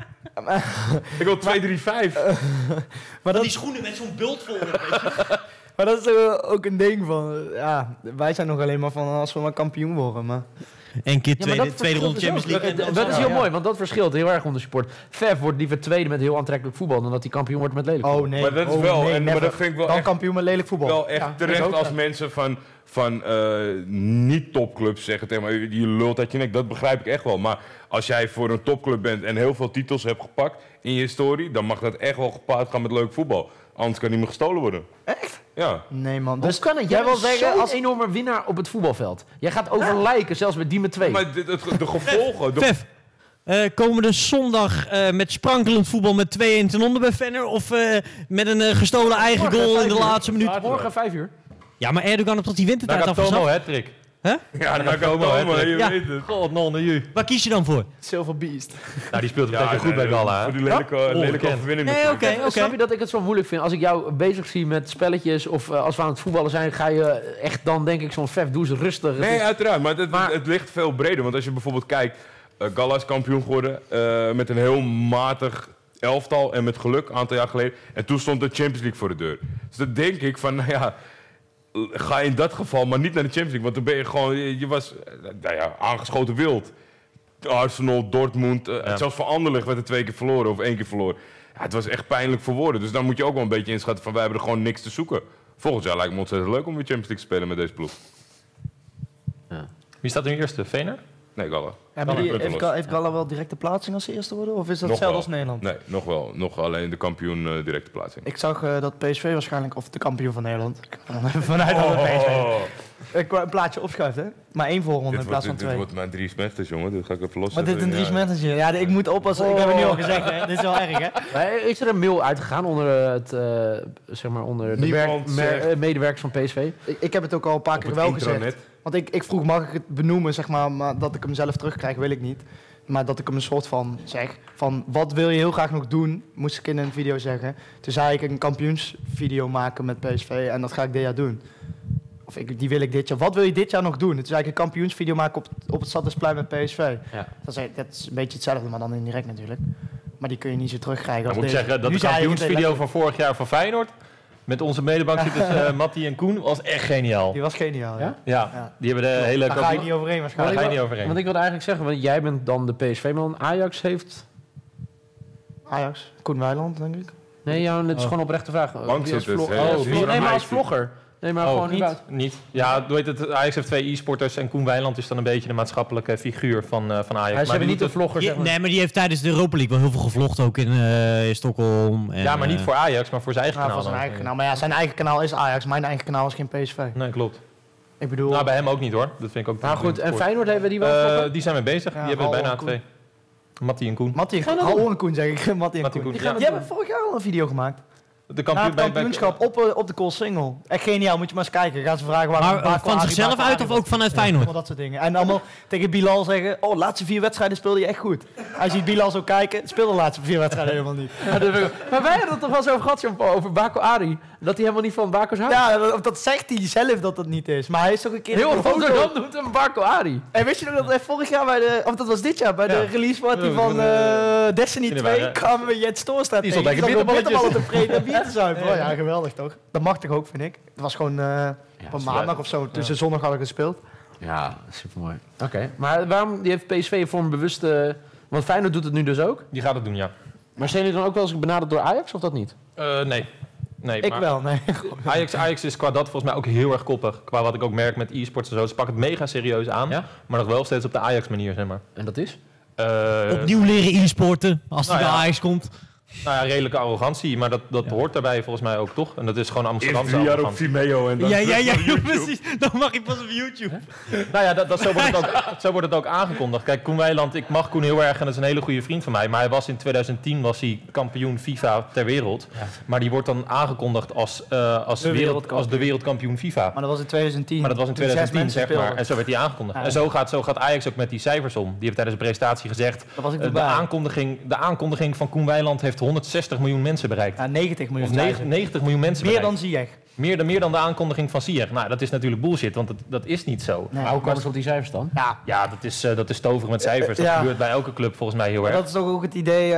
Ik wil 2-3-5. Maar die schoenen met zo'n bult vol. Maar dat is ook een ding van, ja, wij zijn nog alleen maar van als we maar kampioen worden, maar... Eén keer tweede ronde Champions League. Dat is heel mooi, want dat verschilt heel erg onder support. Fev wordt liever tweede met heel aantrekkelijk voetbal dan dat hij kampioen wordt met lelijk voetbal. Oh nee, maar dat is wel, maar dat vind ik wel dan echt, kampioen met lelijk voetbal. Wel echt terecht als mensen van niet-topclubs zeggen tegen mij, je lult uit je nek, dat begrijp ik echt wel. Maar als jij voor een topclub bent en heel veel titels hebt gepakt in je historie, dan mag dat echt wel gepaard gaan met leuk voetbal. Anders kan niet meer gestolen worden. Echt? Ja. Nee man. Dus kan het? Jij wil zeggen als enorme winnaar op het voetbalveld. Jij gaat over lijken, zelfs met die met 2. Maar de gevolgen... Vef, komende zondag met sprankelend voetbal met 2-1 ten onder bij Feyenoord? Of met een gestolen eigen goal in de laatste minuut? Morgen 5 uur. Ja, maar Erdogan op tot die wintertijd afgezet. afgezet. Hat-trick. Huh? Ja, Nagatomo, je weet het. God, non Waar kies je dan voor? Silver Beast. Nou, die speelt meteen goed bij Gala. Voor die lelijke overwinning. Nee, oké. Snap je dat ik het zo moeilijk vind? Als ik jou bezig zie met spelletjes of als we aan het voetballen zijn, ga je echt dan denk ik zo'n Vef, doe ze rustig. Nee, uiteraard. Maar het ligt veel breder. Want als je bijvoorbeeld kijkt, Gala is kampioen geworden met een heel matig elftal en met geluk een aantal jaar geleden. En toen stond de Champions League voor de deur. Dus dan denk ik van, nou ja, ga in dat geval maar niet naar de Champions League. Want dan ben je gewoon, je was aangeschoten wild. Arsenal, Dortmund, zelfs voor Anderlecht werd er 2 keer verloren of 1 keer verloren. Ja, het was echt pijnlijk voor woorden. Dus dan moet je ook wel een beetje inschatten van, wij hebben er gewoon niks te zoeken. Volgend jaar lijkt me ontzettend leuk om weer Champions League te spelen met deze ploeg. Ja. Wie staat er nu eerste? Veener? Nee, Gala. Heeft Gala wel directe plaatsing als eerste worden? Of is dat nog hetzelfde wel. als Nederland? Nee, nog wel. Nog alleen de kampioen directe plaatsing. Ik zag dat PSV waarschijnlijk, of de kampioen van Nederland. Ik ga dan even vanuit dat PSV. Ik een plaatje opschuift, hè? Maar 1 voorronde in plaats van 2. Dit wordt mijn Dries Mertens, jongen. Dit ga ik even los. Maar dit is een Dries Mertens hier. Ja, ik moet oppassen. Ik heb het nu al gezegd, hè? Dit is wel erg, hè? Is er een mail uitgegaan onder onder de medewerkers van PSV? Ik heb het ook al een paar keer wel gezegd. Want ik vroeg, mag ik het benoemen, zeg maar dat ik hem zelf terugkrijg, wil ik niet. Maar dat ik hem een soort van zeg, van wat wil je heel graag nog doen, moest ik in een video zeggen. Toen zei ik een kampioensvideo maken met PSV en dat ga ik dit jaar doen. Of die wil ik dit jaar. Wat wil je dit jaar nog doen? Toen zei ik een kampioensvideo maken op het Stadhuisplein met PSV. Ja. Dat is een beetje hetzelfde, maar dan indirect natuurlijk. Maar die kun je niet zo terugkrijgen. Dan moet ik zeggen dat de kampioensvideo van vorig jaar van Feyenoord met onze medebankzitters Mattie en Koen was echt geniaal. Die was geniaal, ja? Ja, die hebben de hele... Daar ga je niet overheen waarschijnlijk. Daar ga je niet overheen. Want ik wilde eigenlijk zeggen, want jij bent dan de PSV-man. Ajax heeft... Ajax, Koen Weiland, denk ik. Nee, ja, het is gewoon oprechte vraag. Bankzitters. Nee, maar als vlogger. Nee, maar gewoon niet. Ja, weet het, Ajax heeft 2 e-sporters en Koen Weiland is dan een beetje de maatschappelijke figuur van Ajax. Hij is niet de vlogger, zeg maar. Nee, maar die heeft tijdens de Europa League wel heel veel gevlogd, ook in Stockholm. En, ja, maar niet voor Ajax, maar voor zijn eigen kanaal. Voor zijn eigen kanaal. Maar ja, zijn eigen kanaal is Ajax. Mijn eigen kanaal is geen PSV. Nee, klopt. Ik bedoel... Nou, bij hem ook niet hoor. Dat vind ik ook... Nou goed, en Feyenoord hebben die wel die zijn mee bezig. Die hebben bijna 2. Mattie en Koen. Mattie en Koen zeg ik. Mattie en Koen. Die Die hebben vorig jaar al een video gemaakt. Na het kampioenschap op de Koolsingel. Echt geniaal, moet je maar eens kijken. Gaan ze vragen waarom... Maar van zichzelf uit of ook vanuit Feyenoord? Dat soort dingen. En allemaal tegen Bilal zeggen... Oh, de laatste 4 wedstrijden speelde je echt goed. Hij ziet Bilal zo kijken... Speelde de laatste 4 wedstrijden helemaal niet. Maar wij hadden het toch wel eens over gehad, Jean-Paul, over Bako Ari. Dat hij helemaal niet van Bako's houdt. Ja, dat zegt hij zelf dat dat niet is. Maar hij is toch een keer... Heel Rotterdam noemt hem Bako Ari. En weet je nog dat vorig jaar bij de... Of dat was dit jaar, bij de release party van Destiny 2... kwamen we Jens Toornstra tegen. Die zat op bitterballen te vreten en bier te zuipen. Oh, ja, geweldig toch? Dat mag toch ook, vind ik. Het was gewoon op een maandag of zo, tussen zondag hadden gespeeld. Ja, supermooi. Oké, maar waarom die heeft PSV voor een bewuste... Want Feyenoord doet het nu dus ook? Die gaat het doen, ja. Maar zijn jullie dan ook wel eens benaderd door Ajax of dat niet? Nee. Ik wel, nee. Ajax is qua dat volgens mij ook heel erg koppig. Qua wat ik ook merk met e-sports en zo. Ze pakken het mega serieus aan, maar nog wel steeds op de Ajax-manier, zeg maar. En dat is? Opnieuw leren e-sporten als hij bij Ajax komt. Nou ja, redelijke arrogantie, maar dat hoort daarbij volgens mij ook, toch? En dat is gewoon Amsterdamse arrogantie. Op Vimeo en dan Ja, precies. Dan mag je pas op YouTube. Nou ja, zo wordt het ook aangekondigd. Kijk, Koen Weiland, ik mag Koen heel erg en dat is een hele goede vriend van mij. Maar hij was in 2010 kampioen FIFA ter wereld. Ja. Maar die wordt dan aangekondigd als de wereldkampioen FIFA. Maar dat was in 2010. Maar dat was in 2010, zeg maar. En zo werd hij aangekondigd. Ja. En zo gaat Ajax ook met die cijfers om. Die heeft tijdens de presentatie gezegd... De aankondiging van Koen Weiland heeft 160 miljoen mensen bereikt. Ja, 90 miljoen. Of 90 miljoen mensen bereikt. Meer dan Ziyech. Meer dan de aankondiging van Ziyech. Nou, dat is natuurlijk bullshit, want dat is niet zo. Nee. Maar hoe komen ze op die cijfers dan? Ja, dat is toveren met cijfers. Dat gebeurt bij elke club volgens mij heel erg. Dat is toch ook het idee,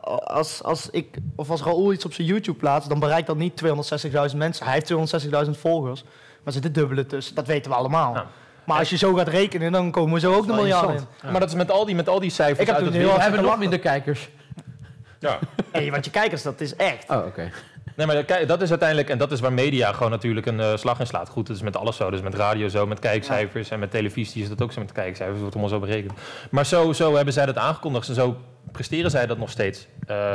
als Raoul iets op zijn YouTube plaatst, dan bereikt dat niet 260.000 mensen. Hij heeft 260.000 volgers, maar er zit het dubbele tussen. Dat weten we allemaal. Ja. Maar als je zo gaat rekenen, dan komen we zo ook de miljarden in. Ja. Maar dat is met al die cijfers. Ik heb het we hebben nog minder kijkers. Ja. Hey, want je kijkers, dat is echt. Oh, oké. Nee, maar dat is uiteindelijk, en dat is waar media gewoon natuurlijk een slag in slaat. Goed, dat is met alles zo. Dus met radio zo, met kijkcijfers en met televisie is dat ook zo met kijkcijfers. wordt allemaal zo berekend. Maar zo hebben zij dat aangekondigd en zo presteren zij dat nog steeds.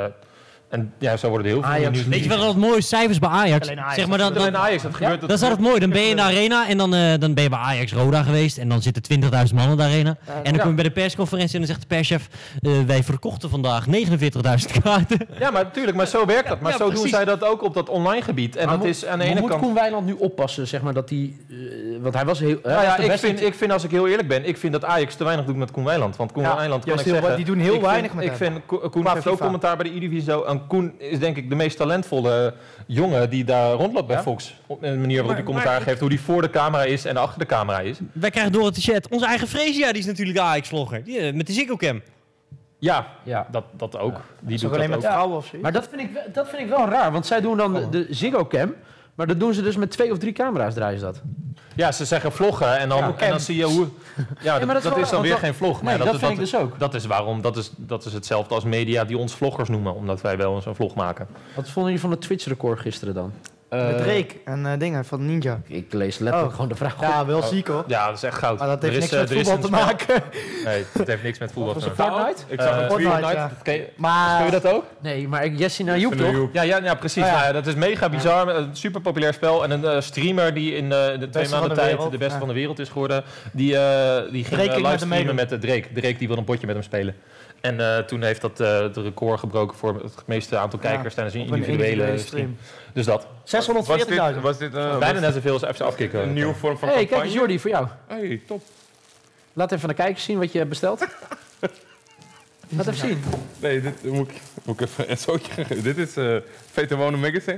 En ja, zo worden er heel veel nieuws. Weet je wat dat mooie cijfers bij Ajax? Zeg maar dat gebeurt. Dat is altijd mooi. Dan ben je in de arena en dan ben je bij Ajax Roda geweest en dan zitten 20.000 man in de arena. En dan kom je bij de persconferentie en dan zegt de perschef: wij verkochten vandaag 49.000 kaarten. Ja, maar natuurlijk, maar zo werkt dat. Maar zo doen zij dat ook op dat online gebied. En dat is aan de ene kant. Moet Koen Weiland nu oppassen, zeg maar, dat hij, want hij was heel. Ik vind als ik heel eerlijk ben, ik vind dat Ajax te weinig doet met Koen Weiland. Want Koen Weiland kan ik zeggen. Die doen heel weinig met hem. Ik vind Koen heeft ook commentaar bij de Eredivisie zo. Koen is denk ik de meest talentvolle jongen die daar rondloopt bij Fox. Op een manier waarop hij commentaar geeft, hoe die voor de camera is en achter de camera is. Wij krijgen door het chat. Onze eigen Freesia, die is natuurlijk de Ajax-vlogger. Met de Ziggo Cam. Ja, dat ook. Die doet alleen dat met vrouwen of zo. Maar dat vind ik wel raar, want zij doen dan de Ziggo Cam, maar dat doen ze dus met 2 of 3 camera's, draaien ze dat. Ja, ze zeggen vloggen en dan zie je hoe... Ja, maar dat is dan weer geen vlog. Nee, dat vind ik dus ook. Dat is waarom, dat is hetzelfde als media die ons vloggers noemen, omdat wij wel eens een vlog maken. Wat vonden jullie van het Twitch-record gisteren dan? Met Drake en dingen van Ninja. Ik lees letterlijk gewoon de vraag. Ja, wel ziek hoor. Ja, dat is echt goud. Maar dat heeft niks met voetbal te maken. Nee, dat heeft niks met voetbal te maken. Fortnite? Ik zag het Fortnite. Maar speel je dat ook? Nee, maar Jessie naar Joep toch? Ja, precies. Ja, dat is mega bizar. Een super populair spel. En een streamer die in de 2 maanden tijd de beste van de wereld is geworden, die ging live streamen met Drake. Drake die wil een potje met hem spelen. En toen heeft dat de record gebroken voor het meeste aantal kijkers tijdens een individuele stream. Dus dat. 640.000. Was dit bijna net zoveel als FC Afkikken. Een nieuwe vorm van campagne? Kijk eens Jordi, voor jou. Hey, top. Laat even aan de kijkers zien wat je hebt besteld. Laat even zien. Nee, dit moet ik even een zootje geven. Dit is Veter Wonen Magazine.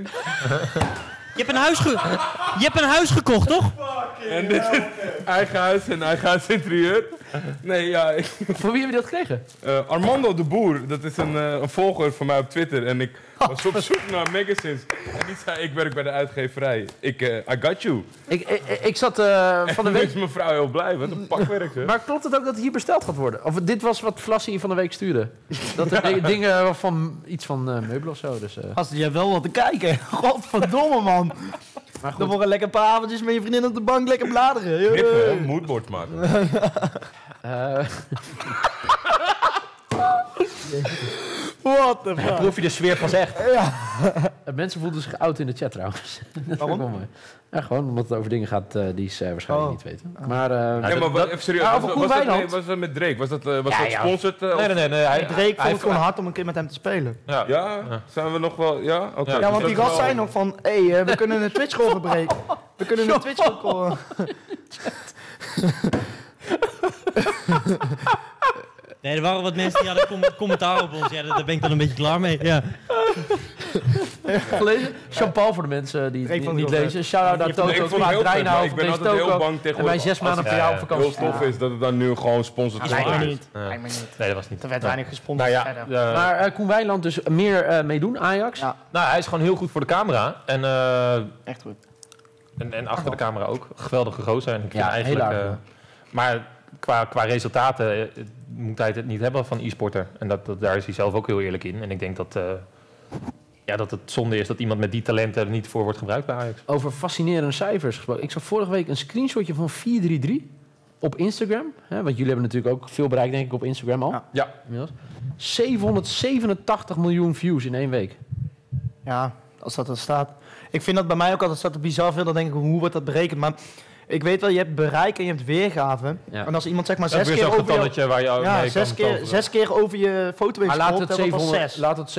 Je hebt een huis gekocht, toch? En dit is eigen huis en eigen huisinterieur. Nee, ja. Voor wie heb je dat gekregen? Armando de Boer, dat is een volger van mij op Twitter. En ik was op zoek naar magazines. En die zei, ik werk bij de uitgeverij. I got you. Ik zat van de week... is mijn vrouw heel blij, want een pakwerk. Maar klopt het ook dat hier besteld gaat worden? Of dit was wat Vlassie van de week stuurde? Dat er dingen van iets van meubelen of zo. Dus, je hebt wel wat te kijken. Godverdomme, man. Maar goed. Dan worden lekker een paar avondjes met je vriendin op de bank lekker bladeren. Knippen, moodboard maken. What the fuck? Proef je de sfeer pas echt. Ja. Mensen voelden zich oud in de chat trouwens. Waarom? Ja, gewoon omdat het over dingen gaat die ze waarschijnlijk niet weten. Maar, even serieus. Was dat met Drake? Was dat gesponsord? Nee. Drake vond het gewoon hard om een keer met hem te spelen. Ja? Zijn we nog wel... Ja, oké. Ja, want die gast zei nog van... we kunnen een Twitch-call verbreken. We kunnen een Twitch-call... Nee, er waren wat mensen die hadden commentaar op ons. Ja, daar ben ik dan een beetje klaar mee. Ja. Gelezen? Jean-Paul voor de mensen die het niet lezen. Shout-out naar Toto. Ik ben altijd heel bang tegen... En wij 6 maanden per jaar op vakantie. Heel tof is dat het dan nu gewoon sponsored Lijkt me is. niet. Nee, dat was niet. Er werd weinig gesponsord verder. Maar Koen Wijnland dus meer meedoen, Ajax? Ja. Nou, hij is gewoon heel goed voor de camera. En, echt goed. En achter de camera ook. Geweldige gozer. En ik vind eigenlijk... maar qua resultaten moet hij het niet hebben van e-sporter. En daar is hij zelf ook heel eerlijk in. En ik denk dat het zonde is dat iemand met die talenten er niet voor wordt gebruikt bij Ajax. Over fascinerende cijfers gesproken. Ik zag vorige week een screenshotje van 433 op Instagram. Hè, want jullie hebben natuurlijk ook veel bereikt, denk ik, op Instagram al. Ja. 787 miljoen views in 1 week. Ja, als dat er staat. Ik vind dat bij mij ook altijd staat bizar veel. Dan denk ik, hoe wordt dat berekend? Maar ik weet wel, je hebt bereik en je hebt weergave. Ja. En als iemand zeg maar 6 keer over zes keer over je foto heeft gescrollt, laat het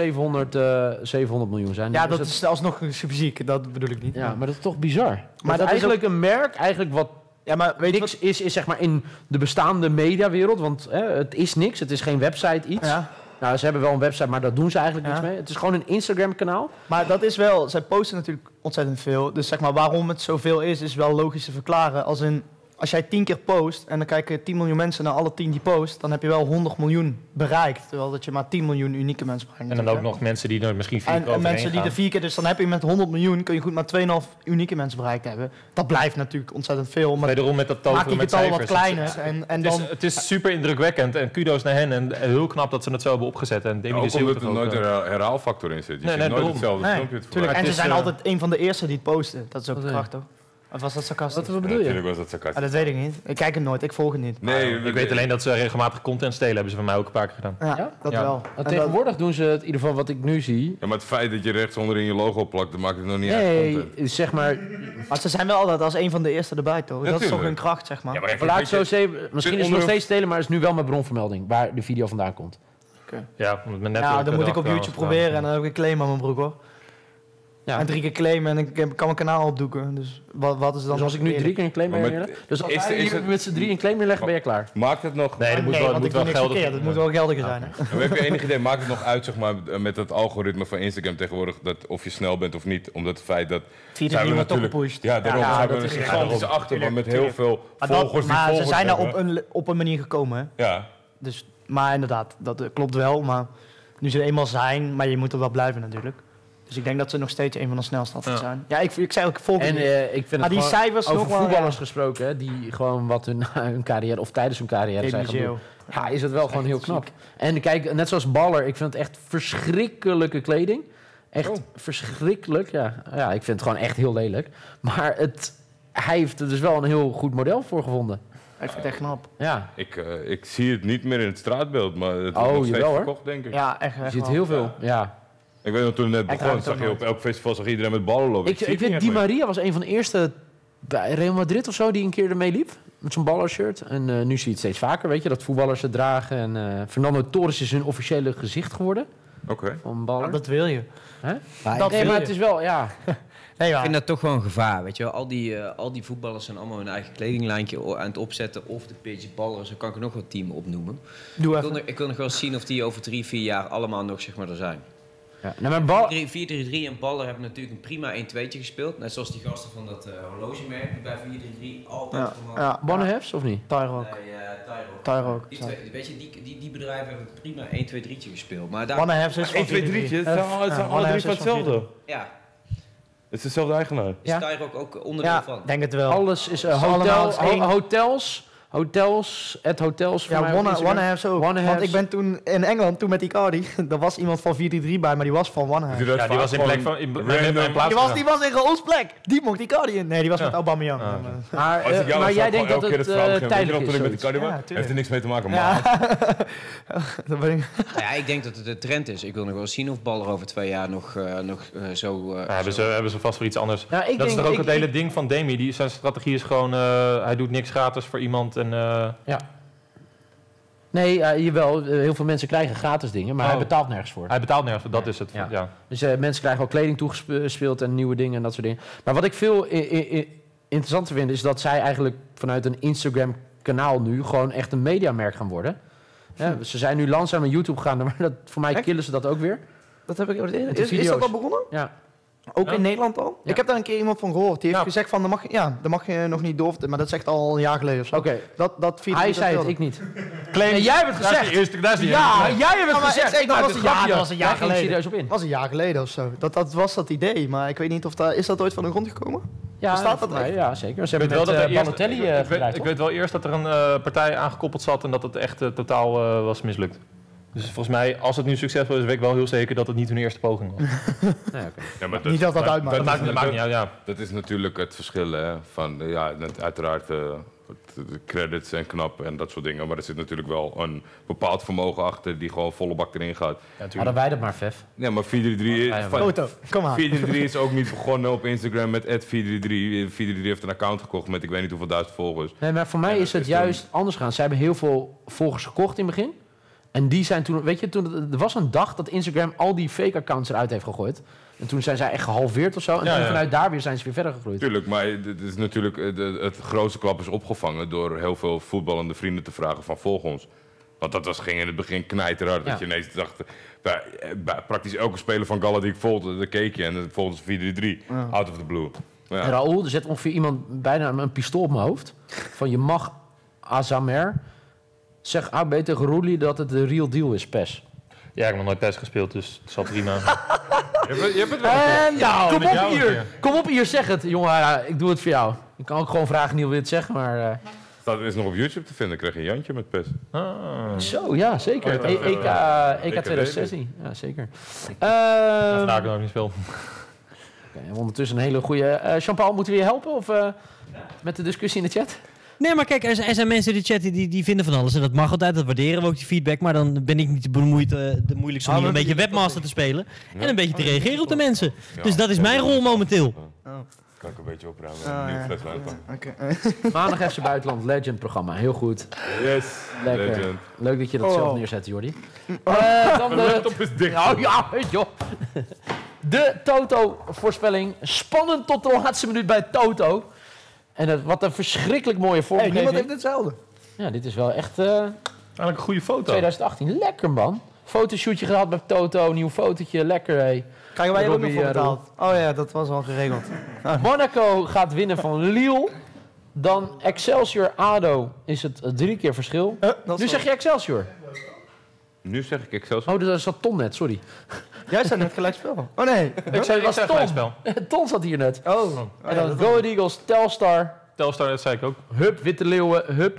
700 miljoen zijn. Ja, dat is alsnog fysiek, dat bedoel ik niet. Ja, maar dat is toch bizar. Maar dat is eigenlijk een merk, eigenlijk wat niks is zeg maar in de bestaande mediawereld. Want het is niks, het is geen website iets. Ja. Nou, ze hebben wel een website, maar daar doen ze eigenlijk niks mee. Het is gewoon een Instagram-kanaal. Maar dat is wel... Zij posten natuurlijk ontzettend veel. Dus zeg maar, waarom het zoveel is wel logisch te verklaren. Als jij 10 keer post en dan kijken 10 miljoen mensen naar alle 10 die post, dan heb je wel 100 miljoen bereikt. Terwijl dat je maar 10 miljoen unieke mensen bereikt. En dan ook nog mensen die er misschien 4 keer en mensen die er 4 keer... Dus dan heb je met 100 miljoen, kun je goed maar 2,5 unieke mensen bereikt hebben. Dat blijft natuurlijk ontzettend veel. Maar wederom met dat toveren met cijfers. Wat kleiner. Het is super indrukwekkend en kudo's naar hen. En heel knap dat ze het zo hebben opgezet. En ook omdat er nooit een herhaalfactor in zit. Je ziet nooit hetzelfde filmpje. En ze zijn altijd een van de eerste die het posten. Dat is ook krachtig. Of was dat sarcastisch? Wat bedoel je? Natuurlijk was dat sarcastisch. Dat weet ik niet. Ik kijk het nooit, ik volg het niet. Nee, ik weet alleen dat ze regelmatig content stelen. Hebben ze van mij ook een paar keer gedaan. Ja, dat wel. Tegenwoordig doen ze het in ieder geval wat ik nu zie. Ja, maar het feit dat je rechts onderin je logo plakt, dat maakt het nog niet uit. Nee, zeg maar... Maar ze zijn wel altijd als een van de eerste erbij, toch? Dat is toch hun kracht, zeg maar. Ja, maar laat ik zo zeggen, misschien is het nog steeds stelen, maar is nu wel met bronvermelding waar de video vandaan komt. Ja, dan moet ik op YouTube proberen en dan heb ik een claim aan mijn broek, hoor. Ja. En 3 keer claimen en ik kan mijn kanaal opdoeken. Dus wat is dan... Dus als ik nu 3 keer een claim neerleg... Dus als wij hier met z'n 3 een claim neerleggen, ben je klaar? Maakt het nog... Nee, dat moet wel geldig zijn. Dat moet wel geldiger zijn. Hè? Heb je enig idee, maakt het nog uit, zeg maar, met het algoritme van Instagram tegenwoordig, dat of je snel bent of niet, omdat het feit dat... Zijn we natuurlijk... Ja, daarom zijn we een gigantische achterban met heel veel volgers. Maar ze zijn daar op een manier gekomen, hè? Ja. Dus, maar inderdaad, dat klopt wel, maar nu ze er eenmaal zijn, maar je moet er wel blijven natuurlijk. Dus ik denk dat ze nog steeds een van de snelste altijd zijn. Ja, ik zei ook volgens ik vind maar die cijfers over nog voetballers gesproken, hè, die gewoon wat hun carrière of tijdens hun carrière zijn gaan doen. Ja, is het wel gewoon heel knap. En kijk, net zoals Baller, ik vind het echt verschrikkelijke kleding. Echt verschrikkelijk. Ja, ik vind het gewoon echt heel lelijk. Maar hij heeft er dus wel een heel goed model voor gevonden. Ik vind het echt knap. Ja. Ik zie het niet meer in het straatbeeld, maar het wordt nog steeds verkocht, denk ik. Ja, echt. Je ziet heel veel, ja. Ik weet nog, toen het net begon, zag je op elk festival zag iedereen met ballen lopen. Ik weet, Di Maria was een van de eerste bij Real Madrid of zo die een keer ermee liep. Met zo'n ballershirt. En nu zie je het steeds vaker, weet je, dat voetballers het dragen. En Fernando Torres is hun officiële gezicht geworden. Oké. Van baller. Ja, dat wil je. Hè? Maar het is wel, ja... Nee, ik vind dat toch wel een gevaar, weet je wel. Al die voetballers zijn allemaal hun eigen kledinglijntje aan het opzetten. Of de pitch ballers, zo kan ik nog wat team opnoemen. Ik wil nog wel zien of die over 3-4 jaar allemaal nog, zeg maar, er zijn. Ja, nou, maar 4-3-3 en Baller hebben natuurlijk een prima 1-2'tje gespeeld. Net zoals die gasten van dat horlogemerk die bij 4-3-3 altijd... Ja, Bonnehefs of niet? Tyrock. Nee, Tyrock. Weet je, die bedrijven hebben prima 1-2-3'tje gespeeld. Maar Bonnehefs is van 1-2-3'tje? Het zijn alle drie van hetzelfde. Ja. Het is dezelfde eigenaar. Is Tyrock ook onderdeel van? Denk het wel. Alles is Hotels, hotels. Ja, One Halves ook. Want ik ben toen in Engeland, met Icardi, er was iemand van 4-3-3 bij, maar die was van One Halves. Ja, die was in plek van... Die was in Raoul's plek. Die mocht Icardi in. Nee, die was met Aubameyang. Maar jij denkt dat het tijdelijk is. Heeft er niks mee te maken, Ja, ik denk dat het de trend is. Ik wil nog wel zien of Bal er over 2 jaar nog zo... hebben ze vast voor iets anders. Ja, dat is toch ook het hele ding van Demi. Zijn strategie is gewoon... hij doet niks gratis voor iemand en... Ja. Nee, jawel. Heel veel mensen krijgen gratis dingen, maar hij betaalt nergens voor. Hij betaalt nergens voor, dat is het. Ja. Dus mensen krijgen ook kleding toegespeeld en nieuwe dingen en dat soort dingen. Maar wat ik veel interessanter vind, is dat zij eigenlijk vanuit een Instagram-kanaal nu gewoon echt een mediamerk gaan worden. Ja, ze zijn nu langzaam naar YouTube gegaan, maar voor mij killen ze dat ook weer. Dat heb ik ooit eerder. Is dat al begonnen? Ja. Ook in Nederland al? Ja. Ik heb daar een keer iemand van gehoord. Die heeft gezegd van, dan mag je nog niet door. Maar dat is echt al een jaar geleden of zo. Oké. Hij zei het, ik niet. Nee, jij hebt het gezegd. Jij hebt het gezegd. Dat was een jaar geleden. Serieus op in. Dat was een jaar geleden of zo. Dat was dat idee. Maar ik weet niet of is dat ooit van de grond gekomen? Ja, staat dat echt? Ja, zeker. Ze hebben wel Balotelli ik weet wel eerst dat er een partij aangekoppeld zat en dat het echt totaal was mislukt. Dus volgens mij, als het nu succesvol is, weet ik wel heel zeker dat het niet hun eerste poging was. Ja, maar niet dat dat uitmaakt. Dat maakt niet uit, ja. Dat is natuurlijk het verschil, hè. Van, uiteraard de credits en knap en dat soort dingen. Maar er zit natuurlijk wel een bepaald vermogen achter die gewoon volle bak erin gaat. Ja, hadden wij dat maar, Vef. Ja, maar 4-3-3 is ook niet begonnen op Instagram met @433. 433 heeft een account gekocht met ik weet niet hoeveel duizend volgers. Nee, maar voor mij is het juist anders gaan. Zij hebben heel veel volgers gekocht in het begin. En die zijn toen, er was een dag dat Instagram al die fake accounts eruit heeft gegooid. En toen zijn zij echt gehalveerd of zo. En vanuit daar weer zijn ze weer verder gegroeid. Tuurlijk, maar het is natuurlijk het grootste klap is opgevangen door heel veel voetballende vrienden te vragen van volg ons. Want ging in het begin knijterhard. Dat je ineens dacht, bij praktisch elke speler van Gala die ik volgde, dan keek je en volgens 4-3-3, out of the blue. Ja. En Raoul, er zet ongeveer iemand bijna een pistool op mijn hoofd. Van je mag Azamer. Zeg AB tegen Roelie dat het de real deal is, PES. Ja, ik heb nog nooit PES gespeeld, dus het zal prima. je hebt het wel. Kom op hier, zeg het. Jongen, ik doe het voor jou. Ik kan ook gewoon vragen, Niel wil het zeggen, maar... Dat is nog op YouTube te vinden. Ik kreeg een Jantje met PES. Zo, ja, zeker. EK 2016. Ja, zeker. Vandaag nog niet veel. Ondertussen een hele goede... Jean-Paul, moeten we je helpen? Of met de discussie in de chat? Nee, maar kijk, er zijn mensen in de chat die vinden van alles. En dat mag altijd, dat waarderen we ook, die feedback. Maar dan ben ik niet bemoeid de moeilijkste manier een beetje webmaster te spelen. En een beetje te reageren op de mensen. Dus dat is mijn rol momenteel. Kan ik een beetje opruimen. Nieuwe fles wijn. Maandag FC Buitenland, Legend programma. Heel goed. Yes, lekker. Legend. Leuk dat je dat zelf neerzet, Jordi. Dan de laptop is dicht. Joh. De Toto-voorspelling. Spannend tot de laatste minuut bij Toto. En wat een verschrikkelijk mooie vormgeving. Niemand heeft hetzelfde. Ja, dit is wel echt... Eigenlijk een goede foto. 2018. Lekker, man. Fotoshootje gehad met Toto. Nieuw fotootje. Lekker, hé. Krijgen wij er ook nog voor betaald? Oh ja, dat was al geregeld. Monaco gaat winnen van Lille. Dan Excelsior-ADO is het 3 keer verschil. Nu zeg je Excelsior. Nu zeg ik Excelsior. Oh, dat zat Ton net, sorry. Jij zei net gelijkspel. Oh nee. Ik zei gelijkspel. Ton zat hier net. Oh. En dan Go Ahead Eagles, Telstar. Telstar, dat zei ik ook. Hup, Witte Leeuwen, Hup.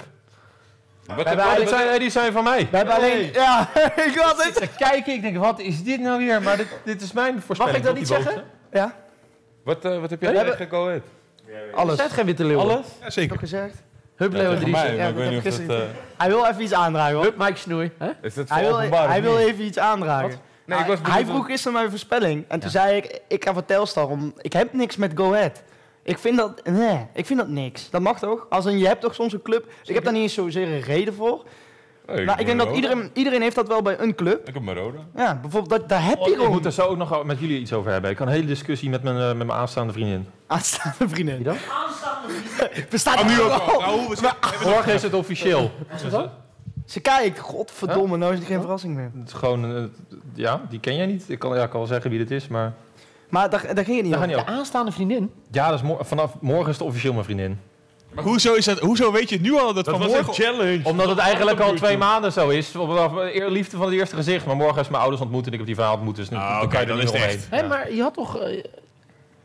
Die zijn van mij. We hebben alleen... Ja, ik had het. Te kijken, ik denk, wat is dit nou weer? Maar dit is mijn voorspelling. Mag ik dat niet zeggen? Ja. Wat heb jij tegen Go Ahead? Alles. Zet geen Witte Leeuwen. Alles? Ja, zeker. Heb gezegd? Hup, Leeuwen, Dries. Hij wil even iets aandragen, hoor. Hup, Mike Snoei. Hij wil even iets aandragen. Nee, hij vroeg gisteren mijn voorspelling. En toen zei ik ga voor Telstar om... Ik heb niks met Go Ahead. Ik vind dat niks. Dat mag toch? Je hebt toch soms een club... Ik heb daar niet eens zozeer een reden voor. Ik denk dat iedereen heeft dat wel bij een club. Ik heb Maroda. Ja, bijvoorbeeld, daar heb je gewoon... Ik moet er zo ook nog met jullie iets over hebben. Ik had een hele discussie met mijn aanstaande vriendin. Aanstaande vriendin? Wie dan? Aanstaande vriendin? Bestaat nu ook al. Morgen is het officieel. Ze kijkt, godverdomme, nou is het geen verrassing meer. Het is gewoon, die ken jij niet. Ik kan wel zeggen wie dit is, maar... Maar daar ging je niet over. De aanstaande vriendin? Ja, dat is vanaf morgen is het officieel mijn vriendin. Maar hoezo weet je het nu al dat van morgen... een challenge. Omdat het eigenlijk al 2 maanden zo is. Liefde van het eerste gezicht. Maar morgen is mijn ouders ontmoet en ik heb die vrouw ontmoet. Dus dan kan je er niet omheen. Hé, maar je had toch...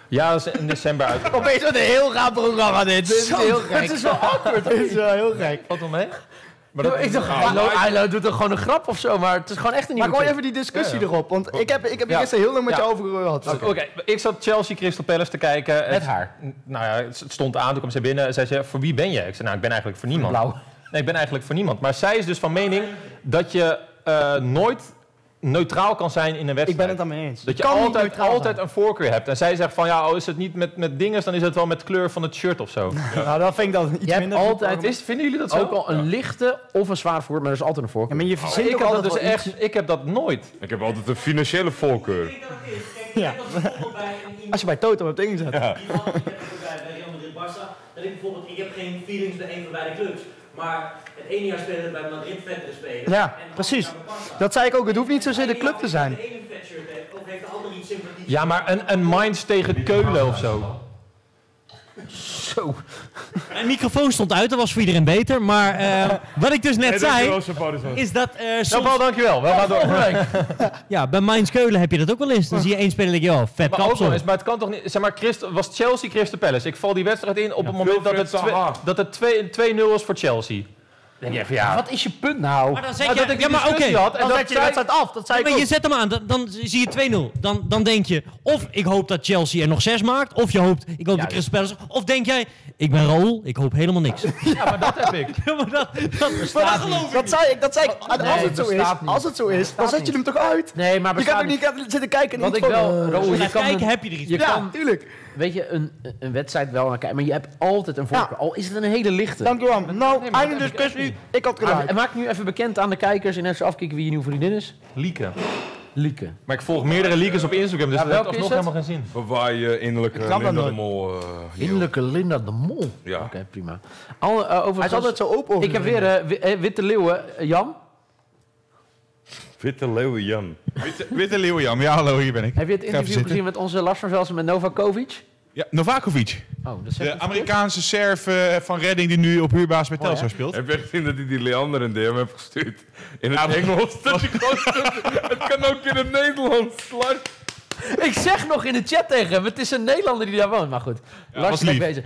Ja, dat is in december uit. Opeens wat een heel raar programma dit. Dit is heel gek. Het is wel awkward. Dit is wel heel gek. Valt wel mee? Maar ik dacht, Ilo doet er gewoon een grap of zo, maar het is gewoon echt een nieuwe Maar gewoon even die discussie erop, want ik heb hier gisteren heel lang met je over gehad. Oké, ik zat Chelsea Crystal Palace te kijken. Met haar? Nou ja, het stond aan, toen kwam ze binnen en zij zei, voor wie ben je? Ik zei, nou, ik ben eigenlijk voor niemand. Blauw. Nee, ik ben eigenlijk voor niemand. Maar zij is dus van mening dat je nooit neutraal kan zijn in een wedstrijd. Ik ben het aan mee eens. Dat je altijd een voorkeur hebt. En zij zegt van, ja, is het niet met dinges, dan is het wel met kleur van het shirt of zo. Ja. Nou, dat vind ik dan iets minder. Vinden jullie dat zo? Ook al een lichte of een zwaar voorkeur, maar er is altijd een voorkeur. Ja, maar je verzint ik ook heb dat altijd dus wel echt, ik heb dat nooit. Ik heb altijd een financiële voorkeur. Ja. Als je bij Toto hebt ingezet. Bij Real Madrid Barça, dat ik bijvoorbeeld, ik heb geen feelings bij een van beide clubs. Maar het ene jaar spelen bij Madrid vettere spelen. Ja, precies. Dat zei ik ook. Het hoeft niet zozeer de club te zijn. De ene vet shirt heeft, of heeft de ander iets sympathieks. Ja, maar een Mainz tegen Keulen of zo. Zo. Mijn microfoon stond uit, dat was voor iedereen beter. Maar wat ik dus net zei, is dat soms... Nou, dankjewel. Wel maar door. Ja, bij Mainz Keulen heb je dat ook wel eens. Dan zie je één speler en denk je, vet Maar ook kapsel. nog eens, maar het kan toch niet... Zeg maar, was Chelsea Crystal Palace. Ik val die wedstrijd in op het moment dat het 2-0 was voor Chelsea. Dan denk je even, ja... Wat is je punt nou? Maar dan zet Maar je... dat ik die Ja, maar discussie oké. had en Dan dat zet je de wedstrijd af. Dat zei Ja, ik maar je ook. zet hem aan, dan zie je 2-0. Dan denk je, of ik hoop dat Chelsea er nog 6 maakt, of je hoopt, ik hoop dat Crystal Palace... Of denk jij, ik ben Raoul, ik hoop helemaal niks. Ja, maar dat heb ik. Ja, maar dat bestaat niet. Dat zei ik. En Nee, als het zo is, dan zet je hem toch uit? Nee, maar Je kan ook niet zitten kijken en Wat niet ik van... wel, Raoul, je kan kijken, heb je er iets je mee. kan, tuurlijk. weet je, een wedstrijd wel naar kijken, maar je hebt altijd een voorkeur. Al is het een hele lichte. Dankjewel. Nou, Nee, maar einde dat heb ik discussie. Ik had Maar gelijk. en maak nu even bekend aan de kijkers en even afkijken wie je nieuwe vriendin is. Lieke. Lieke. Maar ik volg meerdere leakers op Instagram, dus Ja, dat heeft welke alsnog is het? helemaal geen zin. Waar je innerlijke snap dat Linda de nooit. Mol... Innerlijke Linda de Mol. Ja. Oké, prima. Overigens, Hij is altijd zo open over ik heb zijn weer Witte Leeuwen, Jan. Witte Leeuwen Jan. Witte Leeuwenjam, ja hallo, hier ben ik. Heb je het Ga even interview zitten. gezien met onze Lars van Velsen met Novakovic? Ja, Novakovic. Oh, dat zegt De Amerikaanse serf van Redding die nu op huurbaas bij Telstar speelt. Heb je gezien dat hij die Leander een DM heeft gestuurd? In het Engels. Dat hij gewoon het kan ook in het Nederlands. Ik zeg nog in de chat tegen hem, het is een Nederlander die daar woont. Maar goed, Ja, Lars was is lief. bezig.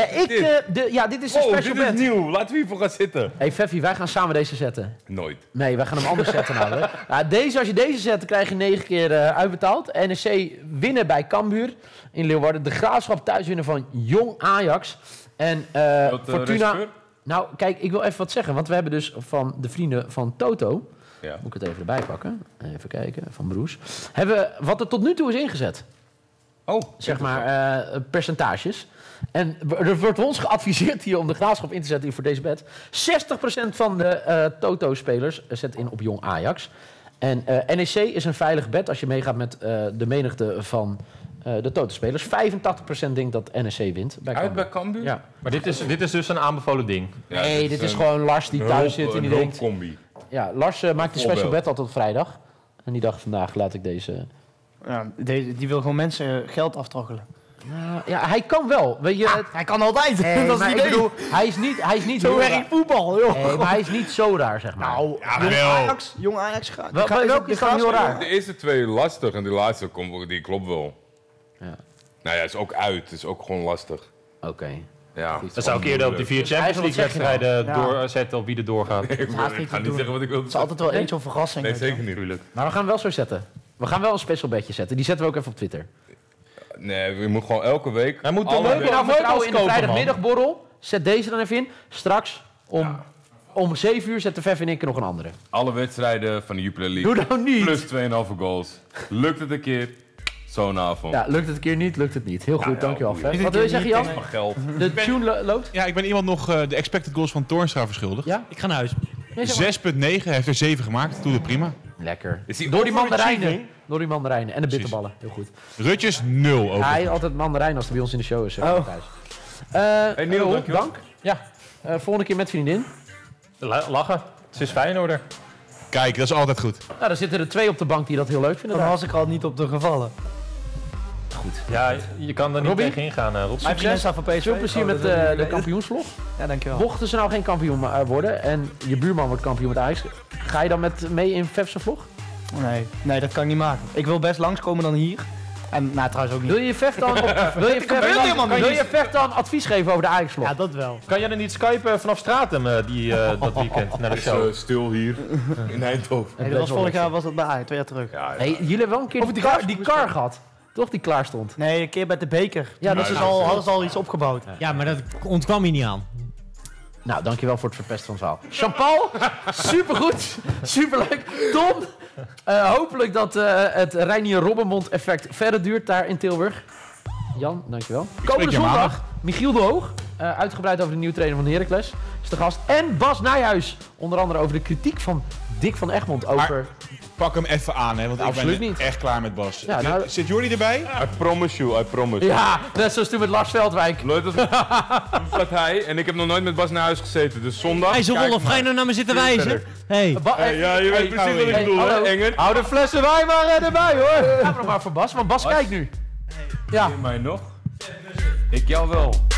dit is een Oh, special dit is band. nieuw. Laten we hiervoor gaan zitten. Hey Feffy, wij gaan samen deze zetten. Nooit. Nee, wij gaan hem anders zetten nou. Hè. Nou, als je deze zet, dan krijg je 9 keer uitbetaald. NEC winnen bij Cambuur in Leeuwarden. De Graafschap thuis winnen van Jong Ajax. En Fortuna... reserveur? Nou, kijk, ik wil even wat zeggen. Want we hebben dus van de vrienden van Toto... Ja. Moet ik het even erbij pakken? Even kijken, van Broes. Hebben we wat er tot nu toe is ingezet. Oh, Zeg maar percentages. En er wordt ons geadviseerd hier om de Graafschap in te zetten voor deze bed. 60% van de Toto-spelers zet in op Jong Ajax. En NEC is een veilig bed als je meegaat met de menigte van de Toto-spelers. 85% denkt dat NEC wint. Uit bij Cambuur? Ja. Maar dit is dus een aanbevolen ding. Ja, Nee, dit is gewoon Lars die thuis zit en die denkt... combi. Ja, Lars maakt die special Opbel. bed altijd op vrijdag. En die dacht, vandaag laat ik deze... Ja, die wil gewoon mensen geld aftroggelen. Ja, hij kan wel. Weet je, Hij kan altijd. Nee, Dat is maar het ik idee. bedoel, hij is niet Zo heel werkt raar. voetbal, joh. Nee, maar hij is niet zo raar, zeg maar. Nou, Jong Ajax gaat. Welke is dan heel raar? De eerste twee lastig en die laatste die klopt wel. Ja. Nou ja, het is ook uit. Het is ook gewoon lastig. Oké. Ja. Dan zou ik eerder op die 4 Champions League wedstrijden doorzetten op wie er doorgaat. Ik ga niet zeggen wat ik wil. Het is altijd wel eens zo'n verrassing. Nee, zeker niet. Maar we gaan wel zo zetten. We gaan wel een special bedje zetten. Die zetten we ook even op Twitter. Nee, je moet gewoon elke week... Hij moet alle leuk weken- Nou, vertrouwen in de kopen, man. vrijdagmiddagborrel. Zet deze dan even in. Straks om 7 uur zetten Vef en ik er nog een andere. Alle wedstrijden van de Jupiler League. Doe nou niet. Plus 2,5 goals. Lukt het een keer? Zo'n avond. Ja, lukt het een keer niet, lukt het niet. Heel goed, ja, dankjewel goeie. Vef. Wat wil je zeggen, Jan? Maar geld. De tune loopt? Ja, ik ben iemand nog de expected goals van Toornstra verschuldigd. Ja? Ik ga naar huis. 6,9, hij heeft er 7 gemaakt. Doe het prima. Lekker. Is hij Door die overachieving? mandarijnen. Door die mandarijnen. En de bitterballen. Heel goed. Rutjes 0 over. Hij altijd mandarijn als hij bij ons in de show is. Thuis. Hey, Neil, Roel, dankjewel. dank. Ja. Volgende keer met vriendin. Lachen. Het is Feyenoorder. Kijk, dat is altijd goed. Nou, dan zitten er 2 op de bank die dat heel leuk vinden. Dan was ik al niet op de gevallen. Ja, je kan er niet Robbie? tegenin gaan, Rob. Mijn vriendin staat van PSV. Veel plezier met de kampioensvlog. Ja, dankjewel. Mochten ze nou geen kampioen worden en je buurman wordt kampioen met Ajax, ga je dan mee in Vef's vlog? Nee, dat kan ik niet maken. Ik wil best langskomen dan hier. En nou, trouwens ook niet. Wil je Vef dan advies geven over de Ajax-vlog? Ja, dat wel. Kan jij dan niet skypen vanaf Stratum dat weekend naar de Het is show? stil hier in Eindhoven. Nee, dat was vorig jaar was dat bij Ajax, 2 jaar terug. Ja, Hey, jullie hebben wel een keer die car gehad. Toch, die klaar stond? Nee, een keer bij de beker. Ja, dat is al... Hadden ze al iets opgebouwd. Ja, maar dat ontkwam hier niet aan. Nou, dankjewel voor het verpesten van het verhaal. Jean-Paul, supergoed, superleuk. Tom, hopelijk dat het Reinier Robbenmond effect verder duurt daar in Tilburg. Jan, dankjewel. Komende zondag, Michiel de Hoog, uitgebreid over de nieuwe trainer van Heracles, is de gast. En Bas Nijhuis, onder andere over de kritiek van Dick van Egmond over... Pak hem even aan, hè, want Absoluut ik ben niet. echt klaar met Bas. Ja, nou- Zit Jordi erbij? I promise you, I promise. Ja, net zoals toen met Lars Veldwijk. Leuk dat hij, en ik heb nog nooit met Bas naar huis gezeten, dus zondag... Hey, zo kijk Rolf, ga je nou naar me zitten wijzen? Hey. Ja, je weet precies wat ik bedoel, hè, Enger? Hou de flessen wijn maar erbij, hoor. Ga maar voor Bas, want Bas kijkt nu. Ja. Zie je mij nog? Ik jou wel.